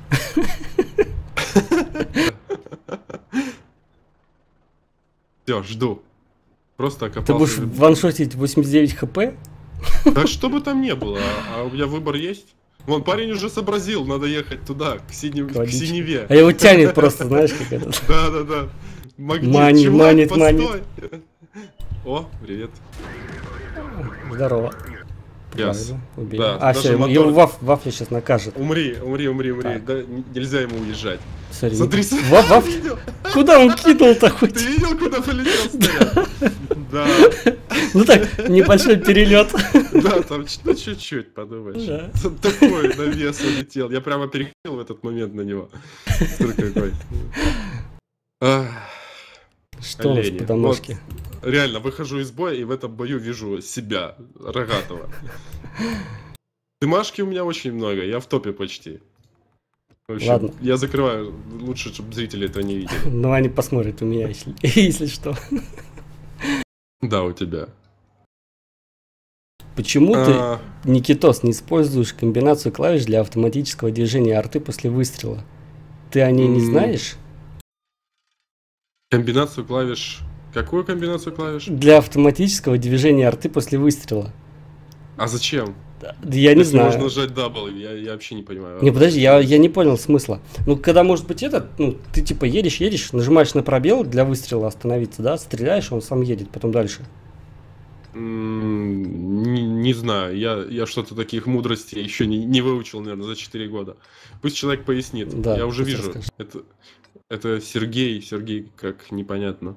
Speaker 1: Все, жду. Просто
Speaker 2: Ты
Speaker 1: окопался.
Speaker 2: будешь ваншотить 89 хп?
Speaker 1: Да что бы там ни было, а у меня выбор есть? Вон, парень уже сообразил, надо ехать туда, к
Speaker 2: Водички.
Speaker 1: синеве.
Speaker 2: А его тянет просто, знаешь, как это.
Speaker 1: Да. Магнит,
Speaker 2: Манит,
Speaker 1: чувак,
Speaker 2: манит,
Speaker 1: постой. О, привет.
Speaker 2: Здорово.
Speaker 1: Яс.
Speaker 2: Правильно, убей.
Speaker 1: Да,
Speaker 2: А,
Speaker 1: даже
Speaker 2: все,
Speaker 1: мотор-
Speaker 2: его Вафля сейчас накажет.
Speaker 1: Умри.
Speaker 2: Так.
Speaker 1: Да, нельзя ему уезжать.
Speaker 2: Смотри,
Speaker 1: Смотри,
Speaker 2: Ваф,
Speaker 1: ты видел?
Speaker 2: куда он кинул-то хоть?
Speaker 1: Ты видел, куда полетел снаряд? Да,
Speaker 2: Ну так, небольшой перелет.
Speaker 1: да, там ну, чуть-чуть, подумаешь.
Speaker 2: Да.
Speaker 1: Там такой навес улетел. Я прямо переходил в этот момент на него. Смотри, какой. Ах,
Speaker 2: Что у нас
Speaker 1: олени.
Speaker 2: по домашке?
Speaker 1: Вот, реально, выхожу из боя и в этом бою вижу себя, рогатого. Дымашки у меня очень много, я в топе почти. В общем,
Speaker 2: Ладно.
Speaker 1: я закрываю, лучше, чтобы зрители этого не видели.
Speaker 2: Ну, они посмотрят у меня, если что.
Speaker 1: Да, у тебя.
Speaker 2: Почему ты,
Speaker 1: А,
Speaker 2: Никитос, не используешь комбинацию клавиш для автоматического движения арты после выстрела? Ты о ней не знаешь?
Speaker 1: Комбинацию клавиш. Какую комбинацию клавиш?
Speaker 2: Для автоматического движения арты после выстрела.
Speaker 1: А зачем?
Speaker 2: Да, я не
Speaker 1: Если
Speaker 2: знаю.
Speaker 1: можно нажать W, я вообще не понимаю.
Speaker 2: Не, подожди, я не понял смысла. Ну, когда, может быть, ты типа едешь, нажимаешь на пробел для выстрела остановиться, да, стреляешь, он сам едет, потом дальше.
Speaker 1: Не знаю, я что-то таких мудростей еще не выучил, наверное, за 4 года. Пусть человек пояснит.
Speaker 2: Да,
Speaker 1: Я уже
Speaker 2: пусть
Speaker 1: вижу.
Speaker 2: расскажет.
Speaker 1: Это Сергей, как непонятно.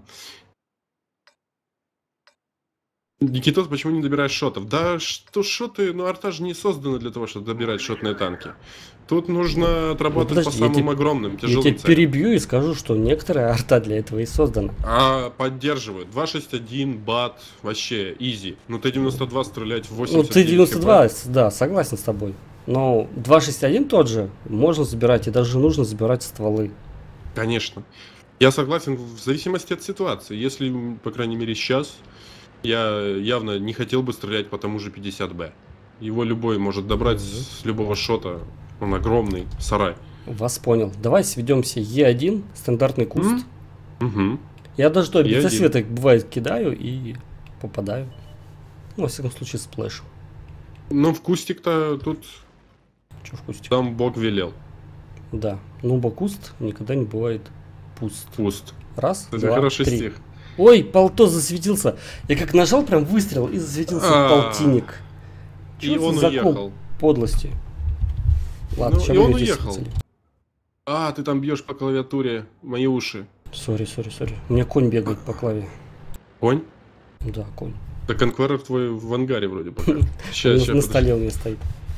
Speaker 1: Никитос, почему не добираешь шотов? Да что шоты, ну арта же не создана для того, чтобы добирать шотные танки. Тут нужно отрабатывать
Speaker 2: подожди,
Speaker 1: по
Speaker 2: я
Speaker 1: самым
Speaker 2: тебя-
Speaker 1: огромным,
Speaker 2: Я
Speaker 1: тяжелым
Speaker 2: тебя
Speaker 1: целям.
Speaker 2: перебью и скажу, что некоторая арта для этого и создана.
Speaker 1: А поддерживают. 261, бат, вообще, изи. Ну Т-92 стрелять в 80.
Speaker 2: Ну, ты 92, да, согласен с тобой. Но 261 тот же, можно забирать, и даже нужно забирать стволы.
Speaker 1: Конечно. Я согласен в зависимости от ситуации. Если, по крайней мере, сейчас я явно не хотел бы стрелять по тому же 50Б. Его любой может добрать с любого шота. Он огромный, сарай.
Speaker 2: Вас понял. Давай сведемся Е1, стандартный куст.
Speaker 1: Угу.
Speaker 2: Я даже то
Speaker 1: Е1.
Speaker 2: без света бывает кидаю и попадаю. Ну, во всяком случае, сплэш.
Speaker 1: Ну, в кустик-то тут
Speaker 2: Че в кусте?
Speaker 1: там Бог велел.
Speaker 2: Да. Нуба куст никогда не бывает пуст.
Speaker 1: Пуст.
Speaker 2: Раз,
Speaker 1: Это
Speaker 2: два,
Speaker 1: хороший
Speaker 2: три.
Speaker 1: стих.
Speaker 2: Ой, полтос засветился. Я как нажал прям выстрел и засветился полтинник.
Speaker 1: И
Speaker 2: Чё
Speaker 1: он
Speaker 2: за
Speaker 1: уехал.
Speaker 2: подлости? Ладно,
Speaker 1: Ну,
Speaker 2: сейчас
Speaker 1: и он
Speaker 2: выйдет
Speaker 1: уехал.
Speaker 2: специально.
Speaker 1: А, ты там бьешь по клавиатуре мои уши.
Speaker 2: Сори. У меня конь бегает по клаве.
Speaker 1: Конь?
Speaker 2: Да, конь.
Speaker 1: Так Конкварер твой в ангаре вроде пока.
Speaker 2: На столе у меня стоит.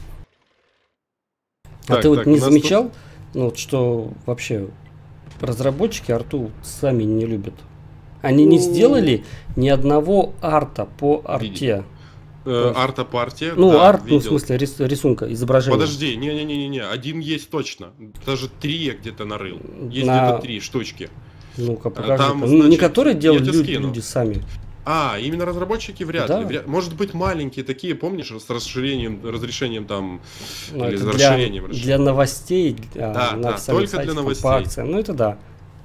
Speaker 2: А
Speaker 1: Так,
Speaker 2: ты вот
Speaker 1: так,
Speaker 2: не
Speaker 1: у нас
Speaker 2: замечал, ну, вот что вообще разработчики арту сами не любят? Они не
Speaker 1: Ну,
Speaker 2: сделали ни одного арта по
Speaker 1: Видите.
Speaker 2: арте.
Speaker 1: Арта-партия.
Speaker 2: Ну,
Speaker 1: да,
Speaker 2: арт, ну, в
Speaker 1: видел.
Speaker 2: смысле, рисунка, изображения.
Speaker 1: Подожди, не-не-не-не, один есть точно. Даже 3 я где-то нарыл. Есть
Speaker 2: На-
Speaker 1: где-то 3 штучки.
Speaker 2: Ну-ка, покажи.
Speaker 1: там,
Speaker 2: Ну, не
Speaker 1: значит,
Speaker 2: которые
Speaker 1: я
Speaker 2: делают
Speaker 1: тебе скину.
Speaker 2: люди сами.
Speaker 1: А, именно разработчики вряд
Speaker 2: Да.
Speaker 1: ли. Может быть, маленькие такие, помнишь, с расширением, разрешением там,
Speaker 2: Ну,
Speaker 1: или
Speaker 2: это
Speaker 1: с расширением.
Speaker 2: для новостей,
Speaker 1: Да,
Speaker 2: на
Speaker 1: да,
Speaker 2: официальном
Speaker 1: только
Speaker 2: сайте,
Speaker 1: для
Speaker 2: там,
Speaker 1: новостей.
Speaker 2: по акциям. Ну, это да.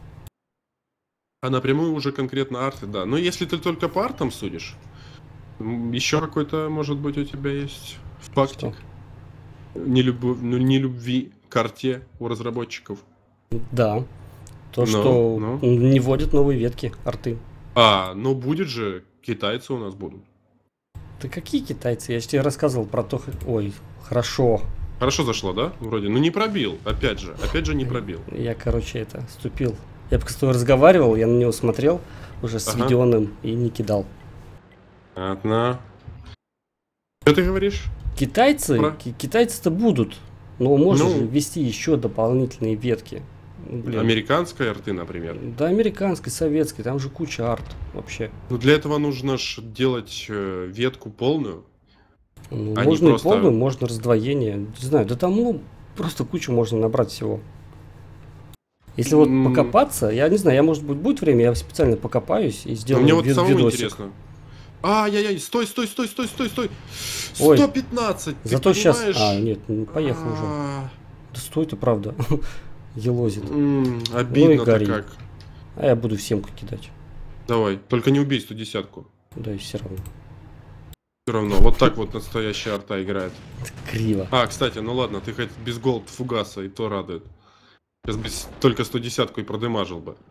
Speaker 1: А напрямую уже конкретно арты, да. Но если ты только по артам судишь, еще какой-то, может быть, у тебя есть фактик. Не любви к арте у разработчиков.
Speaker 2: Да. То,
Speaker 1: Ну,
Speaker 2: что
Speaker 1: ну.
Speaker 2: не вводят новые ветки арты.
Speaker 1: А, ну будет же, китайцы у нас будут.
Speaker 2: Да какие китайцы? Я же тебе рассказывал про то... Ой, хорошо.
Speaker 1: Хорошо зашло, да? Вроде. Ну не пробил, опять же не пробил.
Speaker 2: Я, короче, ступил. Я пока с тобой разговаривал, я на него смотрел, уже сведенным, и не кидал.
Speaker 1: Одна. Что ты говоришь?
Speaker 2: Китайцы, китайцы-то будут, но можно
Speaker 1: Ну.
Speaker 2: же ввести еще дополнительные ветки. Ну, блин.
Speaker 1: Американской арты, например.
Speaker 2: Да, американской, советской, там же куча арт вообще.
Speaker 1: Ну для этого нужно ж делать ветку полную.
Speaker 2: Ну,
Speaker 1: Они
Speaker 2: можно
Speaker 1: просто-
Speaker 2: и полную, можно раздвоение. Не знаю, да там просто кучу можно набрать всего. Если вот покопаться, я не знаю, я может быть будет время, я специально покопаюсь и
Speaker 1: Но
Speaker 2: сделаю
Speaker 1: мне вот самому
Speaker 2: видосик.
Speaker 1: интересно. Ай-яй-яй, стой.
Speaker 2: Ой,
Speaker 1: 115, ты
Speaker 2: Зато сейчас...
Speaker 1: понимаешь?
Speaker 2: А, нет, поехал уже.
Speaker 1: А,
Speaker 2: Да стой ты, правда. Елозит.
Speaker 1: Обидно-то
Speaker 2: гори.
Speaker 1: как.
Speaker 2: А я буду всем кидать.
Speaker 1: Давай, только не убей 110-ку.
Speaker 2: Да и все равно.
Speaker 1: Все равно, вот так вот настоящая арта играет.
Speaker 2: Криво.
Speaker 1: А, кстати, ну ладно, ты хоть без голд фугаса, и то радует. Сейчас бы только 110-ку и продемажил бы.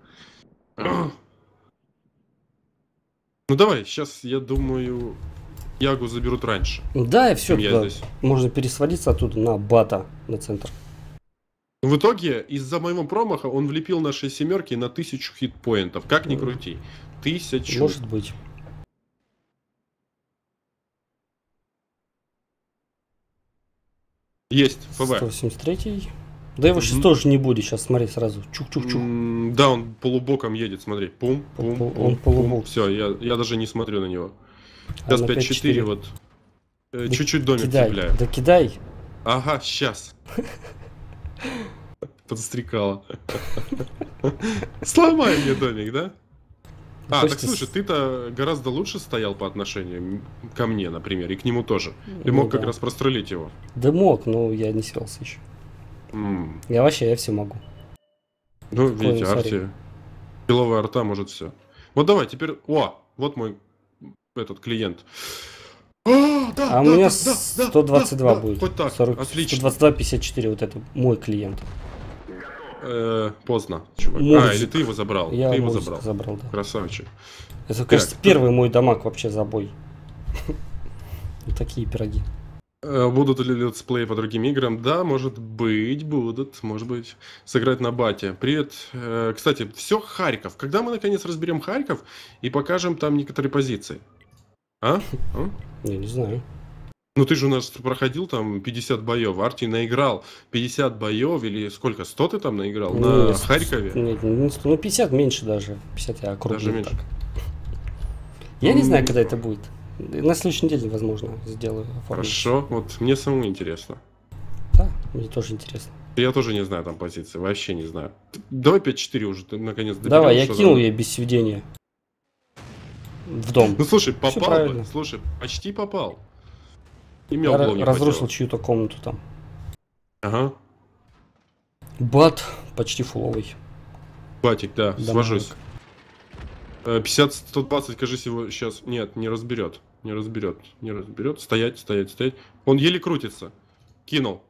Speaker 1: Ну давай, сейчас, я думаю, Ягу заберут раньше.
Speaker 2: Да, и все,
Speaker 1: чем я здесь.
Speaker 2: можно пересводиться оттуда на бата, на центр.
Speaker 1: В итоге, из-за моего промаха, он влепил наши семерки на 1000 хитпоинтов. Как ни крути. 1000.
Speaker 2: Может быть.
Speaker 1: Есть, ФВ.
Speaker 2: 183. Да его сейчас тоже не будет, сейчас смотри сразу. Чук-чук-чук.
Speaker 1: Да, он полубоком едет, смотри. Пум, пум,
Speaker 2: Он
Speaker 1: пум,
Speaker 2: полубок.
Speaker 1: Все, я даже не смотрю на него.
Speaker 2: А
Speaker 1: Сейчас
Speaker 2: на
Speaker 1: 5-4
Speaker 2: 5-4.
Speaker 1: вот.
Speaker 2: Да
Speaker 1: Чуть-чуть домик
Speaker 2: Кидай,
Speaker 1: цепляю.
Speaker 2: да кидай.
Speaker 1: Ага, сейчас. Подстрекала. Сломай мне домик, да? А, так
Speaker 2: Почти
Speaker 1: слушай, ты-то гораздо лучше стоял по отношению ко мне, например, и к нему тоже. Ты
Speaker 2: Ну
Speaker 1: мог как
Speaker 2: да.
Speaker 1: раз прострелить его.
Speaker 2: Да мог, но я не селся еще. Я все могу.
Speaker 1: Ну,
Speaker 2: Такое,
Speaker 1: видите,
Speaker 2: смотри.
Speaker 1: арти. Пиловая арта может все. Вот давай, теперь... О, вот мой этот клиент.
Speaker 2: А у меня 122 будет.
Speaker 1: Хоть так,
Speaker 2: 40,
Speaker 1: отлично.
Speaker 2: 122, 54, вот это мой клиент.
Speaker 1: Поздно, чувак.
Speaker 2: Мурзик.
Speaker 1: Или ты его забрал?
Speaker 2: Я
Speaker 1: Ты его
Speaker 2: Мурзика
Speaker 1: забрал.
Speaker 2: да.
Speaker 1: Красавчик.
Speaker 2: Это, кажется,
Speaker 1: Так,
Speaker 2: первый мой дамаг вообще за бой. Вот такие пироги.
Speaker 1: Будут ли летсплеи по другим играм? Да, может быть, будут. Может быть. Сыграть на бате. Привет. Кстати, все Харьков. Когда мы наконец разберем Харьков и покажем там некоторые позиции? А?
Speaker 2: Я не знаю.
Speaker 1: Ну ты же у нас проходил там 50 боев. Арти наиграл 50 боев или сколько? 100 ты там наиграл? На
Speaker 2: Нет,
Speaker 1: Харькове?
Speaker 2: Нет, не 100, ну 50 меньше даже. 50 я округлил
Speaker 1: Даже меньше.
Speaker 2: так. Я не знаю, когда это будет. На следующей неделе, возможно, сделаю. оформлю.
Speaker 1: Хорошо. Вот мне самому интересно.
Speaker 2: Да, мне тоже интересно.
Speaker 1: Я тоже не знаю там позиции. Вообще не знаю. Давай 5-4 уже ты наконец доберем.
Speaker 2: Давай, я
Speaker 1: что
Speaker 2: кинул
Speaker 1: там.
Speaker 2: ей без сведения. В дом.
Speaker 1: Ну слушай,
Speaker 2: Всё
Speaker 1: попал бы.
Speaker 2: правильно.
Speaker 1: Слушай, почти попал. Имел
Speaker 2: Я
Speaker 1: блоу не
Speaker 2: разрушил
Speaker 1: хватило.
Speaker 2: чью-то комнату там.
Speaker 1: Ага.
Speaker 2: Бат почти фуловый.
Speaker 1: Батик, да,
Speaker 2: Дамаг.
Speaker 1: свожусь. 50-120, кажись, его сейчас... Нет, не разберет. Не разберет. Не разберет. Стоять, стоять, стоять. Он еле крутится. Кинул.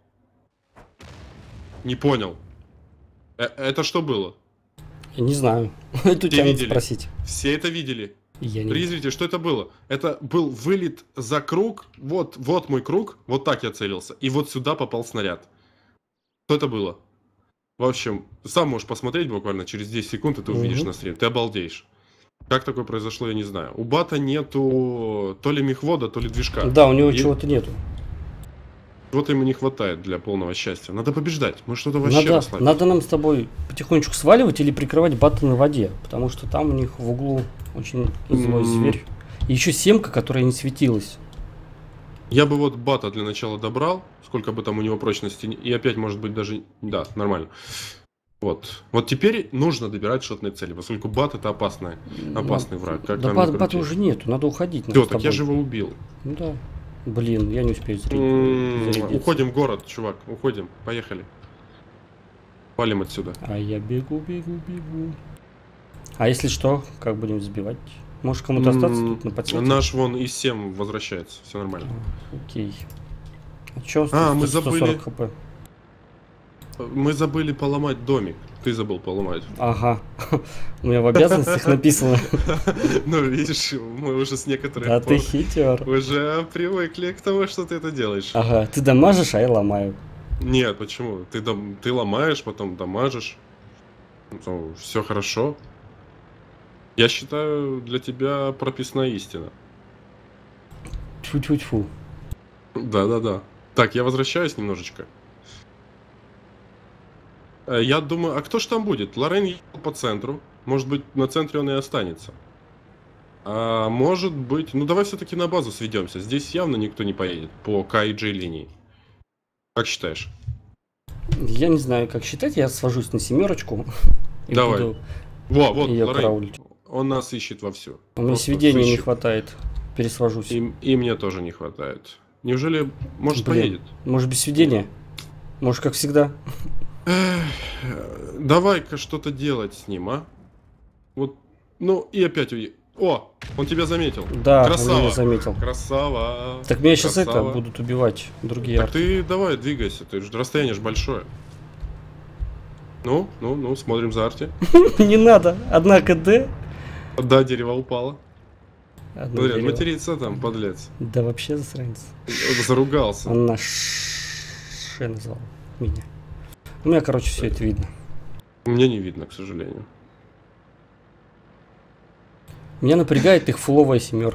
Speaker 1: Не понял. Это что было?
Speaker 2: Я не знаю. Это у тебя надо
Speaker 1: видели?
Speaker 2: спросить.
Speaker 1: Все это видели.
Speaker 2: Я не
Speaker 1: Призвите, что это было? Это был вылет за круг. Вот мой круг. Вот так я целился. И вот сюда попал снаряд. Что это было? В общем, сам можешь посмотреть буквально через 10 секунд, и ты увидишь на стриме. Ты обалдеешь. Как такое произошло, я не знаю. У бата нету то ли мехвода, то ли движка.
Speaker 2: Да, у него чего-то нету.
Speaker 1: Вот ему не хватает для полного счастья. Надо побеждать. Мы что-то вообще расслабились.
Speaker 2: Надо нам с тобой потихонечку сваливать или прикрывать бата на воде. Потому что там у них в углу очень злой зверь. И еще семка, которая не светилась.
Speaker 1: Я бы вот бата для начала добрал. Сколько бы там у него прочности. И опять, может быть, даже... Да, нормально. Вот. Вот теперь нужно добирать шотные цели, поскольку бат это опасный враг. Как
Speaker 2: да бата уже нету, надо уходить.
Speaker 1: Все, так я же его убил.
Speaker 2: Ну да. Блин, я не успею зарядиться.
Speaker 1: Уходим в город, чувак, уходим, поехали. Валим отсюда.
Speaker 2: А я бегу. А если что, как будем сбивать? Может кому-то остаться тут на подсвете?
Speaker 1: Наш вон из 7 возвращается, все нормально.
Speaker 2: Окей. А чё?
Speaker 1: Мы
Speaker 2: 140 хп.
Speaker 1: Мы забыли поломать домик. Ты забыл поломать.
Speaker 2: Ага. У меня в обязанностях написано.
Speaker 1: Ну, видишь, мы уже с некоторых
Speaker 2: Да
Speaker 1: пор
Speaker 2: ты хитер.
Speaker 1: уже привыкли к тому, что ты это делаешь.
Speaker 2: Ага, ты дамажишь, а я ломаю.
Speaker 1: Нет, почему? Ты ломаешь, потом дамажишь. Все хорошо. Я считаю, для тебя прописная истина.
Speaker 2: Тьфу-тьфу-тьфу.
Speaker 1: Да. Так, я возвращаюсь немножечко. Я думаю, а кто ж там будет? Лорен ехал по центру. Может быть, на центре он и останется. А может быть... Ну, давай все-таки на базу сведемся. Здесь явно никто не поедет по К и Джей линии. Как считаешь?
Speaker 2: Я не знаю, как считать. Я свожусь на 7. И
Speaker 1: давай.
Speaker 2: буду
Speaker 1: вот
Speaker 2: её
Speaker 1: Лорен.
Speaker 2: караулить.
Speaker 1: Он нас ищет вовсю.
Speaker 2: У меня сведения не хватает. Пересвожусь.
Speaker 1: И мне тоже не хватает. Неужели, может, поедет?
Speaker 2: Может, без сведения? Может, как всегда?
Speaker 1: Давай-ка что-то делать с ним, а? Вот, ну и опять О, он тебя заметил.
Speaker 2: Да,
Speaker 1: красава.
Speaker 2: он меня заметил.
Speaker 1: Красава.
Speaker 2: Так меня сейчас
Speaker 1: красава.
Speaker 2: будут убивать другие.
Speaker 1: Так ты давай, двигайся, расстояние же большое. Ну, смотрим за арти.
Speaker 2: Не надо, одна КД.
Speaker 1: Да, дерево упало. Смотри,
Speaker 2: Дерево.
Speaker 1: матерится там, подлец.
Speaker 2: Да вообще засранец.
Speaker 1: Заругался.
Speaker 2: Он наш назвал меня. У меня, короче, все это видно.
Speaker 1: Мне не видно, к сожалению.
Speaker 2: Меня напрягает их фуловая 7.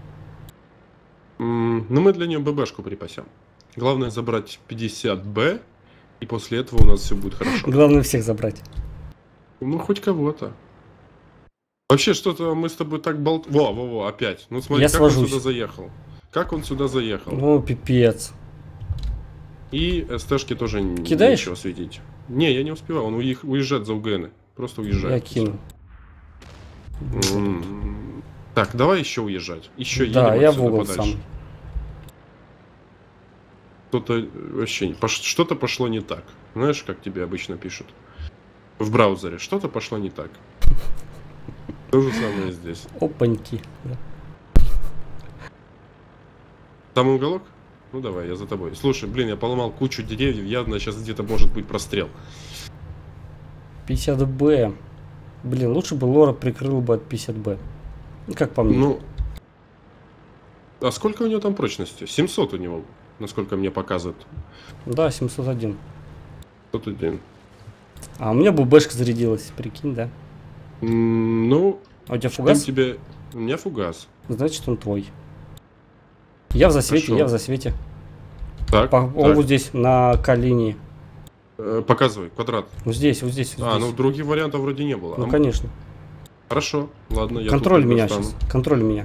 Speaker 1: Ну, мы для нее ББшку припасем. Главное забрать 50Б, и после этого у нас все будет хорошо.
Speaker 2: Главное всех забрать.
Speaker 1: Ну, хоть кого-то. Вообще, что-то мы с тобой так Во, опять. Ну, смотри,
Speaker 2: Я
Speaker 1: как
Speaker 2: свожусь.
Speaker 1: он сюда заехал. Как он сюда заехал.
Speaker 2: Ну, пипец.
Speaker 1: И СТшки тоже
Speaker 2: Кидаешь?
Speaker 1: нечего светить. Не, я не успеваю, он уезжает за УГН. Просто уезжает.
Speaker 2: Я кину.
Speaker 1: Так, давай еще уезжать. Еще
Speaker 2: Да,
Speaker 1: едем
Speaker 2: я в
Speaker 1: отсюда
Speaker 2: угол
Speaker 1: подальше.
Speaker 2: сам.
Speaker 1: Что-то вообще что-то пошло не так. Знаешь, как тебе обычно пишут в браузере? Что-то пошло не так. То же самое здесь.
Speaker 2: Опаньки. Да.
Speaker 1: Там уголок? Ну давай, я за тобой. Слушай, блин, я поломал кучу деревьев, явно сейчас где-то может быть прострел.
Speaker 2: 50Б. Блин, лучше бы Лора прикрыл бы от 50Б. Как по мне.
Speaker 1: Ну, а сколько у него там прочности? 700 у него, насколько мне показывают.
Speaker 2: Да, 701.
Speaker 1: 701.
Speaker 2: А у меня ББшка зарядилась, прикинь, да?
Speaker 1: Ну,
Speaker 2: А у тебя фугас?
Speaker 1: У меня фугас.
Speaker 2: Значит, он твой. Я в засвете,
Speaker 1: Хорошо.
Speaker 2: я в засвете.
Speaker 1: Так,
Speaker 2: Он вот здесь, на К-линии.
Speaker 1: показывай, квадрат.
Speaker 2: Вот здесь, вот здесь, вот здесь.
Speaker 1: Ну других вариантов вроде не было.
Speaker 2: Ну, конечно.
Speaker 1: Хорошо, ладно, я
Speaker 2: Контроль
Speaker 1: тут
Speaker 2: меня
Speaker 1: достану.
Speaker 2: сейчас. Контроль меня.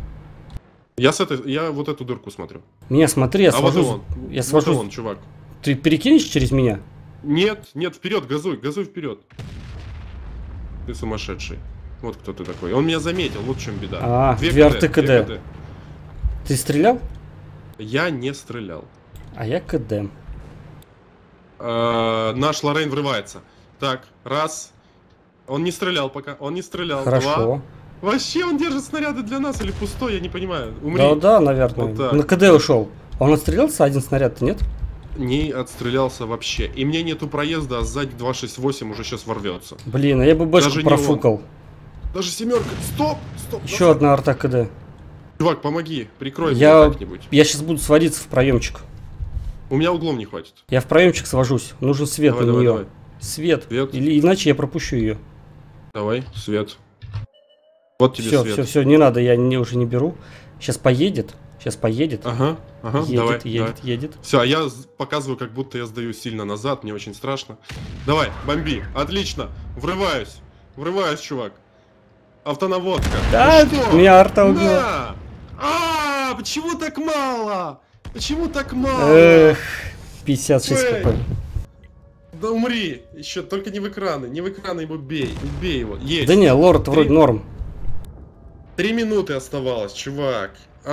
Speaker 1: Я вот эту дырку смотрю.
Speaker 2: Меня смотри, я
Speaker 1: вот
Speaker 2: свожусь.
Speaker 1: он.
Speaker 2: Я
Speaker 1: Вот
Speaker 2: свожусь.
Speaker 1: он, чувак.
Speaker 2: Ты перекинешь через меня?
Speaker 1: Нет, вперед, газуй вперед. Ты сумасшедший. Вот кто ты такой. Он меня заметил, вот в чем беда.
Speaker 2: Две РТКД. Ты стрелял?
Speaker 1: Я не стрелял.
Speaker 2: А я КД.
Speaker 1: Наш Лоррейн врывается. Так, раз. Он не стрелял пока, он не стрелял.
Speaker 2: Хорошо.
Speaker 1: Два. Вообще он держит снаряды для нас или пустой, я не понимаю. Умри.
Speaker 2: Да, да, наверное.
Speaker 1: Вот
Speaker 2: На КД ушел. Он отстрелялся один снаряд, нет?
Speaker 1: Не отстрелялся вообще. И мне нету проезда, а сзади 268 уже сейчас ворвется.
Speaker 2: Блин, а я бы бэшку
Speaker 1: Даже не
Speaker 2: профукал.
Speaker 1: Даже семерка. Стоп! Стоп!
Speaker 2: Еще
Speaker 1: назад.
Speaker 2: одна арта КД.
Speaker 1: Чувак, помоги, прикрой меня
Speaker 2: Я
Speaker 1: как-нибудь.
Speaker 2: сейчас буду сводиться в проемчик.
Speaker 1: У меня углом не хватит.
Speaker 2: Я в проемчик свожусь. Нужен свет
Speaker 1: Давай,
Speaker 2: на
Speaker 1: давай,
Speaker 2: нее.
Speaker 1: давай.
Speaker 2: Свет.
Speaker 1: Свет.
Speaker 2: Или иначе я пропущу ее.
Speaker 1: Давай, свет. Вот тебе
Speaker 2: Все,
Speaker 1: свет.
Speaker 2: все, все, не надо, я уже не беру. Сейчас поедет. Сейчас поедет.
Speaker 1: Ага, ага,
Speaker 2: едет,
Speaker 1: давай,
Speaker 2: едет,
Speaker 1: давай.
Speaker 2: едет.
Speaker 1: Все, а я показываю, как будто я сдаю сильно назад, мне очень страшно. Давай, бомби, отлично, врываюсь, чувак. Автонаводка.
Speaker 2: Да,
Speaker 1: Ну что?
Speaker 2: меня арта убила.
Speaker 1: На! Почему так мало? Почему так мало?
Speaker 2: Эх, 56
Speaker 1: Эй.
Speaker 2: хп.
Speaker 1: Да умри, еще только не в экраны его бей, бей его, есть.
Speaker 2: Да не, лорд вроде норм.
Speaker 1: 3 минуты оставалось, чувак.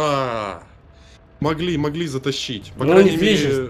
Speaker 1: Могли затащить. По
Speaker 2: Ну,
Speaker 1: крайней
Speaker 2: у них,
Speaker 1: мере...
Speaker 2: видишь,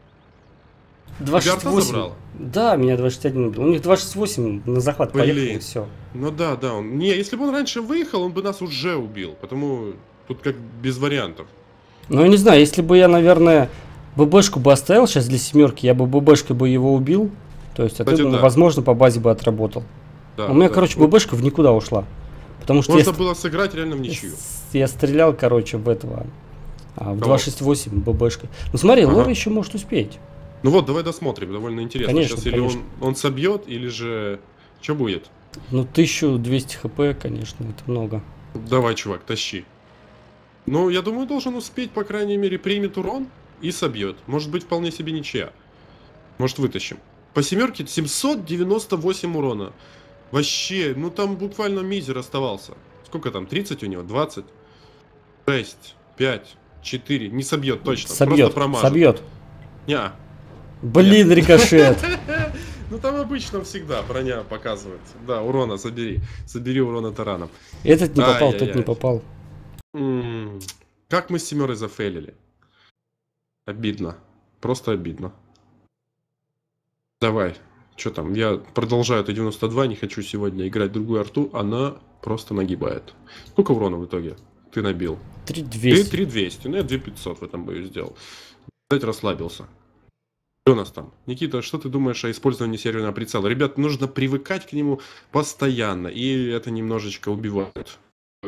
Speaker 2: 268.
Speaker 1: забрал?
Speaker 2: Да, меня 21 убил. У них 268 на захват
Speaker 1: Блин.
Speaker 2: поехали, все.
Speaker 1: Ну да, он... Не, если бы он раньше выехал, он бы нас уже убил. Потому тут как без вариантов.
Speaker 2: Ну, я не знаю, если бы я, наверное, ББшку бы оставил сейчас для семерки, я бы ББшкой бы его убил. То есть,
Speaker 1: Кстати, да.
Speaker 2: возможно, по базе бы отработал.
Speaker 1: Да,
Speaker 2: У меня,
Speaker 1: да.
Speaker 2: короче, ББшка в никуда ушла. Потому что
Speaker 1: Можно было сыграть реально в ничью.
Speaker 2: я стрелял, короче, в этого. В
Speaker 1: Кого?
Speaker 2: 268 ББшкой. Ну смотри,
Speaker 1: Ага.
Speaker 2: Лора еще может успеть.
Speaker 1: Ну вот, давай досмотрим, довольно интересно.
Speaker 2: Конечно,
Speaker 1: Сейчас или
Speaker 2: конечно.
Speaker 1: он собьет, или же... Что будет?
Speaker 2: Ну, 1200 хп, конечно, это много.
Speaker 1: Давай, чувак, тащи. Ну, я думаю, должен успеть, по крайней мере, примет урон и собьет. Может быть, вполне себе ничья. Может, вытащим. По семерке 798 урона. Вообще, ну там буквально мизер оставался. Сколько там? 30 у него? 20? 6, 5, 4. Не собьет точно. Просто
Speaker 2: Собьет,
Speaker 1: промажет.
Speaker 2: собьет.
Speaker 1: Неа.
Speaker 2: Блин, рикошет.
Speaker 1: Ну там обычно всегда броня показывается. Да, урона забери. Забери урона тараном.
Speaker 2: Этот не попал, тот
Speaker 1: Ай-яй-яй.
Speaker 2: не попал.
Speaker 1: Как мы с семерой зафейлили? Обидно. Просто обидно. Давай. Что там? Я продолжаю Т-92, не хочу сегодня играть другую арту, она просто нагибает. Сколько урона в итоге ты набил?
Speaker 2: 3200.
Speaker 1: 3200, ну я 2500 в этом бою сделал. Кстати, расслабился. Что у нас там? Никита, что ты думаешь о использовании серверного прицела? Ребят, нужно привыкать к нему постоянно, и это немножечко убивает.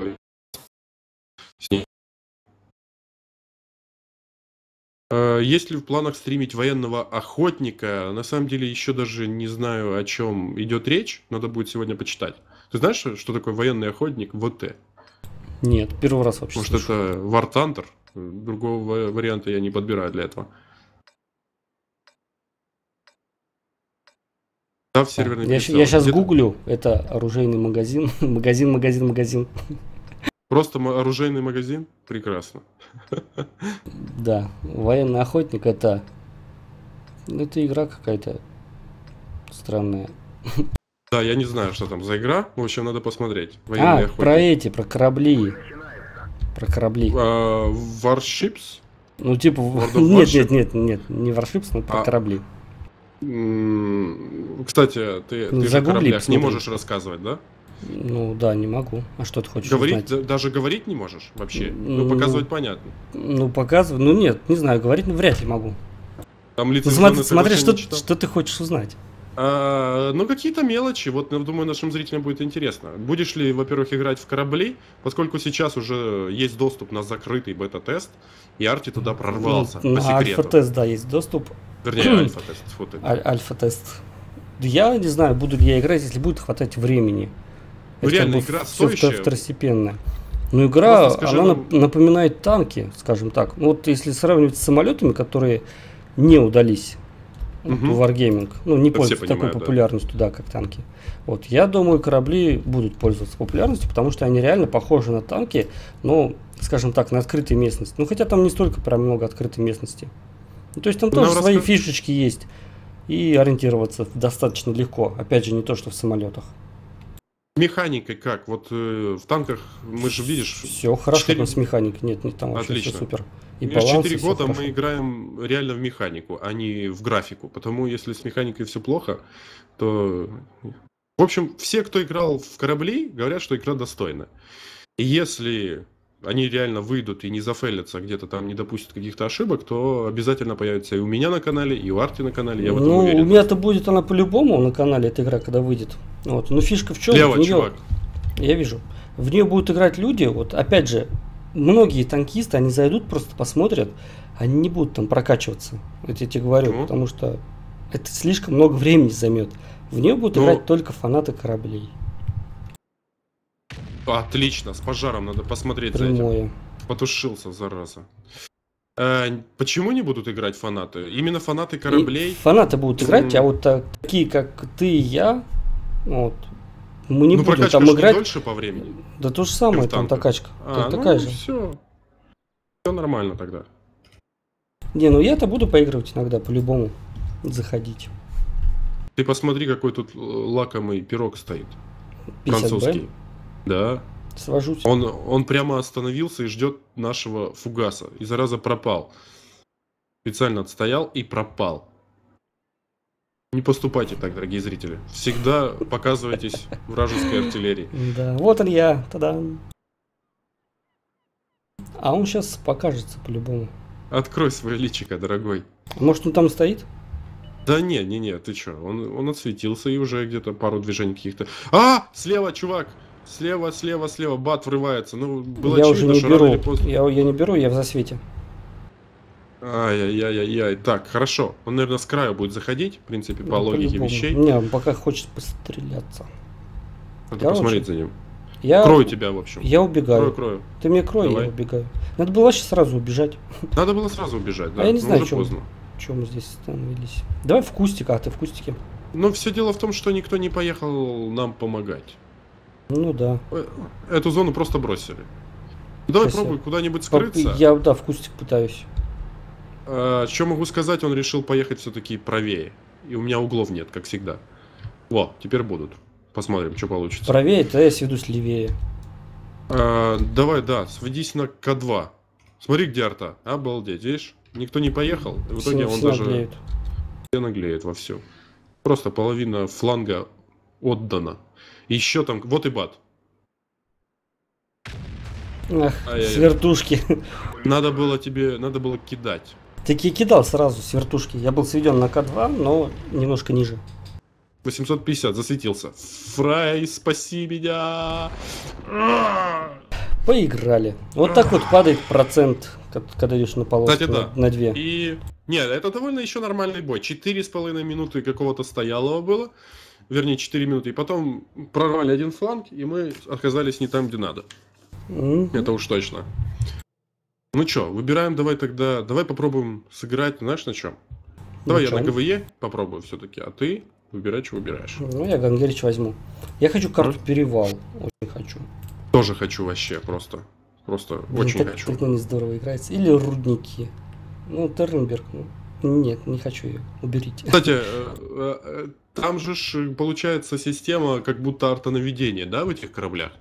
Speaker 1: Есть ли в планах стримить военного охотника? На самом деле еще даже не знаю, о чем идет речь. Надо будет сегодня почитать. Ты знаешь, что такое военный охотник в ВТ?
Speaker 2: Нет, первый раз вообще
Speaker 1: Может,
Speaker 2: слышу.
Speaker 1: это War Thunder? Другого варианта я не подбираю для этого. Да, в серверный
Speaker 2: Я
Speaker 1: прицел.
Speaker 2: сейчас
Speaker 1: Где-то
Speaker 2: гуглю, это оружейный магазин. Магазин.
Speaker 1: Просто оружейный магазин? Прекрасно.
Speaker 2: Да, военный охотник это... Это игра какая-то странная.
Speaker 1: Да, я не знаю, что там за игра. В общем, надо посмотреть. Военный охотник.
Speaker 2: про эти, про корабли. Про корабли.
Speaker 1: Warships?
Speaker 2: Ну, типа...
Speaker 1: World of Warship?
Speaker 2: Нет, не Warships, но про корабли.
Speaker 1: Кстати, ты же о кораблях не можешь рассказывать, да?
Speaker 2: Ну да, не могу. А что ты хочешь
Speaker 1: Говорить,
Speaker 2: узнать?
Speaker 1: даже говорить не можешь вообще? Ну, показывать понятно.
Speaker 2: Ну, показывать... Ну, нет, не знаю, говорить вряд ли могу.
Speaker 1: Там
Speaker 2: Ну,
Speaker 1: лицензионное
Speaker 2: смотри,
Speaker 1: соглашение читал.
Speaker 2: что ты хочешь узнать.
Speaker 1: Ну, какие-то мелочи. Вот, думаю, нашим зрителям будет интересно. Будешь ли, во-первых, играть в корабли, поскольку сейчас уже есть доступ на закрытый бета-тест, и Арти туда прорвался,
Speaker 2: Ну,
Speaker 1: по
Speaker 2: на
Speaker 1: секрету.
Speaker 2: альфа-тест, да, есть доступ.
Speaker 1: Вернее, альфа-тест. Фу ты.
Speaker 2: Альфа-тест. Я не знаю, буду ли я играть, если будет хватать времени.
Speaker 1: Ну,
Speaker 2: Это
Speaker 1: реально,
Speaker 2: как бы
Speaker 1: игра
Speaker 2: все
Speaker 1: стоящая.
Speaker 2: второстепенно. Но игра,
Speaker 1: Просто скажи
Speaker 2: она
Speaker 1: нам-
Speaker 2: напоминает танки, скажем так. Ну, вот если сравнивать с самолетами, которые не удались
Speaker 1: Мгм.
Speaker 2: в Wargaming, ну, не
Speaker 1: Это все
Speaker 2: пользуются такой
Speaker 1: понимают, да.
Speaker 2: популярностью, да, как танки. Вот, я думаю, корабли будут пользоваться популярностью, потому что они реально похожи на танки, но, скажем так, на открытой местности. Ну, хотя там не столько прям много открытой местности. Ну, то есть там
Speaker 1: Ну,
Speaker 2: тоже
Speaker 1: нам
Speaker 2: свои
Speaker 1: расскажи.
Speaker 2: фишечки есть. И ориентироваться достаточно легко. Опять же, не то, что в самолетах.
Speaker 1: Механикой как? Вот в танках мы же, видишь,
Speaker 2: Все хорошо
Speaker 1: 4
Speaker 2: там с механикой. Нет, там вообще все
Speaker 1: Отлично.
Speaker 2: супер. И
Speaker 1: Лишь
Speaker 2: баланс,
Speaker 1: 4
Speaker 2: и все
Speaker 1: года
Speaker 2: хорошо.
Speaker 1: мы играем реально в механику, а не в графику. Потому если с механикой все плохо, то... В общем, все, кто играл в корабли, говорят, что игра достойна. И если они реально выйдут и не зафейлятся, где-то там не допустят каких-то ошибок, то обязательно появится и у меня на канале, и у Арти на канале, я в этом
Speaker 2: Ну, у
Speaker 1: уверен.
Speaker 2: меня-то будет она по-любому на канале, эта игра, когда выйдет. Вот. Но фишка в чем?
Speaker 1: Слева, чувак.
Speaker 2: Я вижу. В нее будут играть люди, вот опять же, многие танкисты, они зайдут, просто посмотрят, они не будут там прокачиваться. Это я тебе говорю,
Speaker 1: Почему?
Speaker 2: потому что это слишком много времени займет. В нее будут
Speaker 1: Ну,
Speaker 2: играть только фанаты кораблей.
Speaker 1: Отлично, с пожаром надо посмотреть за этим.
Speaker 2: Прямое.
Speaker 1: Потушился, зараза. Почему не будут играть фанаты? Именно фанаты
Speaker 2: И
Speaker 1: кораблей.
Speaker 2: фанаты будут играть, а вот такие, как ты и я, вот, мы не
Speaker 1: Ну,
Speaker 2: будем
Speaker 1: прокачка
Speaker 2: там
Speaker 1: ж
Speaker 2: играть.
Speaker 1: не дольше по времени.
Speaker 2: Да то же самое,
Speaker 1: чем в
Speaker 2: там
Speaker 1: танках.
Speaker 2: такачка.
Speaker 1: Ну,
Speaker 2: Такая же.
Speaker 1: все. Все нормально тогда.
Speaker 2: Не, ну я-то буду поигрывать иногда, по-любому. Заходить.
Speaker 1: Ты посмотри, какой тут лакомый пирог стоит.
Speaker 2: 50Б.
Speaker 1: Французский. Да.
Speaker 2: Свожусь.
Speaker 1: Он прямо остановился и ждет нашего фугаса. И зараза пропал. Специально отстоял и пропал. Не поступайте так, дорогие зрители. Всегда показывайтесь вражеской артиллерии.
Speaker 2: Да, вот он я. Та-дам. А он сейчас покажется по-любому.
Speaker 1: Открой свое личико, дорогой.
Speaker 2: Может, он там стоит?
Speaker 1: Да не, ты чё? Он отсветился и уже где-то пару движений каких-то. А! Слева, чувак! Слева, бат врывается. Ну, было
Speaker 2: Я
Speaker 1: очевидно,
Speaker 2: уже не
Speaker 1: что рано или
Speaker 2: беру.
Speaker 1: поздно...
Speaker 2: Я не беру, я в засвете.
Speaker 1: Ай-яй-яй-яй. Так, хорошо. Он, наверное, с краю будет заходить, в принципе, по
Speaker 2: Ну,
Speaker 1: логике
Speaker 2: по-любому.
Speaker 1: вещей.
Speaker 2: Не, он пока хочет постреляться.
Speaker 1: Надо
Speaker 2: Короче,
Speaker 1: посмотреть за ним.
Speaker 2: Я,
Speaker 1: Крою тебя, в общем.
Speaker 2: я убегаю.
Speaker 1: Крою.
Speaker 2: Ты мне крой,
Speaker 1: Давай.
Speaker 2: я убегаю. Надо было вообще сразу убежать.
Speaker 1: Надо было сразу убежать, да.
Speaker 2: А я не
Speaker 1: но
Speaker 2: знаю,
Speaker 1: уже поздно.
Speaker 2: чем мы здесь остановились. Давай в кустик, а ты в кустике.
Speaker 1: Но все дело в том, что никто не поехал нам помогать.
Speaker 2: Ну да.
Speaker 1: Эту зону просто бросили. Давай
Speaker 2: Спасибо.
Speaker 1: пробуй куда-нибудь скрыться.
Speaker 2: Я, да, в кустик пытаюсь.
Speaker 1: Что могу сказать, он решил поехать все-таки правее. И у меня углов нет, как всегда. Во, теперь будут. Посмотрим, что получится.
Speaker 2: Правее, то я сведусь левее.
Speaker 1: Давай, да, сведись на К2. Смотри, где арта. Обалдеть, видишь? Никто не поехал. И в итоге он
Speaker 2: Все
Speaker 1: даже
Speaker 2: наглеют.
Speaker 1: наглеет вовсю. Просто половина фланга отдана. Еще там, вот и бат.
Speaker 2: Ах,
Speaker 1: Ай-яй-яй.
Speaker 2: с вертушки.
Speaker 1: Надо было кидать.
Speaker 2: Так я кидал сразу с вертушки. Я был сведен на К2, но немножко ниже.
Speaker 1: 850, засветился. Фрай, спаси меня!
Speaker 2: Поиграли. Вот так вот падает процент, когда идешь на полоску.
Speaker 1: Кстати, да.
Speaker 2: На 2.
Speaker 1: И... Нет, это довольно еще нормальный бой. 4,5 минуты какого-то стоялого было. Вернее, 4 минуты. И потом прорвали один фланг, и мы оказались не там, где надо. Это уж точно. Ну что, выбираем давай тогда... Давай попробуем сыграть, знаешь, на чем? Давай я на КВЕ попробую все-таки, а ты выбирай, что выбираешь.
Speaker 2: Ну, я Гангерич возьму. Я хочу карту Перевал. Очень хочу.
Speaker 1: Тоже хочу вообще, просто. Просто очень
Speaker 2: так,
Speaker 1: хочу.
Speaker 2: Так мне здорово играется. Или Рудники. Ну, Тернберг. Ну, нет, не хочу ее. Уберите.
Speaker 1: Кстати, там же получается система как будто артонаведения, да, в этих кораблях?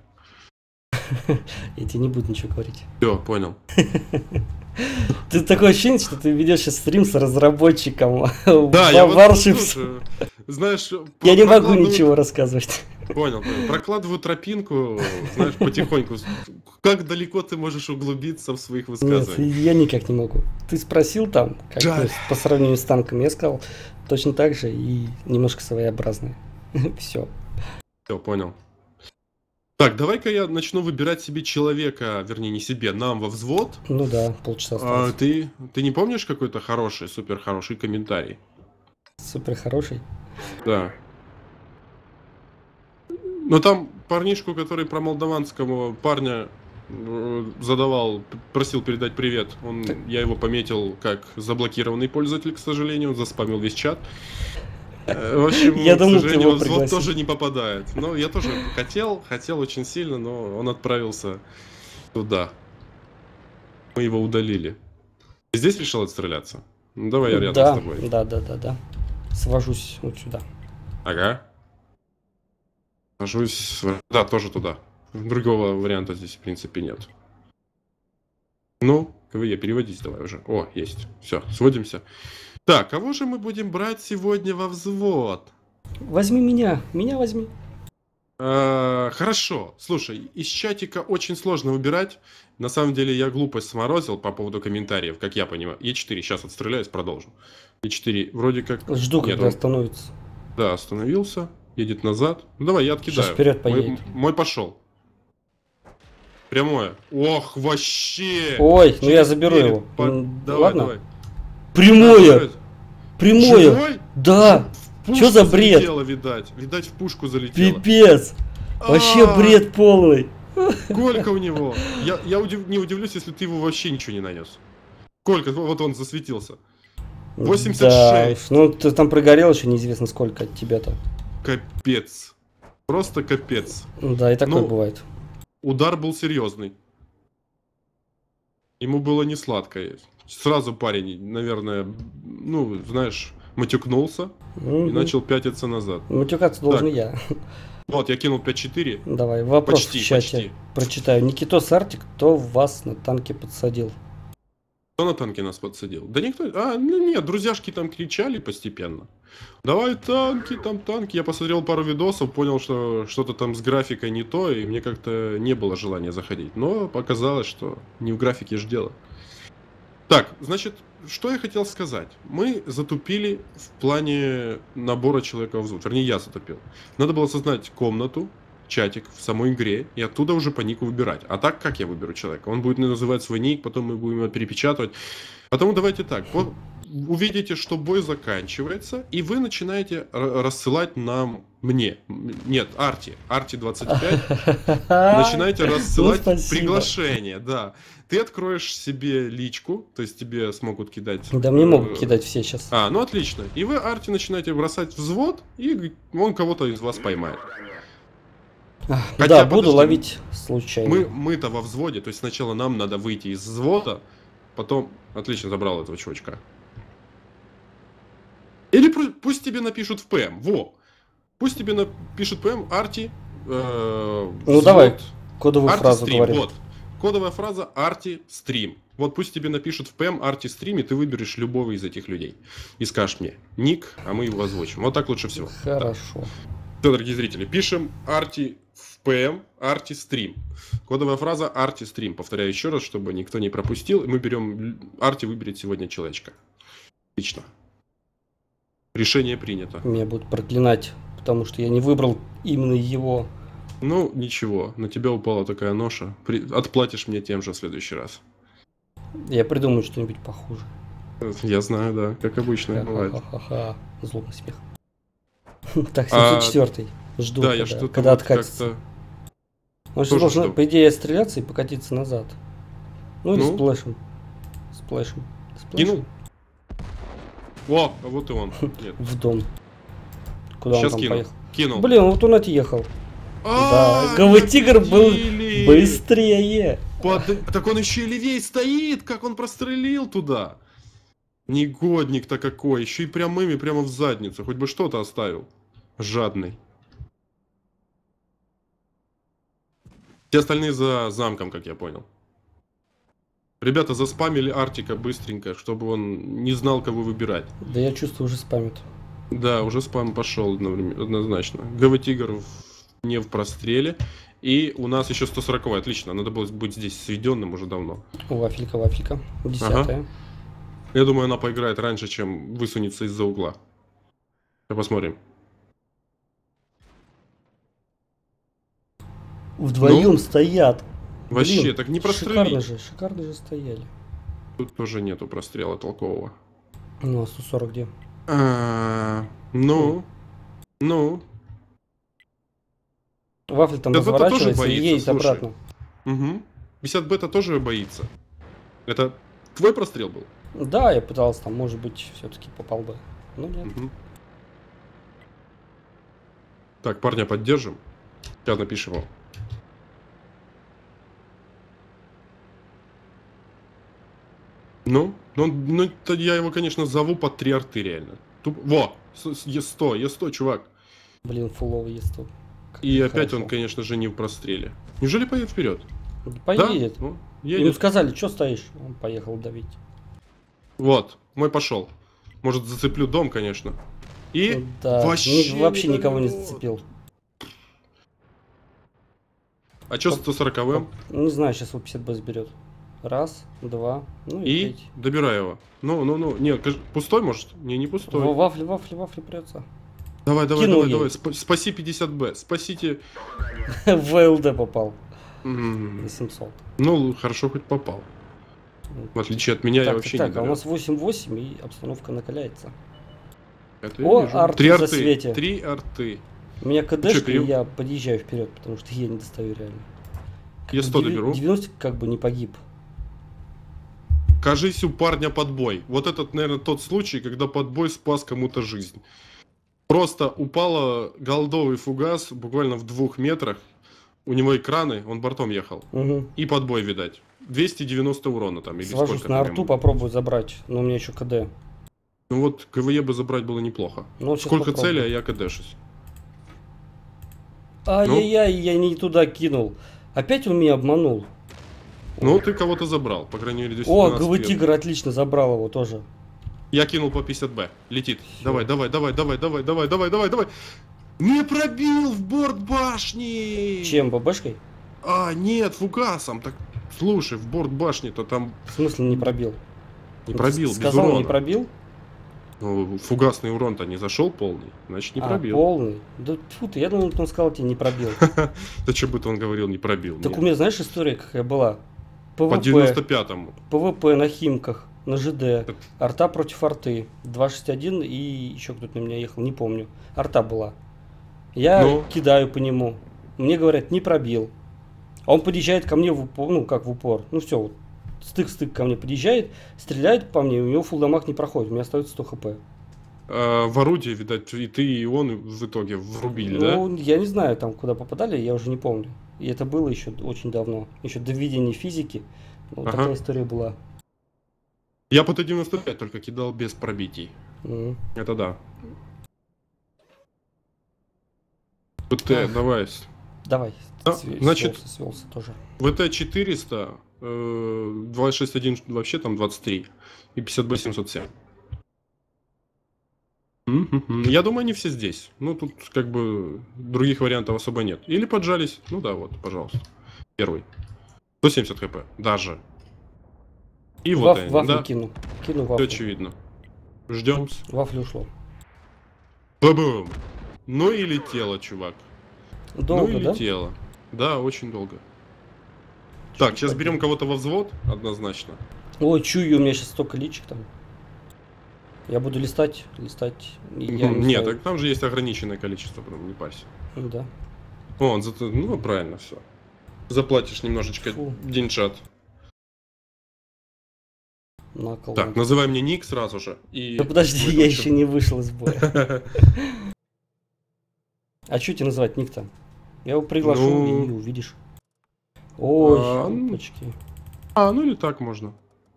Speaker 2: Я тебе не буду ничего говорить.
Speaker 1: Все, понял.
Speaker 2: Ты такое ощущение, что ты ведешь сейчас стрим с разработчиком.
Speaker 1: Да, я вот
Speaker 2: Warships.
Speaker 1: слушаю. Знаешь,
Speaker 2: Я не могу ничего рассказывать.
Speaker 1: Понял. Прокладываю тропинку, знаешь, потихоньку. Как далеко ты можешь углубиться в своих
Speaker 2: Нет,
Speaker 1: высказываниях?
Speaker 2: я никак не могу. Ты спросил там, как
Speaker 1: Жаль.
Speaker 2: по сравнению с танками, я сказал точно так же и немножко своеобразное. Все.
Speaker 1: Все, понял. Так, давай-ка я начну выбирать себе человека, вернее, не себе, нам во взвод.
Speaker 2: Ну да, полчаса осталось.
Speaker 1: Ты не помнишь какой-то хороший, супер хороший комментарий?
Speaker 2: Супер хороший.
Speaker 1: Да. Но там парнишку, который про молдаванского парня задавал, просил передать привет. Я его пометил как заблокированный пользователь, к сожалению, он заспамил весь чат. В общем,
Speaker 2: Я
Speaker 1: к
Speaker 2: думал,
Speaker 1: сожалению,
Speaker 2: ты его
Speaker 1: взвод
Speaker 2: пригласил.
Speaker 1: тоже не попадает. Но я тоже хотел очень сильно, но он отправился туда. Мы его удалили. Ты здесь решил отстреляться? Ну давай я рядом с тобой.
Speaker 2: Да. Свожусь вот сюда.
Speaker 1: Ага. Сажусь. Да, тоже туда. Другого варианта здесь, в принципе, нет. Ну, КВЕ, переводись давай уже. О, есть. Все, сводимся. Так, кого же мы будем брать сегодня во взвод?
Speaker 2: Возьми меня, меня возьми.
Speaker 1: Хорошо. Слушай, из чатика очень сложно выбирать. На самом деле я глупость сморозил по поводу комментариев, как я понимаю. Е4, сейчас отстреляюсь, продолжу. Е4 вроде как...
Speaker 2: Жду,
Speaker 1: Нет,
Speaker 2: когда
Speaker 1: он-
Speaker 2: остановится.
Speaker 1: Да, остановился. Едет назад. Ну, давай, я откидаю.
Speaker 2: Сейчас вперед
Speaker 1: Мой,
Speaker 2: поедет.
Speaker 1: мой пошел. Прямое. Ох, вообще!
Speaker 2: Ой, ну я
Speaker 1: Через
Speaker 2: заберу
Speaker 1: перед
Speaker 2: его.
Speaker 1: Давай,
Speaker 2: Ладно.
Speaker 1: давай.
Speaker 2: Прямое! Прямое!
Speaker 1: Живой?
Speaker 2: Да!
Speaker 1: В пушку
Speaker 2: Чё за бред?
Speaker 1: залетело, видать. Видать, в пушку залетело.
Speaker 2: Пипец! Вообще
Speaker 1: А,
Speaker 2: бред полный.
Speaker 1: Сколько у него? Не удивлюсь, если ты его вообще ничего не нанес. Сколько? Вот он засветился. 86.
Speaker 2: Да, уж, ну ты там прогорел еще неизвестно сколько от тебя-то.
Speaker 1: Капец. Просто капец.
Speaker 2: Да, и такое
Speaker 1: Ну,
Speaker 2: бывает.
Speaker 1: Удар был серьезный. Ему было не сладко. Сразу парень, наверное, ну, знаешь, матюкнулся и начал пятиться назад.
Speaker 2: Матюкаться должен
Speaker 1: Так.
Speaker 2: я.
Speaker 1: Вот, я кинул 5-4.
Speaker 2: Давай, вопрос
Speaker 1: Почти,
Speaker 2: в чате.
Speaker 1: почти.
Speaker 2: Прочитаю. Никитос Артик, кто вас на танке подсадил?
Speaker 1: Кто на танке нас подсадил? Да никто... ну нет, друзьяшки там кричали постепенно. Давай танки, там танки. Я посмотрел пару видосов, понял, что что-то там с графикой не то, и мне как-то не было желания заходить. Но показалось, что не в графике ж дело. Так, значит, что я хотел сказать. Мы затупили в плане набора человека в взвод. Вернее, я затупил. Надо было создать комнату, чатик в самой игре, и оттуда уже по нику выбирать. А так, как я выберу человека? Он будет называть свой ник, потом мы будем его перепечатывать. Потому давайте так. Вот увидите, что бой заканчивается, и вы начинаете рассылать мне. Нет, Арти 25. Начинаете рассылать приглашение, да. Ты откроешь себе личку, то есть тебе смогут кидать...
Speaker 2: Да мне могут кидать все сейчас.
Speaker 1: Ну отлично. И вы, Арти, начинаете бросать взвод, и он кого-то из вас поймает.
Speaker 2: Хотя, да, буду ловить случайно.
Speaker 1: Мы-то во взводе, то есть сначала нам надо выйти из взвода, потом... Отлично, забрал этого чувачка. Или пусть тебе напишут в ПМ, во! Пусть тебе напишут ПМ Арти...
Speaker 2: ну давай, кодовую фразу говори.
Speaker 1: Вот. Кодовая фраза Арти стрим. Вот пусть тебе напишут в ПМ Арти стрим, и ты выберешь любого из этих людей. И скажешь мне ник, а мы его озвучим. Вот так лучше всего.
Speaker 2: Хорошо.
Speaker 1: Да. Все, дорогие зрители, пишем Арти в ПМ, Арти стрим. Кодовая фраза Арти стрим. Повторяю еще раз, чтобы никто не пропустил. Мы берем... Арти выберет сегодня человечка. Отлично. Решение принято.
Speaker 2: Меня будут проклинать, потому что я не выбрал именно его.
Speaker 1: Ну, ничего, на тебя упала такая ноша. Отплатишь мне тем же в следующий раз.
Speaker 2: Я придумаю что-нибудь похуже.
Speaker 1: Я знаю, да, как обычно бывает.
Speaker 2: Ха-ха-ха-ха. Злобный смех. Так, 704-й. Жду,
Speaker 1: да, я что-то
Speaker 2: когда откатится. Он же должен, по идее, стреляться и покатиться назад. Ну или сплэшем. Сплэшем.
Speaker 1: Кинул? О, а вот и он. Нет.
Speaker 2: В дом. Куда
Speaker 1: сейчас
Speaker 2: он там поехал?
Speaker 1: Кинул.
Speaker 2: Блин, вот он отъехал. Да, Говый-тигр был быстрее.
Speaker 1: Так он еще и левее стоит, как он прострелил туда. Негодник-то какой, еще и прямыми прямо в задницу, хоть бы что-то оставил. Жадный. Все остальные за замком, как я понял. Ребята заспамили Артика быстренько, чтобы он не знал, кого выбирать.
Speaker 2: Да я чувствую, уже спамит. Да,
Speaker 1: уже спам пошел однозначно. Говый-тигр не в простреле. И у нас еще 140-й. Отлично, надо было быть здесь сведенным уже давно.
Speaker 2: Вафелька. 10-я.
Speaker 1: Ага. Я думаю, она поиграет раньше, чем высунется из-за угла. Посмотрим.
Speaker 2: Вдвоем стоят.
Speaker 1: Вообще,
Speaker 2: блин,
Speaker 1: так не прострелить.
Speaker 2: Шикарно же стояли.
Speaker 1: Тут тоже нету прострела толкового.
Speaker 2: Ну, а 140 где?
Speaker 1: Ну.
Speaker 2: Вафель там разворачивается и едет обратно.
Speaker 1: Угу. 50 бета тоже боится. Это твой прострел был?
Speaker 2: Да, я пытался там, может быть, все-таки попал бы. Ну нет.
Speaker 1: Угу. Так, парня поддержим. Сейчас напишем его. Ну, я его, конечно, зову под 3 арты реально. Во! Е100, чувак.
Speaker 2: Блин, фуловый Е100.
Speaker 1: И опять он, конечно же, не в простреле. Неужели поедет вперед?
Speaker 2: Поедет.
Speaker 1: Да? Ну,
Speaker 2: Ему
Speaker 1: Едет.
Speaker 2: сказали, что стоишь? Он поехал давить.
Speaker 1: Вот, мой пошел. Может, зацеплю дом, конечно. И
Speaker 2: Да, вообще
Speaker 1: не
Speaker 2: никого не
Speaker 1: довел.
Speaker 2: зацепил.
Speaker 1: А что с 140-м?
Speaker 2: Не знаю, сейчас его 50 б заберет. Раз, два, ну и
Speaker 1: И
Speaker 2: третий.
Speaker 1: добираю его. Ну. Не, пустой, может? Не пустой.
Speaker 2: Вафли прется.
Speaker 1: Давай.
Speaker 2: Кинул ей.
Speaker 1: Спаси 50Б. Спасите.
Speaker 2: В ЛД попал.
Speaker 1: М,
Speaker 2: На 700.
Speaker 1: Ну, хорошо, хоть попал. В отличие от меня, я вообще
Speaker 2: Так,
Speaker 1: не
Speaker 2: а у
Speaker 1: горел.
Speaker 2: нас 8-8 и обстановка накаляется.
Speaker 1: Это я
Speaker 2: О,
Speaker 1: вижу.
Speaker 2: арт
Speaker 1: Три
Speaker 2: в
Speaker 1: арты.
Speaker 2: засвете.
Speaker 1: 3 арты.
Speaker 2: У меня КДшка,
Speaker 1: Чё,
Speaker 2: и я подъезжаю вперед, потому что я не достаю реально.
Speaker 1: Я 100 доберу.
Speaker 2: 90 как бы не погиб.
Speaker 1: Кажись, у парня подбой. Вот этот, наверное, тот случай, когда подбой спас кому-то жизнь. Просто упала голдовый фугас буквально в 2 метрах. У него экраны, он бортом ехал.
Speaker 2: Угу.
Speaker 1: И подбой, видать. 290 урона там, или
Speaker 2: Свожусь
Speaker 1: сколько
Speaker 2: на
Speaker 1: там
Speaker 2: арту,
Speaker 1: ему.
Speaker 2: попробую забрать, но у меня еще КД.
Speaker 1: Ну вот, КВЕ бы забрать было неплохо.
Speaker 2: Ну, вот щас
Speaker 1: Сколько
Speaker 2: попробую.
Speaker 1: целей, а я КДшусь.
Speaker 2: Ай-яй-яй, я не туда кинул. Опять он меня обманул.
Speaker 1: Ну, ты кого-то забрал, по крайней мере, 212
Speaker 2: О, ГВ
Speaker 1: вверх.
Speaker 2: Тигр отлично забрал его тоже.
Speaker 1: Я кинул по 50Б. Летит.
Speaker 2: Всё.
Speaker 1: Давай. Не пробил в борт башни!
Speaker 2: Чем, ББшкой?
Speaker 1: А, нет, фугасом. Так, слушай, в борт башни-то там
Speaker 2: В смысле не пробил?
Speaker 1: не
Speaker 2: Ну,
Speaker 1: пробил,
Speaker 2: ты
Speaker 1: без
Speaker 2: сказал,
Speaker 1: урона.
Speaker 2: не пробил?
Speaker 1: Ну, фугасный урон-то не зашел полный, значит не пробил.
Speaker 2: Полный? Да фу ты, я думал, он сказал тебе не пробил.
Speaker 1: Да что бы-то он говорил, не пробил.
Speaker 2: Так
Speaker 1: Нет.
Speaker 2: у меня, знаешь, история какая была?
Speaker 1: По
Speaker 2: ПВП,
Speaker 1: 95-му.
Speaker 2: ПВП на Химках, на ЖД, арта против арты, 261 и еще кто-то на меня ехал, не помню. Арта была. Я
Speaker 1: Ну?
Speaker 2: кидаю по нему, мне говорят, не пробил. А он подъезжает ко мне в упор, ну как в упор, ну все, вот, стык ко мне подъезжает, стреляет по мне, у него фулл-дамаг не проходит, у меня остается 100 хп.
Speaker 1: А, в орудие, видать, и ты, и он в итоге врубили, да?
Speaker 2: Ну, я не знаю, там куда попадали, я уже не помню. И это было еще очень давно, еще до введения физики. Вот
Speaker 1: Ага.
Speaker 2: такая история была.
Speaker 1: Я по Т-95 только кидал без пробитий.
Speaker 2: Мгм.
Speaker 1: Это да. ВТ,
Speaker 2: Ах.
Speaker 1: давай.
Speaker 2: Давай,
Speaker 1: А, значит-
Speaker 2: свелся тоже.
Speaker 1: ВТ-400, 261 вообще там 23. И 50Б 707. Я думаю, они все здесь. Ну, тут как бы других вариантов особо нет. Или поджались. Ну да, вот, пожалуйста. Первый. 170 хп. Даже. И вот они,
Speaker 2: Вафли
Speaker 1: да?
Speaker 2: кину. Кину
Speaker 1: Все
Speaker 2: вафли.
Speaker 1: очевидно. Ждем.
Speaker 2: Вафли ушло.
Speaker 1: Бабум. Ну и летело, чувак.
Speaker 2: Долго,
Speaker 1: ну и
Speaker 2: да?
Speaker 1: летело. Да, очень долго. Так, сейчас
Speaker 2: Чуть-чуть
Speaker 1: берем кого-то во взвод, однозначно.
Speaker 2: Ой, чую, у меня сейчас столько личек там. Я буду листать. И я не
Speaker 1: Нет,
Speaker 2: знаю.
Speaker 1: так там же есть ограниченное количество, прям не парься.
Speaker 2: Ну да.
Speaker 1: О, ну правильно, все. Заплатишь немножечко
Speaker 2: Фу.
Speaker 1: деньжат.
Speaker 2: Накол.
Speaker 1: Так, называй мне ник сразу же. И
Speaker 2: Да подожди,
Speaker 1: мы
Speaker 2: я
Speaker 1: точно-
Speaker 2: еще не вышел из боя. А что тебе называть ник-то? Я его приглашу
Speaker 1: Ну,
Speaker 2: и увидишь. Ой,
Speaker 1: ну,
Speaker 2: опачки.
Speaker 1: А, ну или так можно.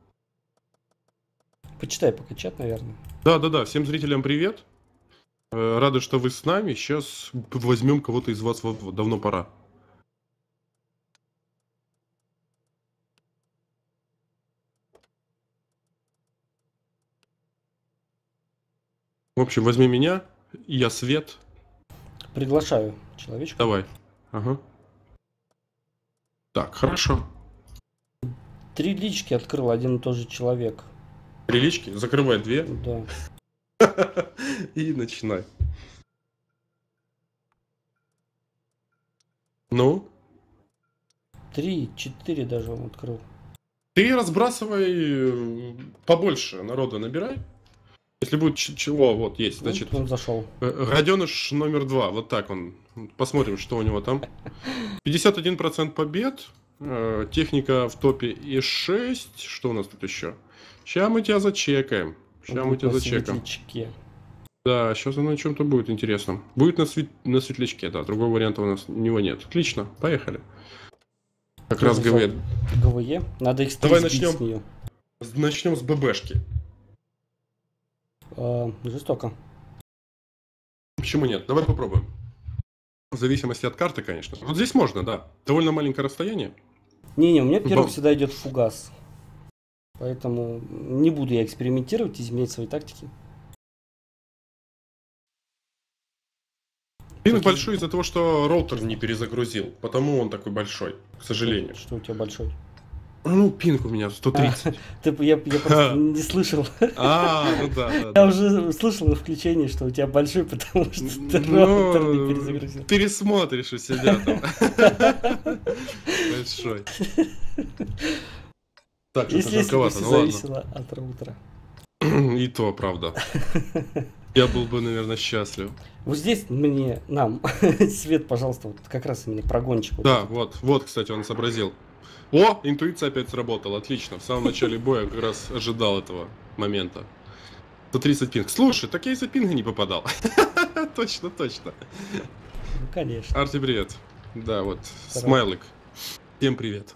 Speaker 2: Почитай пока чат, наверное.
Speaker 1: Да. Всем зрителям привет. Рады, что вы с нами. Сейчас возьмем кого-то из вас. Давно пора. В общем, возьми меня. Я Свет.
Speaker 2: Приглашаю человечка.
Speaker 1: Давай. Ага. Так, хорошо.
Speaker 2: 3 лички открыл один и тот же человек.
Speaker 1: Прилички. Закрывай 2.
Speaker 2: Да.
Speaker 1: И начинай. Ну?
Speaker 2: 3-4 даже он открыл.
Speaker 1: Ты разбрасывай побольше народа набирай. Если будет чего, вот есть, значит,
Speaker 2: Вот он зашел.
Speaker 1: гаденыш номер 2, вот так он. Посмотрим, что у него там. 51% побед, техника в топе и 6. Что у нас тут еще? Сейчас мы тебя зачекаем. Сейчас мы тебя
Speaker 2: На
Speaker 1: зачекаем.
Speaker 2: светлячке.
Speaker 1: Да, сейчас оно на чем-то будет интересно. Будет на светлячке, да. Другого варианта у него нет. Отлично, поехали. Как
Speaker 2: Кто
Speaker 1: раз
Speaker 2: зашел?
Speaker 1: ГВ.
Speaker 2: ГВЕ. Надо их
Speaker 1: Давай
Speaker 2: сбить
Speaker 1: начнем.
Speaker 2: с нее.
Speaker 1: Начнем с ББшки.
Speaker 2: Жестоко.
Speaker 1: Почему нет? Давай попробуем. В зависимости от карты, конечно. Вот здесь можно, да. Довольно маленькое расстояние.
Speaker 2: Не-не, у меня первый
Speaker 1: Бом-
Speaker 2: всегда идет фугас. Поэтому не буду я экспериментировать, изменять свои тактики.
Speaker 1: Пинг
Speaker 2: Такие-
Speaker 1: большой из-за того, что роутер не перезагрузил. Потому он такой большой, к сожалению.
Speaker 2: Что у тебя большой?
Speaker 1: Ну, пинг у меня 130.
Speaker 2: Я просто не слышал.
Speaker 1: Ну да,
Speaker 2: Я
Speaker 1: да.
Speaker 2: уже слышал на включении, что у тебя большой, потому что ты
Speaker 1: Ну,
Speaker 2: роутер не перезагрузил.
Speaker 1: пересмотришь у себя там. Большой. Так, что-то
Speaker 2: Если бы
Speaker 1: жарковато,
Speaker 2: все
Speaker 1: ну ладно.
Speaker 2: зависело от роутера.
Speaker 1: И то, правда. Я был бы, наверное, счастлив.
Speaker 2: Вот здесь нам, Свет, пожалуйста, вот как раз именно прогончик. вот
Speaker 1: Да,
Speaker 2: этот.
Speaker 1: вот, кстати, он сообразил. О, интуиция опять сработала, отлично. В самом начале боя как раз ожидал этого момента. 130 пинг. Слушай, так я из-за пинга не попадал. Точно, точно.
Speaker 2: Ну, конечно.
Speaker 1: Арти, привет. Да, вот,
Speaker 2: Здорово.
Speaker 1: смайлик. Всем привет.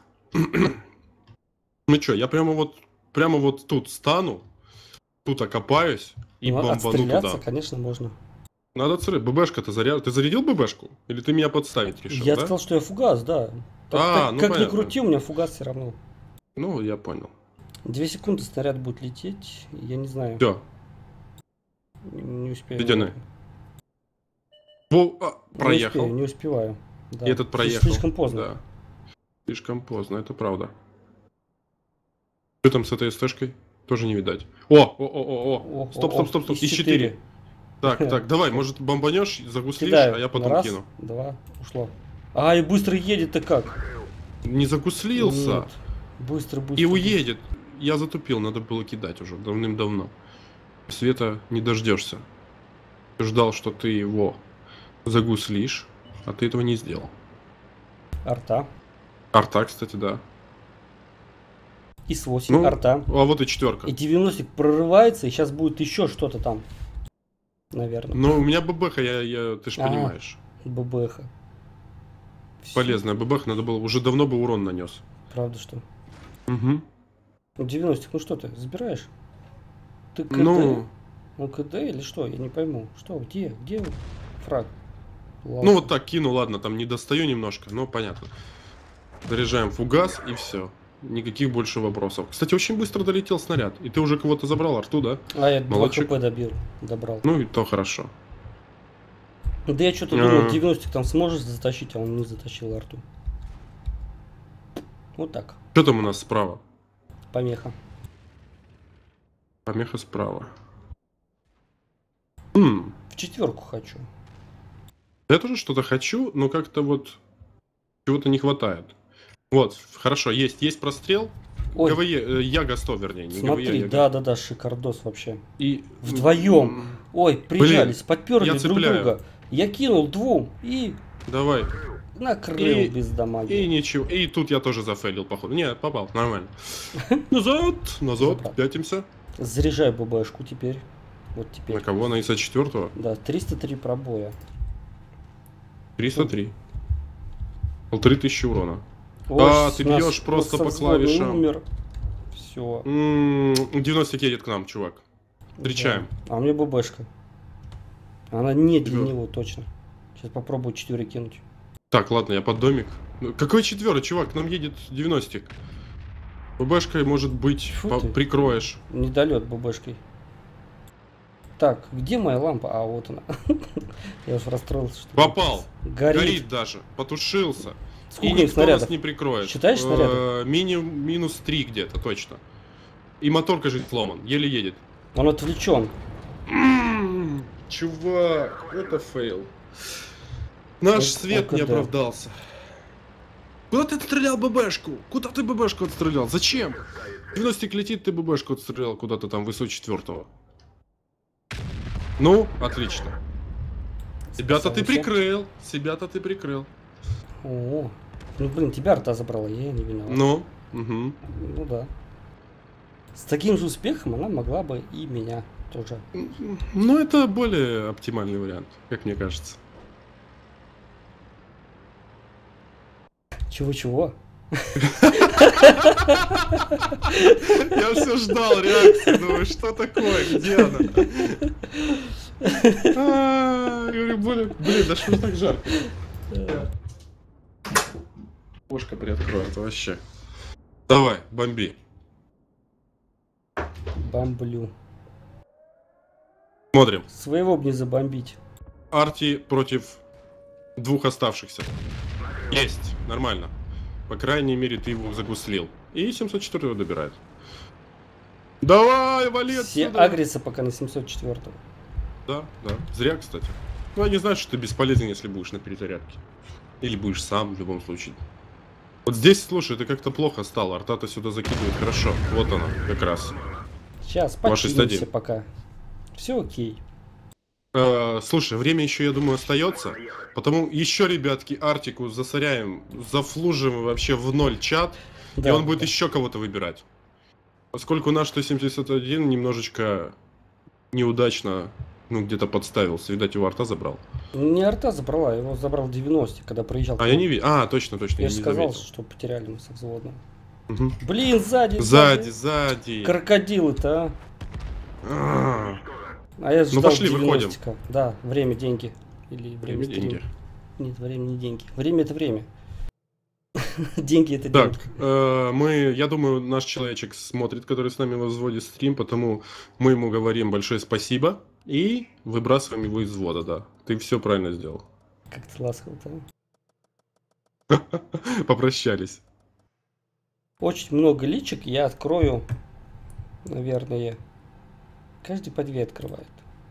Speaker 1: Ну чё, я прямо вот тут стану, тут окопаюсь и
Speaker 2: Ну,
Speaker 1: бомбану
Speaker 2: отстреляться,
Speaker 1: туда.
Speaker 2: конечно, можно.
Speaker 1: Надо отстрелять. ББшка-то заряд... Ты зарядил ББшку? Или ты меня подставить решил,
Speaker 2: Я
Speaker 1: да?
Speaker 2: сказал, что я фугас, да.
Speaker 1: Ну
Speaker 2: Как ни
Speaker 1: понятно.
Speaker 2: крути, у меня фугас все равно.
Speaker 1: Ну, я понял.
Speaker 2: 2 секунды снаряд будет лететь, я не знаю.
Speaker 1: Все,
Speaker 2: Не успею.
Speaker 1: Ледяной.
Speaker 2: Не
Speaker 1: проехал.
Speaker 2: успею, не успеваю. Да.
Speaker 1: И этот проехал.
Speaker 2: Слишком поздно.
Speaker 1: Да. Слишком поздно, это правда. Что там с этой СТшкой? Тоже не видать. О! Стоп.
Speaker 2: Из
Speaker 1: Из 4. Так, давай, может бомбанешь, загуслишь,
Speaker 2: Кидаю.
Speaker 1: а я потом
Speaker 2: Раз,
Speaker 1: кину.
Speaker 2: 2, ушло. И быстро едет-то как?
Speaker 1: Не загуслился.
Speaker 2: Нет. Быстро.
Speaker 1: И уедет. Я затупил, надо было кидать уже давным-давно. Света не дождешься. Ждал, что ты его загуслишь, а ты этого не сделал.
Speaker 2: Арта.
Speaker 1: Арта, кстати, да.
Speaker 2: ИС-8,
Speaker 1: Ну,
Speaker 2: арта.
Speaker 1: А вот и четверка.
Speaker 2: И 90-ик прорывается, и сейчас будет еще что-то там. Наверное.
Speaker 1: Ну, у меня ББХ, ты ж
Speaker 2: Ага.
Speaker 1: понимаешь.
Speaker 2: ББХ.
Speaker 1: Полезная ББХ, надо было, уже давно бы урон нанес.
Speaker 2: Правда, что?
Speaker 1: Угу.
Speaker 2: Ну, 90-ик, ну что ты, забираешь? Ты КД?
Speaker 1: Ну,
Speaker 2: КД или что? Я не пойму. Что, где фраг?
Speaker 1: ну вот так кину, ладно, там не достаю немножко, но понятно. Заряжаем фугас и все. Никаких больше вопросов. Кстати, очень быстро долетел снаряд. И ты уже кого-то забрал, Арту, да?
Speaker 2: Я 2
Speaker 1: Молодчик.
Speaker 2: хп добрал.
Speaker 1: Ну и то хорошо.
Speaker 2: Да я что-то думал, 90-ик там сможешь затащить, а он не затащил арту. Вот так.
Speaker 1: Что там у нас справа?
Speaker 2: Помеха.
Speaker 1: Помеха справа.
Speaker 2: В 4 хочу.
Speaker 1: Я тоже что-то хочу, но как-то вот чего-то не хватает. Вот, хорошо, есть прострел.
Speaker 2: Ой,
Speaker 1: ГВЕ, Яга 100, вернее. Не
Speaker 2: смотри,
Speaker 1: ГВЕ, Яга.
Speaker 2: да, шикардос вообще.
Speaker 1: И...
Speaker 2: Вдвоем. Ой, прижались, подперли
Speaker 1: я
Speaker 2: друг
Speaker 1: цепляю.
Speaker 2: друга. Я кинул 2 и
Speaker 1: Давай.
Speaker 2: накрыл
Speaker 1: И-
Speaker 2: без дамаги.
Speaker 1: И ничего. И тут я тоже зафейлил, походу. Не, попал, нормально. Назад,
Speaker 2: Забрал.
Speaker 1: пятимся.
Speaker 2: Заряжай ББшку теперь. Вот теперь.
Speaker 1: На кого? На ИСа-4?
Speaker 2: Да, 303 пробоя.
Speaker 1: 303. 1500 урона.
Speaker 2: Ой,
Speaker 1: ты
Speaker 2: у нас
Speaker 1: бьешь просто по
Speaker 2: взводный
Speaker 1: клавишам.
Speaker 2: Умер. Все.
Speaker 1: 90 едет к нам, чувак. Встречаем.
Speaker 2: А у меня ББшка. Она не для
Speaker 1: Тебя-
Speaker 2: него точно. Сейчас попробую 4 кинуть.
Speaker 1: Так, ладно, я под домик. Ну, какой 4, чувак? К нам едет 90-ик. ББшкой, может быть,
Speaker 2: Фу ты.
Speaker 1: прикроешь.
Speaker 2: Недолет ББшкой. Так, где моя лампа? А, вот она. Я уж расстроился, что...
Speaker 1: Попал.
Speaker 2: Горит.
Speaker 1: Горит даже. Потушился. И
Speaker 2: Сколько их
Speaker 1: никто
Speaker 2: снарядов?
Speaker 1: нас не прикроет.
Speaker 2: Считаешь снаряды?
Speaker 1: Минус 3 где-то, точно. И мотор, кажется, сломан. Еле едет.
Speaker 2: Он отвлечен.
Speaker 1: Чувак, это фейл. Наш
Speaker 2: Это
Speaker 1: свет не
Speaker 2: ОКД.
Speaker 1: оправдался. Куда ты отстрелял ББшку? Куда ты ББшку отстрелял? Зачем? 90 летит, ты ББшку отстрелял куда-то там высоко 4-го. Ну, отлично. Себя-то ты
Speaker 2: Спасайся.
Speaker 1: прикрыл. Себя-то ты прикрыл.
Speaker 2: О, ну блин, тебя арта забрала, я не виноват.
Speaker 1: Ну, угу.
Speaker 2: Ну да. С таким же успехом она могла бы и меня тоже.
Speaker 1: Ну, это более оптимальный вариант, как мне кажется.
Speaker 2: Чего-чего?
Speaker 1: Я все ждал реакции, думаю, что такое, где она? Я говорю, блин, да что ж так жарко? Ушко приоткроет вообще. Давай, бомби.
Speaker 2: Бомблю.
Speaker 1: Смотрим.
Speaker 2: Своего бы не забомбить.
Speaker 1: Арти против двух оставшихся. Есть, нормально. По крайней мере, ты его загуслил. И 704 добирает. Давай, вали
Speaker 2: Все
Speaker 1: отсюда.
Speaker 2: агрятся пока на 704-го.
Speaker 1: Да, да. Зря, кстати. Ну, они знают, что ты бесполезен, если будешь на перезарядке. Или будешь сам, в любом случае. Вот здесь, слушай, ты как-то плохо стал. Арта-то сюда закидывает хорошо. Вот она, как раз.
Speaker 2: Сейчас
Speaker 1: 261.
Speaker 2: покинемся пока. Все окей.
Speaker 1: Слушай, время еще, я думаю, остается. Потому еще, ребятки, Артику засоряем, зафлужим вообще в ноль чат.
Speaker 2: Да,
Speaker 1: и он будет
Speaker 2: да.
Speaker 1: еще кого-то выбирать. Поскольку наш 171 немножечко неудачно, ну, где-то подставился. Видать, его арта забрал.
Speaker 2: Не арта забрала, его забрал 90, когда проезжал.
Speaker 1: А, я не видел. А, точно,
Speaker 2: Я
Speaker 1: я
Speaker 2: же
Speaker 1: не
Speaker 2: сказал,
Speaker 1: заметил.
Speaker 2: что потеряли мы со взводным.
Speaker 1: Мгм.
Speaker 2: Блин, сзади,
Speaker 1: Сзади.
Speaker 2: Крокодилы-то,
Speaker 1: А,
Speaker 2: а я ждал
Speaker 1: пошли, выходим.
Speaker 2: 90-ка. Да, время, деньги. Или время,
Speaker 1: Время, деньги.
Speaker 2: стрим. Нет, время не деньги. Время это время. Деньги это
Speaker 1: Так,
Speaker 2: деньги.
Speaker 1: я думаю, наш человечек смотрит, который с нами возводит стрим, потому мы ему говорим большое спасибо и выбрасываем его из взвода, да. Ты все правильно сделал.
Speaker 2: Как ты ласково-то.
Speaker 1: Попрощались.
Speaker 2: Очень много личек я открою, наверное. Каждый по 2 открывает.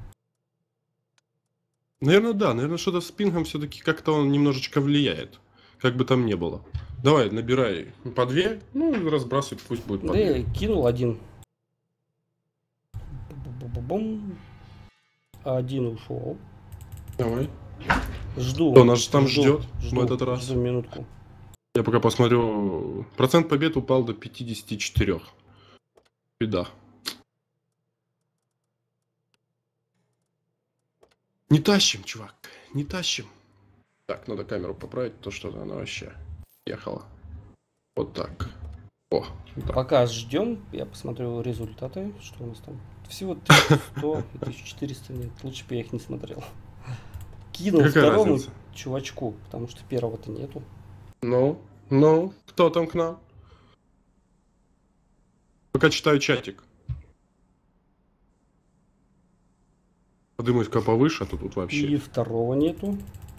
Speaker 1: Наверное, да. Наверное, что-то с пингом все-таки как-то он немножечко влияет. Как бы там ни было. Давай, набирай по 2, ну и разбрасывай, пусть будет по
Speaker 2: Да
Speaker 1: 2.
Speaker 2: я кинул один. Бу-бу-бу-бум. Один ушел.
Speaker 1: Давай.
Speaker 2: Жду.
Speaker 1: Кто нас там ждет в этот раз?
Speaker 2: Жду минутку.
Speaker 1: Я пока посмотрю. Процент побед упал до 54. Беда. Не тащим, чувак. Не тащим. Так, надо камеру поправить, то что она вообще ехала. Вот так. О, так.
Speaker 2: Пока ждем, я посмотрю результаты. Что у нас там? Всего 1100 и 1400 нет. Лучше бы я их не смотрел. Кинул
Speaker 1: Какая
Speaker 2: второму
Speaker 1: разница?
Speaker 2: чувачку, потому что первого-то нету.
Speaker 1: Ну, кто там к нам? Пока читаю чатик. Подымусь-ка повыше, а то тут вообще.
Speaker 2: И второго нету.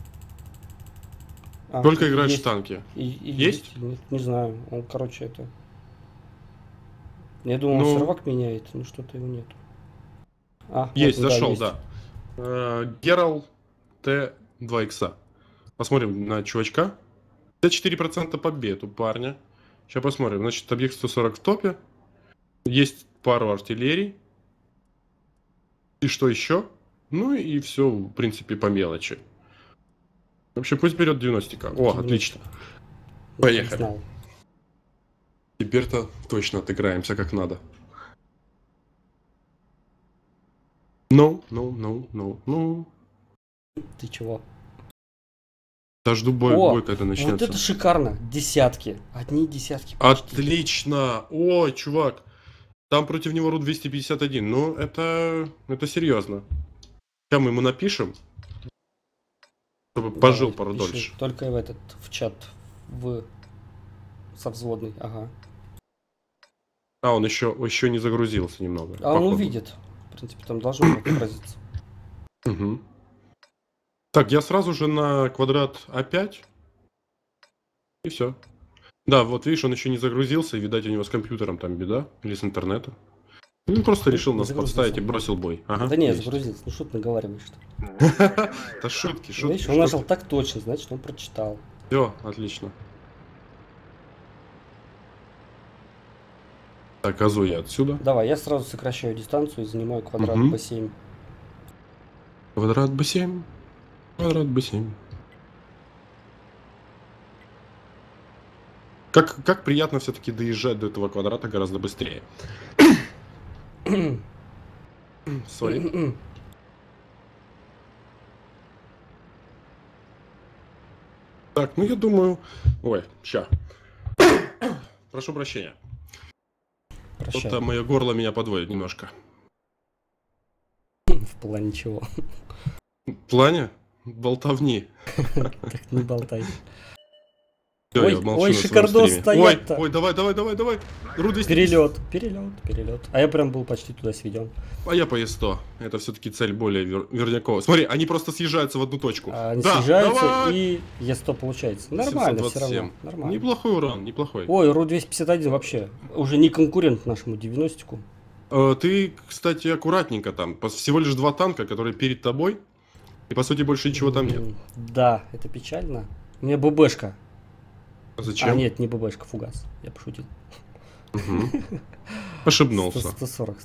Speaker 2: А,
Speaker 1: Только играешь
Speaker 2: есть.
Speaker 1: в танки.
Speaker 2: И
Speaker 1: Есть?
Speaker 2: или нет, не знаю. Он, короче, это... Я думал,
Speaker 1: Ну.
Speaker 2: он сервак меняет, но что-то его нету. А,
Speaker 1: Есть,
Speaker 2: вот он,
Speaker 1: зашел,
Speaker 2: есть.
Speaker 1: да. Герал Т2 икса. Посмотрим на чувачка. 54% побед у парня. Сейчас посмотрим. Значит, объект 140 в топе. Есть пару артиллерий. И что еще? Ну и все, в принципе, по мелочи. Вообще, пусть берет 90-ка. О,
Speaker 2: 90.
Speaker 1: отлично.
Speaker 2: Я
Speaker 1: Поехали.
Speaker 2: знал.
Speaker 1: Теперь-то точно отыграемся как надо. Ну.
Speaker 2: Ты чего?
Speaker 1: Да жду бой, когда
Speaker 2: Вот
Speaker 1: начнется.
Speaker 2: это шикарно. Десятки. Одни десятки. почти.
Speaker 1: Отлично! Ой, чувак. Там против него ру 251. Ну, это серьезно. Сейчас мы ему напишем, чтобы пожил
Speaker 2: Давай,
Speaker 1: пару
Speaker 2: пиши.
Speaker 1: дольше.
Speaker 2: Только в чат. Со взводный. Ага.
Speaker 1: А, он еще не загрузился немного.
Speaker 2: А он
Speaker 1: походу.
Speaker 2: увидит. В принципе, там должно отобразиться.
Speaker 1: Угу. Так, я сразу же на квадрат А5. И все. Да, вот видишь, он еще не загрузился, и, видать, у него с компьютером там беда. Или с интернетом. Он просто решил
Speaker 2: Не
Speaker 1: нас
Speaker 2: загрузился.
Speaker 1: подставить и бросил бой. Ага,
Speaker 2: Да не,
Speaker 1: есть.
Speaker 2: загрузился. Ну что ты наговариваешь-то?
Speaker 1: Это шутки.
Speaker 2: Видишь, он нажал так точно, значит, он прочитал.
Speaker 1: Все, отлично. Так, азу я отсюда.
Speaker 2: Давай, я сразу сокращаю дистанцию и занимаю квадрат
Speaker 1: Мгм.
Speaker 2: B7.
Speaker 1: Квадрат B7. Квадрат B7. Как приятно все-таки доезжать до этого квадрата гораздо быстрее. Сори. Так, ну я думаю... Ой, ща. Прошу прощения.
Speaker 2: Прощай.
Speaker 1: Что-то мое горло меня подводит немножко.
Speaker 2: В плане чего?
Speaker 1: В плане болтовни.
Speaker 2: Так не болтай.
Speaker 1: Всё,
Speaker 2: Ой,
Speaker 1: я молчу
Speaker 2: ой,
Speaker 1: на своем
Speaker 2: шикардос
Speaker 1: стриме.
Speaker 2: стоять-то.
Speaker 1: Ой, давай. Ру 200.
Speaker 2: Перелет. А я прям был почти туда сведен.
Speaker 1: А я по Е100. Это все-таки цель более верняковая. Смотри, они просто съезжаются в одну точку.
Speaker 2: Они
Speaker 1: Да,
Speaker 2: съезжаются,
Speaker 1: давай!
Speaker 2: и Е100 получается. Нормально, все
Speaker 1: 727.
Speaker 2: равно. Нормально.
Speaker 1: Неплохой урон, неплохой.
Speaker 2: Ой, РУ-251 вообще уже не конкурент нашему 90-ку.
Speaker 1: Ты, кстати, аккуратненько там. Всего лишь 2 танка, которые перед тобой. И по сути больше ничего там нет.
Speaker 2: Да, это печально. У меня ББшка.
Speaker 1: Зачем?
Speaker 2: А, нет, не ББшка, фугас. Я пошутил.
Speaker 1: Ошибнулся.
Speaker 2: 140.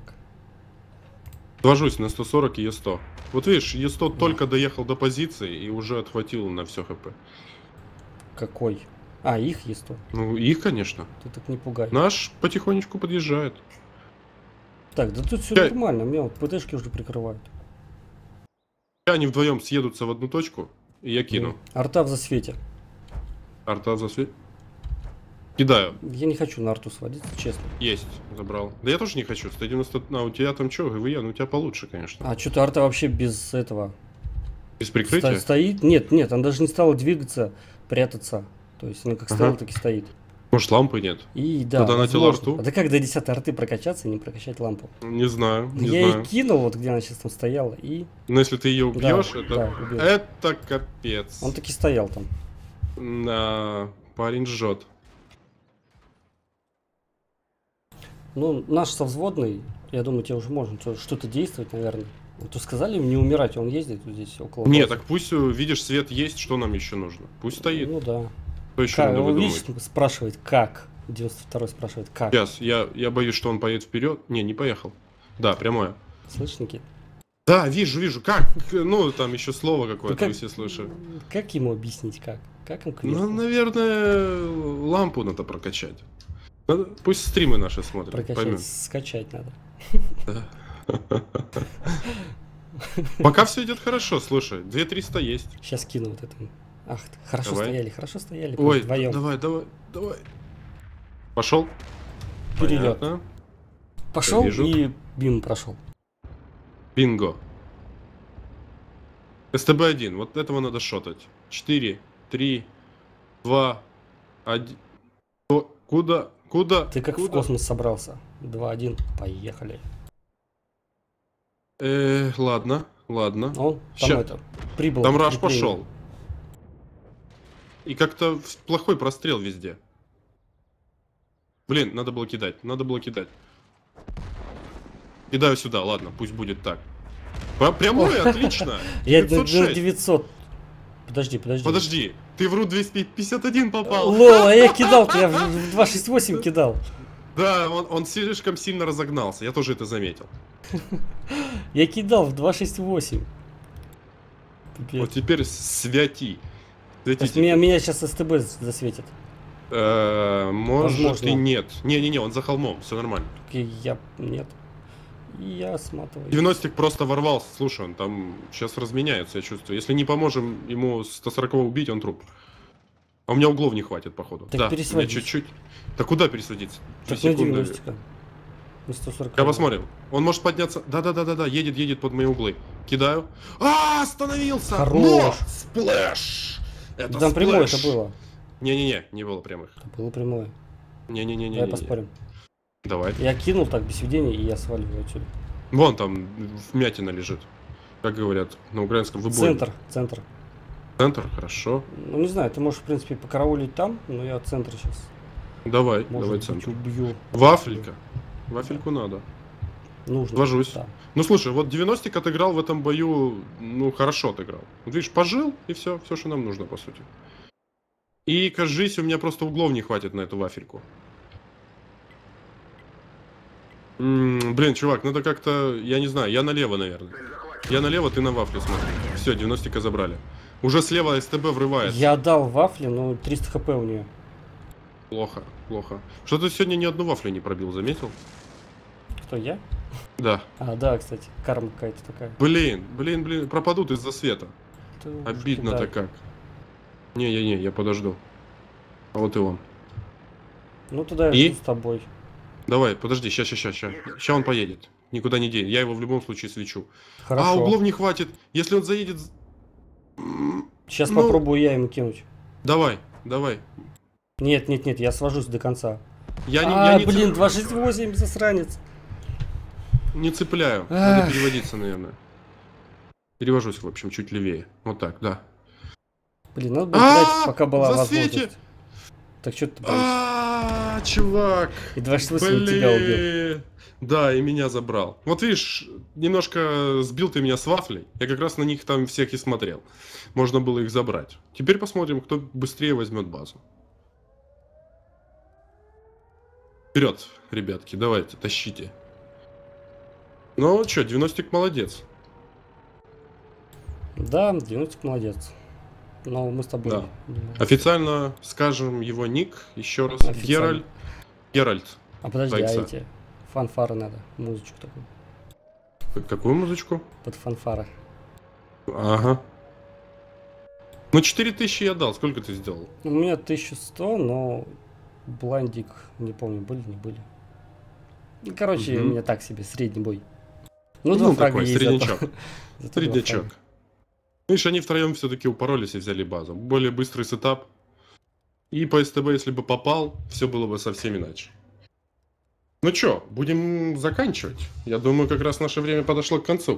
Speaker 1: Ложусь на 140 и Е100. Вот видишь, Е100 только доехал до позиции и уже отхватил на все хп.
Speaker 2: Какой? А, их Е100.
Speaker 1: Ну, их, конечно.
Speaker 2: Ты так не пугай.
Speaker 1: Наш потихонечку подъезжает.
Speaker 2: Так, да тут все
Speaker 1: Я-
Speaker 2: нормально. Меня вот ПТшки уже прикрывают.
Speaker 1: Они вдвоем съедутся в одну точку, и я кину.
Speaker 2: Арта в засвете.
Speaker 1: Арта засвет. Кидаю.
Speaker 2: Я не хочу на арту сводиться, честно.
Speaker 1: Есть. Забрал. Да я тоже не хочу. 190... А, у тебя там что, ГВЕ? Ну, у тебя получше, конечно.
Speaker 2: А что-то арта вообще без этого
Speaker 1: Без прикрытия?
Speaker 2: стоит? Нет, она даже не стала двигаться, прятаться. То есть она как стояла, так и стоит.
Speaker 1: Может, лампы нет?
Speaker 2: И да,
Speaker 1: Тогда на тело
Speaker 2: возможно.
Speaker 1: арту?
Speaker 2: А да как до 10 арты прокачаться и не прокачать лампу?
Speaker 1: Не знаю, не
Speaker 2: Я
Speaker 1: знаю.
Speaker 2: и кинул, вот где она сейчас там стояла, и
Speaker 1: Но если ты ее убьешь,
Speaker 2: Да,
Speaker 1: это...
Speaker 2: да, убил.
Speaker 1: Это капец.
Speaker 2: он таки стоял там.
Speaker 1: Да, парень жжет.
Speaker 2: Ну, наш совзводный, я думаю, тебе уже можно что-то действовать, наверное. Вот то сказали им не умирать, он ездит вот здесь около.
Speaker 1: Не,
Speaker 2: базы.
Speaker 1: так пусть, видишь, свет есть, что нам еще нужно? Пусть стоит.
Speaker 2: Ну да.
Speaker 1: Что еще
Speaker 2: Как,
Speaker 1: надо
Speaker 2: он,
Speaker 1: выдумывать?
Speaker 2: видишь, спрашивает, как? 92-й спрашивает, как?
Speaker 1: Сейчас, я боюсь, что он поедет вперед. Не поехал. Да, прямое.
Speaker 2: Слышь, Никит?
Speaker 1: Да, вижу, как? Ну, там еще слово какое-то,
Speaker 2: как-
Speaker 1: вы все слышали.
Speaker 2: Как ему объяснить, как? Как он кверху?
Speaker 1: Ну, наверное, лампу надо прокачать. Пусть стримы наши смотрят,
Speaker 2: Прокачать,
Speaker 1: поймем.
Speaker 2: скачать надо.
Speaker 1: Пока все идет хорошо, слушай, 2300 есть.
Speaker 2: Сейчас кину вот это. Ах, хорошо
Speaker 1: Давай.
Speaker 2: стояли.
Speaker 1: Ой,
Speaker 2: вдвоем.
Speaker 1: давай. Пошел.
Speaker 2: Перелет.
Speaker 1: Понятно.
Speaker 2: Пошел
Speaker 1: вижу.
Speaker 2: и бим прошел.
Speaker 1: Бинго. СТБ-1, вот этого надо шотать. 4, 3, 2, 1. Куда?
Speaker 2: Ты как в космос собрался. 2-1, поехали.
Speaker 1: Ладно.
Speaker 2: Он там
Speaker 1: Ща.
Speaker 2: это, прибыл.
Speaker 1: Там раш
Speaker 2: подкрепление.
Speaker 1: пошел. И как-то плохой прострел везде. Блин, надо было кидать. Кидаю сюда, ладно, пусть будет так. Прямое, отлично.
Speaker 2: Я
Speaker 1: 906.
Speaker 2: 900. Подожди.
Speaker 1: Подожди, ты в РУ 251 попал.
Speaker 2: Лол, а я кидал-то, я в 268 кидал.
Speaker 1: Да, он слишком сильно разогнался, я тоже это заметил.
Speaker 2: Я кидал в 268. Пипец.
Speaker 1: Вот теперь святи.
Speaker 2: То есть
Speaker 1: Святите.
Speaker 2: меня сейчас СТБ засветит.
Speaker 1: Может
Speaker 2: Возможно.
Speaker 1: и нет. Не, он за холмом, все нормально.
Speaker 2: Нет. И я сматываю.
Speaker 1: 90-ик просто ворвался, слушай, он там сейчас разменяется, я чувствую. Если не поможем ему 140 убить, он труп. А у меня углов не хватит, походу.
Speaker 2: Так
Speaker 1: да,
Speaker 2: пересводись.
Speaker 1: мне чуть-чуть. Так куда пересадиться?
Speaker 2: Так
Speaker 1: 2
Speaker 2: на
Speaker 1: секунды.
Speaker 2: 90. На 140.
Speaker 1: Я посмотрим. Он может подняться. Да, едет под мои углы. Кидаю. Остановился!
Speaker 2: Хорош.
Speaker 1: Но! Сплэш! Это
Speaker 2: Там прямое это
Speaker 1: сплэш.
Speaker 2: было.
Speaker 1: Не было прямых.
Speaker 2: Это было прямое.
Speaker 1: Не.
Speaker 2: Давай поспорим.
Speaker 1: Давай.
Speaker 2: Я кинул так без сведения, и я сваливаю отсюда.
Speaker 1: Вон там вмятина лежит. Как говорят на украинском, выбой.
Speaker 2: Центр.
Speaker 1: Центр, хорошо.
Speaker 2: Ну не знаю, ты можешь, в принципе, покараулить там, но я центр сейчас.
Speaker 1: Давай
Speaker 2: Может быть,
Speaker 1: центр.
Speaker 2: убью.
Speaker 1: Вафелька. Вафельку надо.
Speaker 2: Нужно.
Speaker 1: Ложусь.
Speaker 2: Да.
Speaker 1: Ну слушай, вот 90-ик отыграл в этом бою, ну хорошо отыграл. Вот видишь, пожил, и все, что нам нужно, по сути. И, кажись, у меня просто углов не хватит на эту вафельку. Блин, чувак, надо как-то, я не знаю, я налево, наверное. Я налево, ты на вафлю смотри. Все, 90-ика забрали. Уже слева СТБ врывается.
Speaker 2: Я дал вафли, но 300 хп у нее.
Speaker 1: Плохо. Что ты сегодня ни одну вафлю не пробил, заметил?
Speaker 2: Кто, я?
Speaker 1: Да.
Speaker 2: А, да, кстати, карма какая-то такая.
Speaker 1: Блин, пропадут из-за света.
Speaker 2: Ты уж
Speaker 1: Обидно-то
Speaker 2: кидай.
Speaker 1: как. Не, я подожду. А вот и он.
Speaker 2: Ну туда я
Speaker 1: И?
Speaker 2: жду с тобой.
Speaker 1: Давай, подожди, ща. Ща он поедет. Никуда не денет. Я его в любом случае свечу.
Speaker 2: Хорошо.
Speaker 1: А, углов не хватит. Если он заедет...
Speaker 2: Сейчас
Speaker 1: ну,
Speaker 2: попробую я ему кинуть.
Speaker 1: Давай. давай.
Speaker 2: Нет, нет, нет, я свожусь до конца.
Speaker 1: Я не
Speaker 2: блин,
Speaker 1: цепляю.
Speaker 2: 268, засранец.
Speaker 1: Не цепляю. Надо переводиться, наверное. Перевожусь, в общем, чуть левее. Вот так, да.
Speaker 2: Блин, надо было тратить, пока была
Speaker 1: в засвете!
Speaker 2: возможность. Так что ты боишься?
Speaker 1: Чувак!
Speaker 2: И 268 тебя убил.
Speaker 1: Блин! Да, и меня забрал. Вот видишь, немножко сбил ты меня с вафлей. Я как раз на них там всех и смотрел. Можно было их забрать. Теперь посмотрим, кто быстрее возьмет базу. Вперед, ребятки, давайте, тащите. Ну что, 90-ик молодец.
Speaker 2: Да, 90 молодец. Но мы с тобой...
Speaker 1: Да.
Speaker 2: не молодцы.
Speaker 1: Официально скажем его ник еще раз.
Speaker 2: Официально.
Speaker 1: Геральт.
Speaker 2: А подожди,
Speaker 1: Зайца.
Speaker 2: эти фанфары надо, музычку такую.
Speaker 1: Какую музычку?
Speaker 2: Под фанфары.
Speaker 1: Ага. Ну 4000 я дал, сколько ты сделал?
Speaker 2: У меня 1100, но блайндик, не помню, были, не были. Ну, короче, у меня так себе, средний бой. Ну, два фрага
Speaker 1: такой,
Speaker 2: есть
Speaker 1: среднячок.
Speaker 2: зато. Зато два
Speaker 1: Среднячок.
Speaker 2: фрага.
Speaker 1: Видишь, они втроем все-таки упоролись и взяли базу. Более быстрый сетап. И по СТБ, если бы попал, все было бы совсем иначе. Ну чё, будем заканчивать. Я думаю, как раз наше время подошло к концу.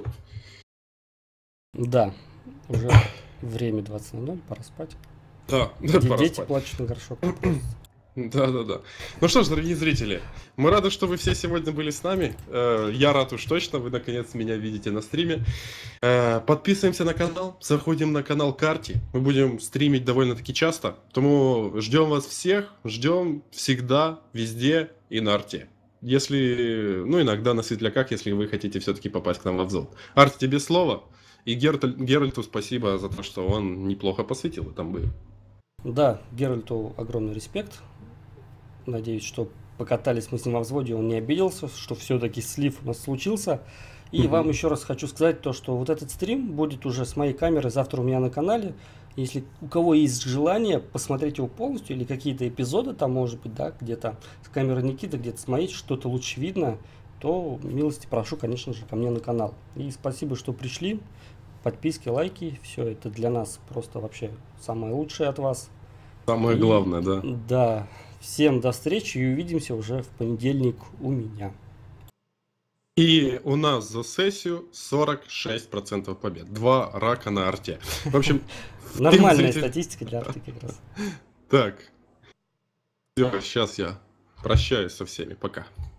Speaker 2: Да, уже время 20:00, пора спать.
Speaker 1: Да, пора
Speaker 2: Дети
Speaker 1: спать.
Speaker 2: плачут на горшок.
Speaker 1: Да. Ну что ж, дорогие зрители, мы рады, что вы все сегодня были с нами. Я рад уж точно, вы наконец меня видите на стриме. Подписываемся на канал, заходим на канал Карти. Мы будем стримить довольно-таки часто. Поэтому ждем вас всех, ждем всегда, везде и на арте. Если, ну иногда на светляках, если вы хотите все-таки попасть к нам в обзор. Арт, тебе слово. И Геральту спасибо за то, что он неплохо посвятил в этом бою.
Speaker 2: Да, Геральту огромный респект. Надеюсь, что покатались мы с ним во взводе, он не обиделся, что все-таки слив у нас случился. И вам еще раз хочу сказать то, что вот этот стрим будет уже с моей камеры завтра у меня на канале. Если у кого есть желание посмотреть его полностью или какие-то эпизоды там, может быть, да, где-то с камеры Никиты, где-то с моей, что-то лучше видно, то милости прошу, конечно же, ко мне на канал. И спасибо, что пришли. Подписки, лайки, все это для нас просто вообще самое лучшее от вас.
Speaker 1: Самое главное, да.
Speaker 2: Да. Всем до встречи и увидимся уже в понедельник у меня.
Speaker 1: И у нас за сессию 46% побед. 2 рака на арте. В общем,
Speaker 2: Нормальная статистика для арты как раз.
Speaker 1: Так. Все, сейчас я прощаюсь со всеми. Пока.